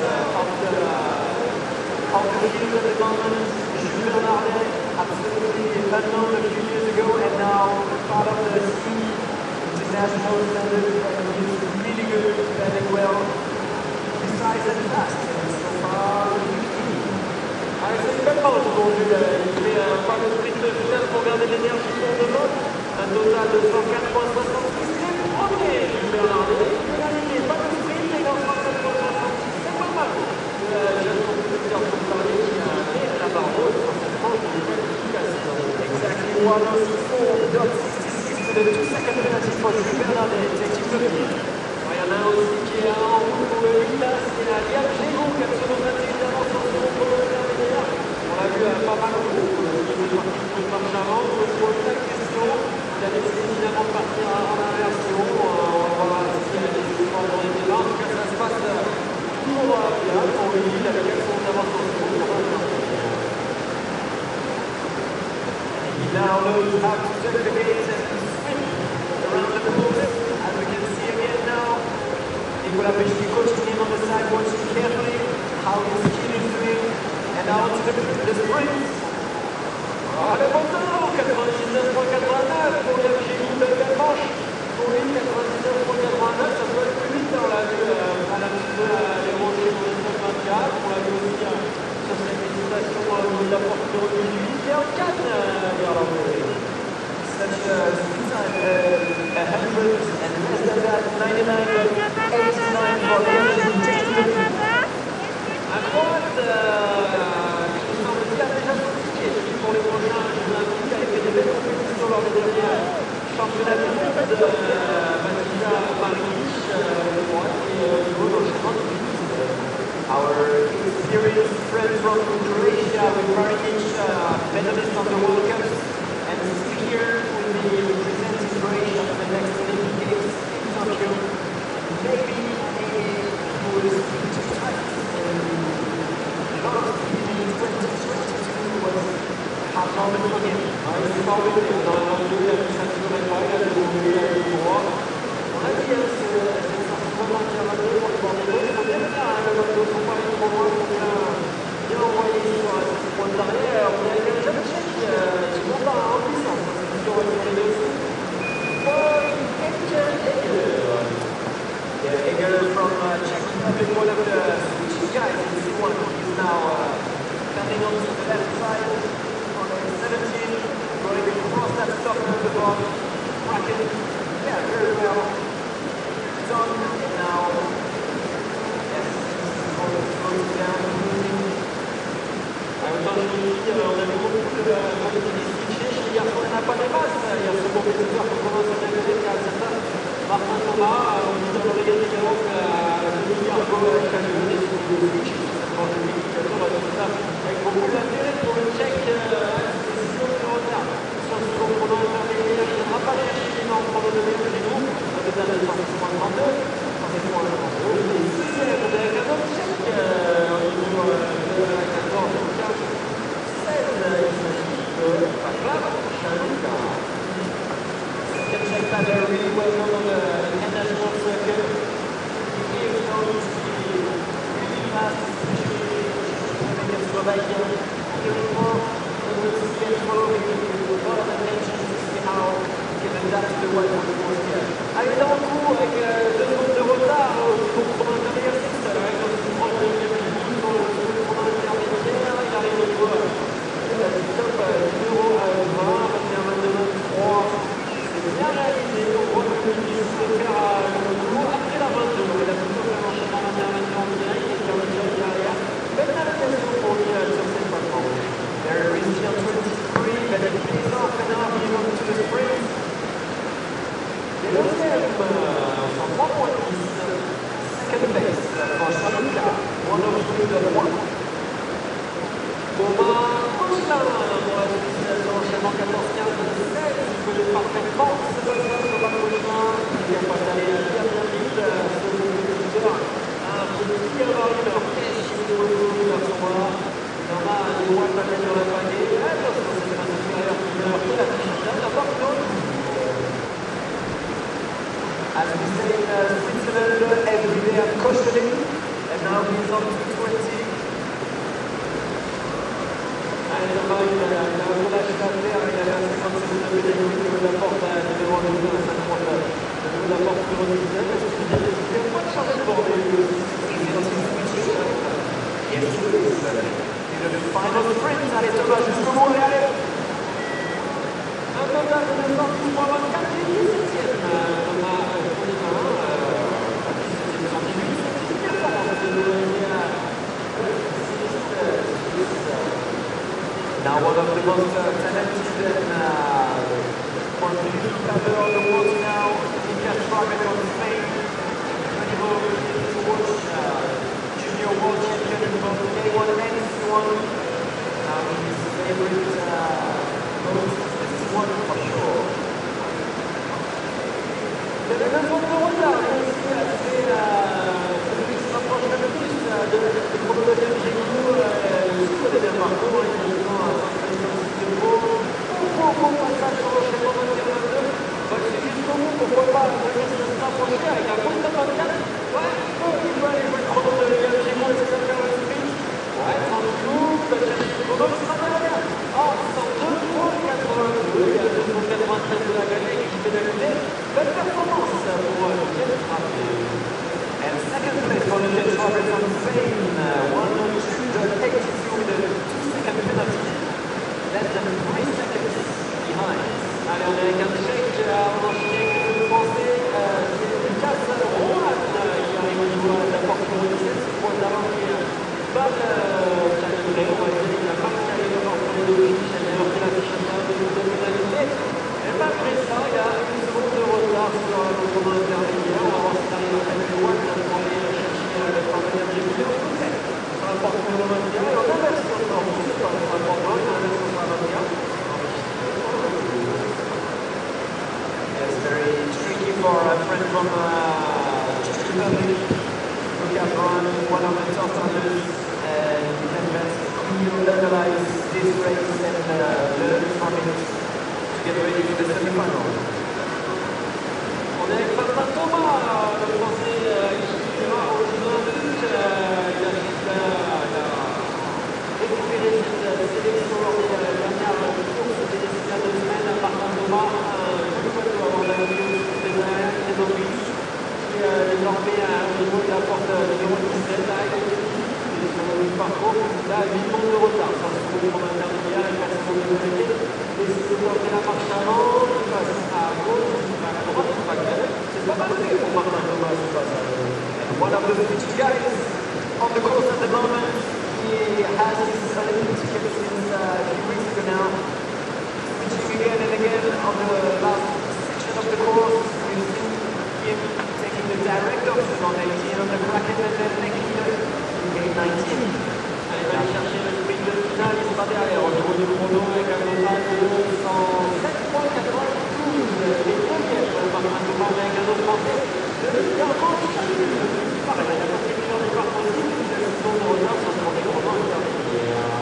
of the field at the moment, Jules Bernardet, absolutely unknown a few years ago, and now part of the sea international standard, and he's really good, very well, precise and fast, and so far, C'est une belle pause aujourd'hui. Il fait pas de sprint final pour garder l'énergie pour demain. Un total de 104.66. C'est le premier, Jules Bernardet. Pénalité, pas de sprint, mais dans 104.66. C'est pas mal. Le jeune compétiteur Montparnasse qui a fait la barre haute. Forcément, il est pas efficace. exactly 104.66 to the 2-second penalty for Jules Bernardet, taking the lead. Il y en a un aussi qui est en route pour le 8 là, c'est la Liam Gégo qui a absolument évidemment sur son contrôle intermédiaire. On l'a vu pas mal au groupe, il est parti pour une marche avant, on se pose la question, il a décidé finalement de partir en inversion, on va voir s'il y a des efforts dans les débats, en tout cas ça se passe toujours bien pour lui, il a quelques secondes d'avance sur son contrôle intermédiaire. He now knows how to turn the gates and swim around the post, as we can see again now. Nicolas Pesci coaching him on the side, watching carefully how his skill is doing, and now to the sprint. Le poteau, 99.89 pour Liam Gégo, belle manche. Pour lui, 99.89, ça peut être plus vite, on l'a vu à la petite les rochers sur les 24, on l'a vu aussi sur cette hésitation au niveau de la porte numéro 18, et en 4 vers l'entrée. Such a speed time, 100 and less than that, 99.89 for Liam. À droite, qui semble déjà compliqué pour les prochains Jeux Olympiques, avec des belles compétitions lors des derniers championnats du monde. Matija Maric, le droit, qui est au niveau d'enchaînement du Our experienced friend from Croatia with Maric, medalist on the World Cup, and still here with the representing Croatia for the next Olympic Games in Tokyo. Maybe he was too tight. A lot of speed in 2022 was half moment for him. C'est pas embêté, dans la langue il a pris sa kilomètre il a déroulé le droit. On a dit, c'est vraiment bien mal pour les bordelais. Il faut bien le faire, le bateau, faut pas aller trop loin, faut bien envoyer sur cette pointe d'arrière. On a les jeunes tchèques qui vont pas en puissance, c'est sûr, on va y aussi. Paul Eger. Yeah, Eger from Czech bit one of the switching guys in C1. He's now coming on to the left side on the 17, going across that stop of the board, cracking, yeah, very well. Done, and now, yes, going down. Autant je vous dis, on avait beaucoup de switchés chez les garçons, il n'y en a pas des masses. Il y a ce compétiteur qui commence à bien connaître, qui a certain Martin Thomas, on nous a regardé également que Denis Argo avec un jeu des switches, avec beaucoup d'intérêt pour le check, c'est 6 secondes de retard. Sur ce chrono intermédiaire, il ne viendra pas chercher l'énorme chrono de mieux chez nous, avec un 132, 132, et 6e avec un autre check au niveau de la 14. Check that they're really well known on the international circuit. He is known to be really fast, especially in Slovakia. Therefore, we will see and follow with a lot of attention to see how he can adapt to the white course here. Allez, dans le coup, avec 2 secondes de retard, pour son intermédiaire 6, avec un proche de pour son intermédiaire, il arrive au niveau top numéro 20, 21, 22, 23. C'est bien réalisé, on voit que il se faire le coup après la 22. Il a plutôt fait un enchaînement 21, 22 en direct et qui en a direct derrière. Belle navigation pour lui sur cette plateforme. Very risky on 23, but it pays off and now he goes to the sprint. Et deuxième, 103.10, Second place for Saluka, 102.1. Thomas Cochelin, son enchaînement 14-15-16, il connaît parfaitement ce bassin, Thomas Cochelin, qui a pas allé bien vite, ce compétiteur, un petit gabarit, alors qu'est-ce qu'il doit jouer vers son Thomas a des droits à mettre dans la panier, attention, c'est un supérieur qui vient heurter la fiche, la porte d'eau. As we say in Switzerland, every day I'm cautioning, and now he's on to 20. Allez, Thomas, il a un relâche d'affaires, il avait un 56 de pénalité de la porte à numéro 2, à 5.9. De la porte numéro 19, est-ce qu'il vient pas de changer de bordel, lui aussi? Yes, it is. In the final sprint, allez Thomas, jusqu'au bout, allez. Un total de 906.24 et 17e. Thomas Cochelin, 17e centime, c'est une performance de l'Olympia. Now one of the most talented and for the new cover of the world now, Mika Schwaben from Spain. Incredible to watch, junior world champion in both A1 and C1. Now his favorite boat is C1 for sure. Il avait 2 secondes de retard, lui aussi, c'est celui qui se rapproche le plus de chrono de Gemgegou, sur les derniers parcours, quasiment à 56 euros. Bon passage sur l'enchaînement 21-22. C'est jusqu'au bout, pourquoi pas venir se rapprocher avec un gros top 24. Ouais, il peut aller jouer le chrono de Gemgegou et c'est faire le sprint. Ouais, tranquillou, il va chercher le chrono, il sera derrière. Oh, 102.82, il y a 2.93 de la gagner qui fait d'allumer. Belle performance pour Jet Frappé. And second place for the Jet Schwaben from Spain, 102.82 with a 2-second penalty. Less than 3 seconds behind. Allez, on est avec un check, on enchaîne avec le français, c'est Lucas Rohan qui arrive au niveau de la porte numéro 17, ce point d'avant qui est mal calibré, on va dire, il n'a pas calibré l'ensemble de fiches, il a heurté la fiche interne de pénalité. Et malgré ça, il y a 1 seconde de retard sur le chrono intermédiaire, on va voir s'il arrive à faire le droit, il va aller chercher le partenaire du milieu, sur la porte numéro 21, et on inverse sur le porte, c'est pas sur la porte 1, il inverse sur la 21. It's very tricky for a friend from Czech Republic. Luka Braun, one of the top runners, and he can best analyze this race and learn from it to get ready for the semi-final. On est avec Martin Thomas, le français qui va au Olympique. Il a récupéré cette sélection lors des dernières courses des 2 semaines. Martin Thomas, avant la vidéo des Olympiques, qui désormais au niveau de la porte numéro 19. donc là 8 secondes de retard. Ça se trouve en intermédiaire et 4 secondes de pénalité. Et si vous tentez la marche avant, il passe à gauche, à droite, c'est pas mal fait pour Martin Thomas ce passage. One of the Fiji guys on the course at the moment. He has his Olympic ticket since a few weeks ago now. Switching again and again on the last section of the course. We've seen him taking the direct option on 18 on the bracket and then making it in gate 19. Allez, va aller chercher le sprint de finale, il sera derrière au niveau du chrono avec un total de 107,92. Les premiers, Martin Thomas avec un autre français de 40. Pareil, il a pas fait plusieurs départs possibles, il a 6 secondes de retard sur son décrochement intermédiaire.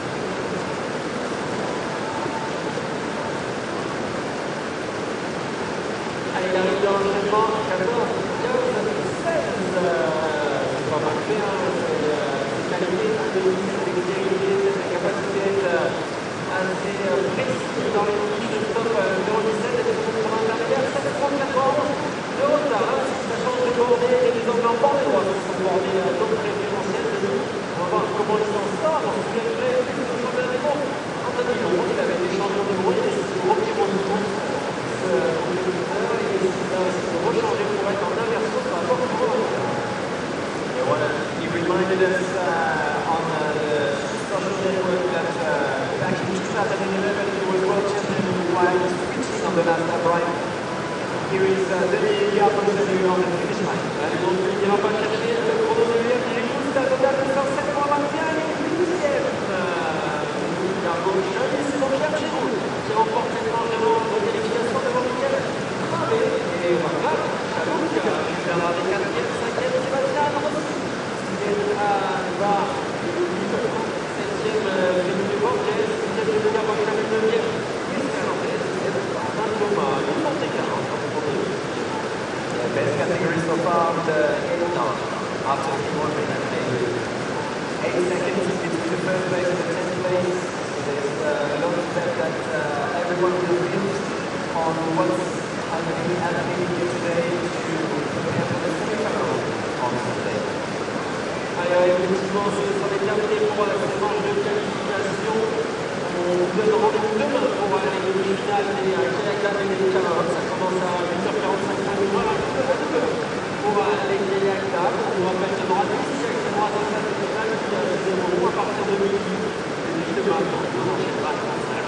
Allez, il arrive dans l'enchaînement, 14, 15, 16. C'est pas mal fait, hein. C'est qualité, un demi-dextérité, c'est la capacité d'être assez précis dans les limites de stop 0,17 et de son intermédiaire, 7,14 de retard. Si ça change de bordée et les angles en bord des droits qui sont bordés à d'autres préférentiels de nous, on va voir comment il s'en sort. On se souviendrait plus de championnat des mondes. Anthony Leroux, il avait des changements de bruit, et c'est le premier monde de course. Et si ça se rechanger pour être en inversion, ça va pas beaucoup. He reminded us on the social network that back in 2011 he was world champion while switching on the last lap right. Here is Denis Garponcelli on the finish line. Allez, donc il va pas chercher le chrono de lui, il est juste à total de 107,21 et 8e. Garponcelli, c'est mon cher chez vous, qui remporte cette manche de qualification devant Michael Travé. Et voilà, Chalouk, qui viendra des 4e, 5e, Sébastien Rossi. Va 7e Philippe Borges, 6e de Gabriel, 9e Luis Fernandez, 7e Thomas, une montée 40 pour le best category so far with the 8 knots after the 1 minute and 8 seconds between the first place and the 10th place. There's a lot of that everyone will be on what's happening here today to prepare for the semi-final on Sunday. Allez, effectivement, ce sera terminé pour cette manche de qualification. On vous donne rendez-vous demain pour les demi-finales des Kayak et des Camarades. Ça commence à 8h45 pour les Kayak. On rappelle qu'il y aura 10 Kayak qui aura dans cette finale qui se dérouleront à partir de midi. Et puis demain, on enchaînera le concert.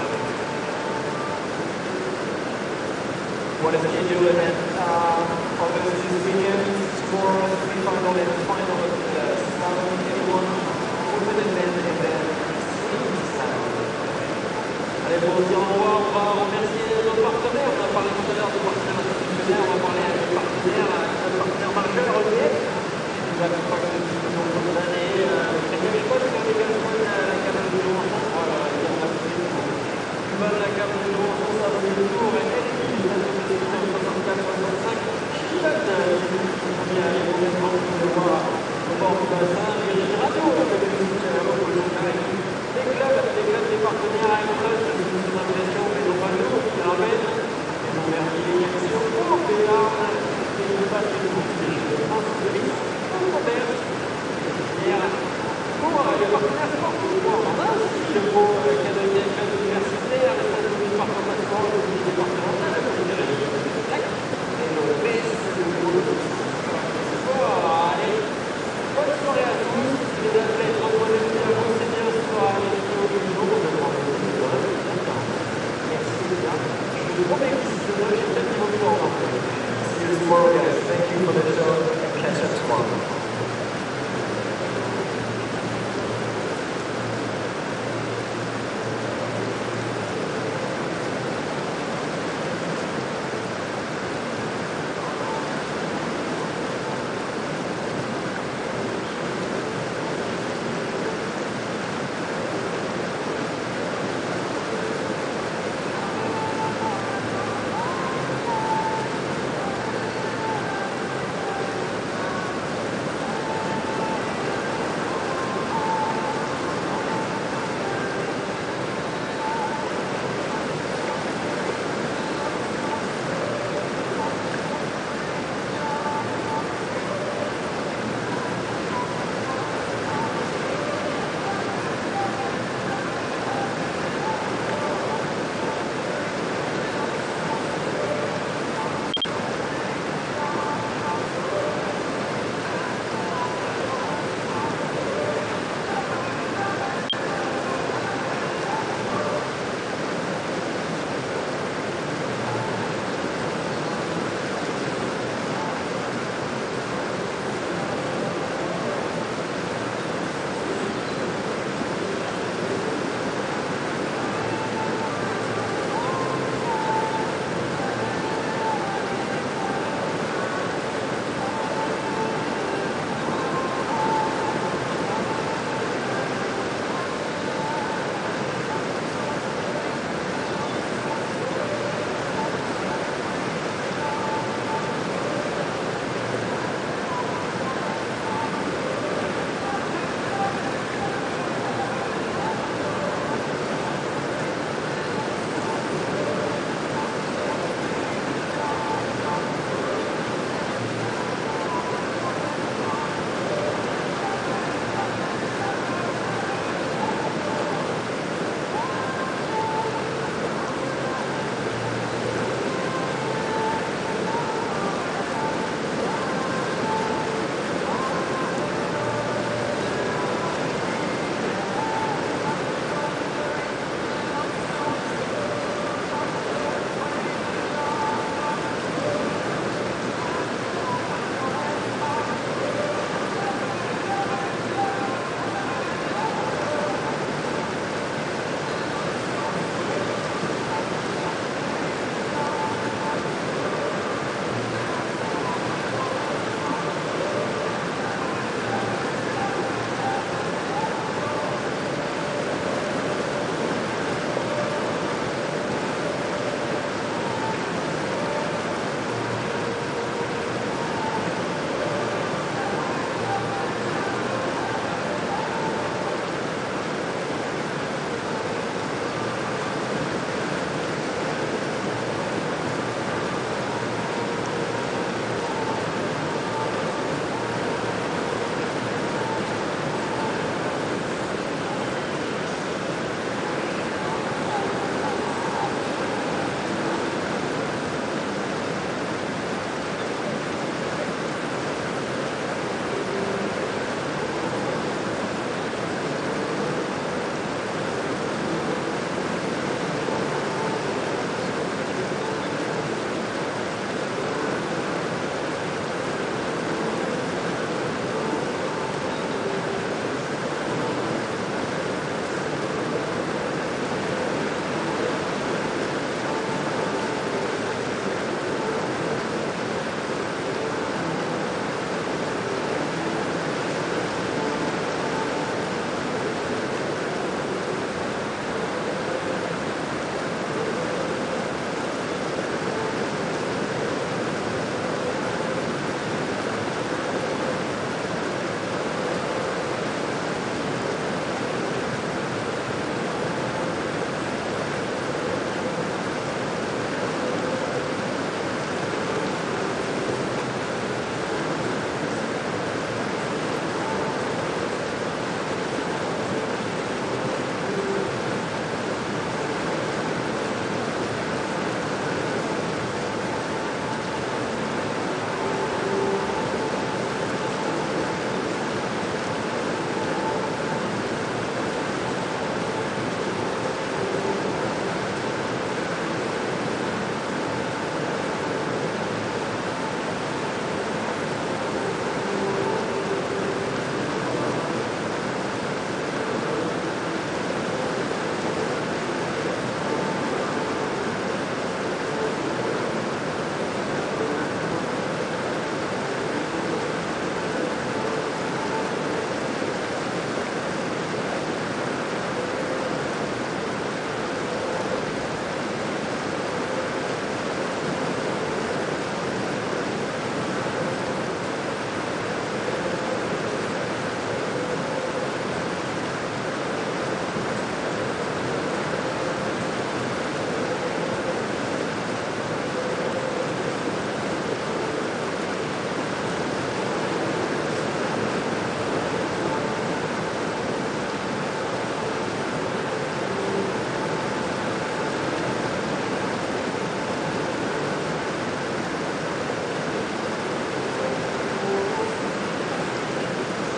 What a schedule event over this weekend. Tomorrow, the semi-final and final of the Southern K1 Open event and then Saturday. Allez, pour dire au revoir, on va remercier nos partenaires. On a parlé tout à l'heure de partenaires institutionnels, on va parler à nos partenaires, notre partenaire majeur, EDF, qui nous accompagne depuis de nombreuses années. Crédit Agricole, qui a également la gamme de l'eau, la gamme de l'eau, ça va mieux le tour, et des partenaires à Empress, c'est une impression, mais non pas nous, qui ramène des ouvertures européennes, et une base de France de l'Est, pour les partenaires sportifs, pour le mot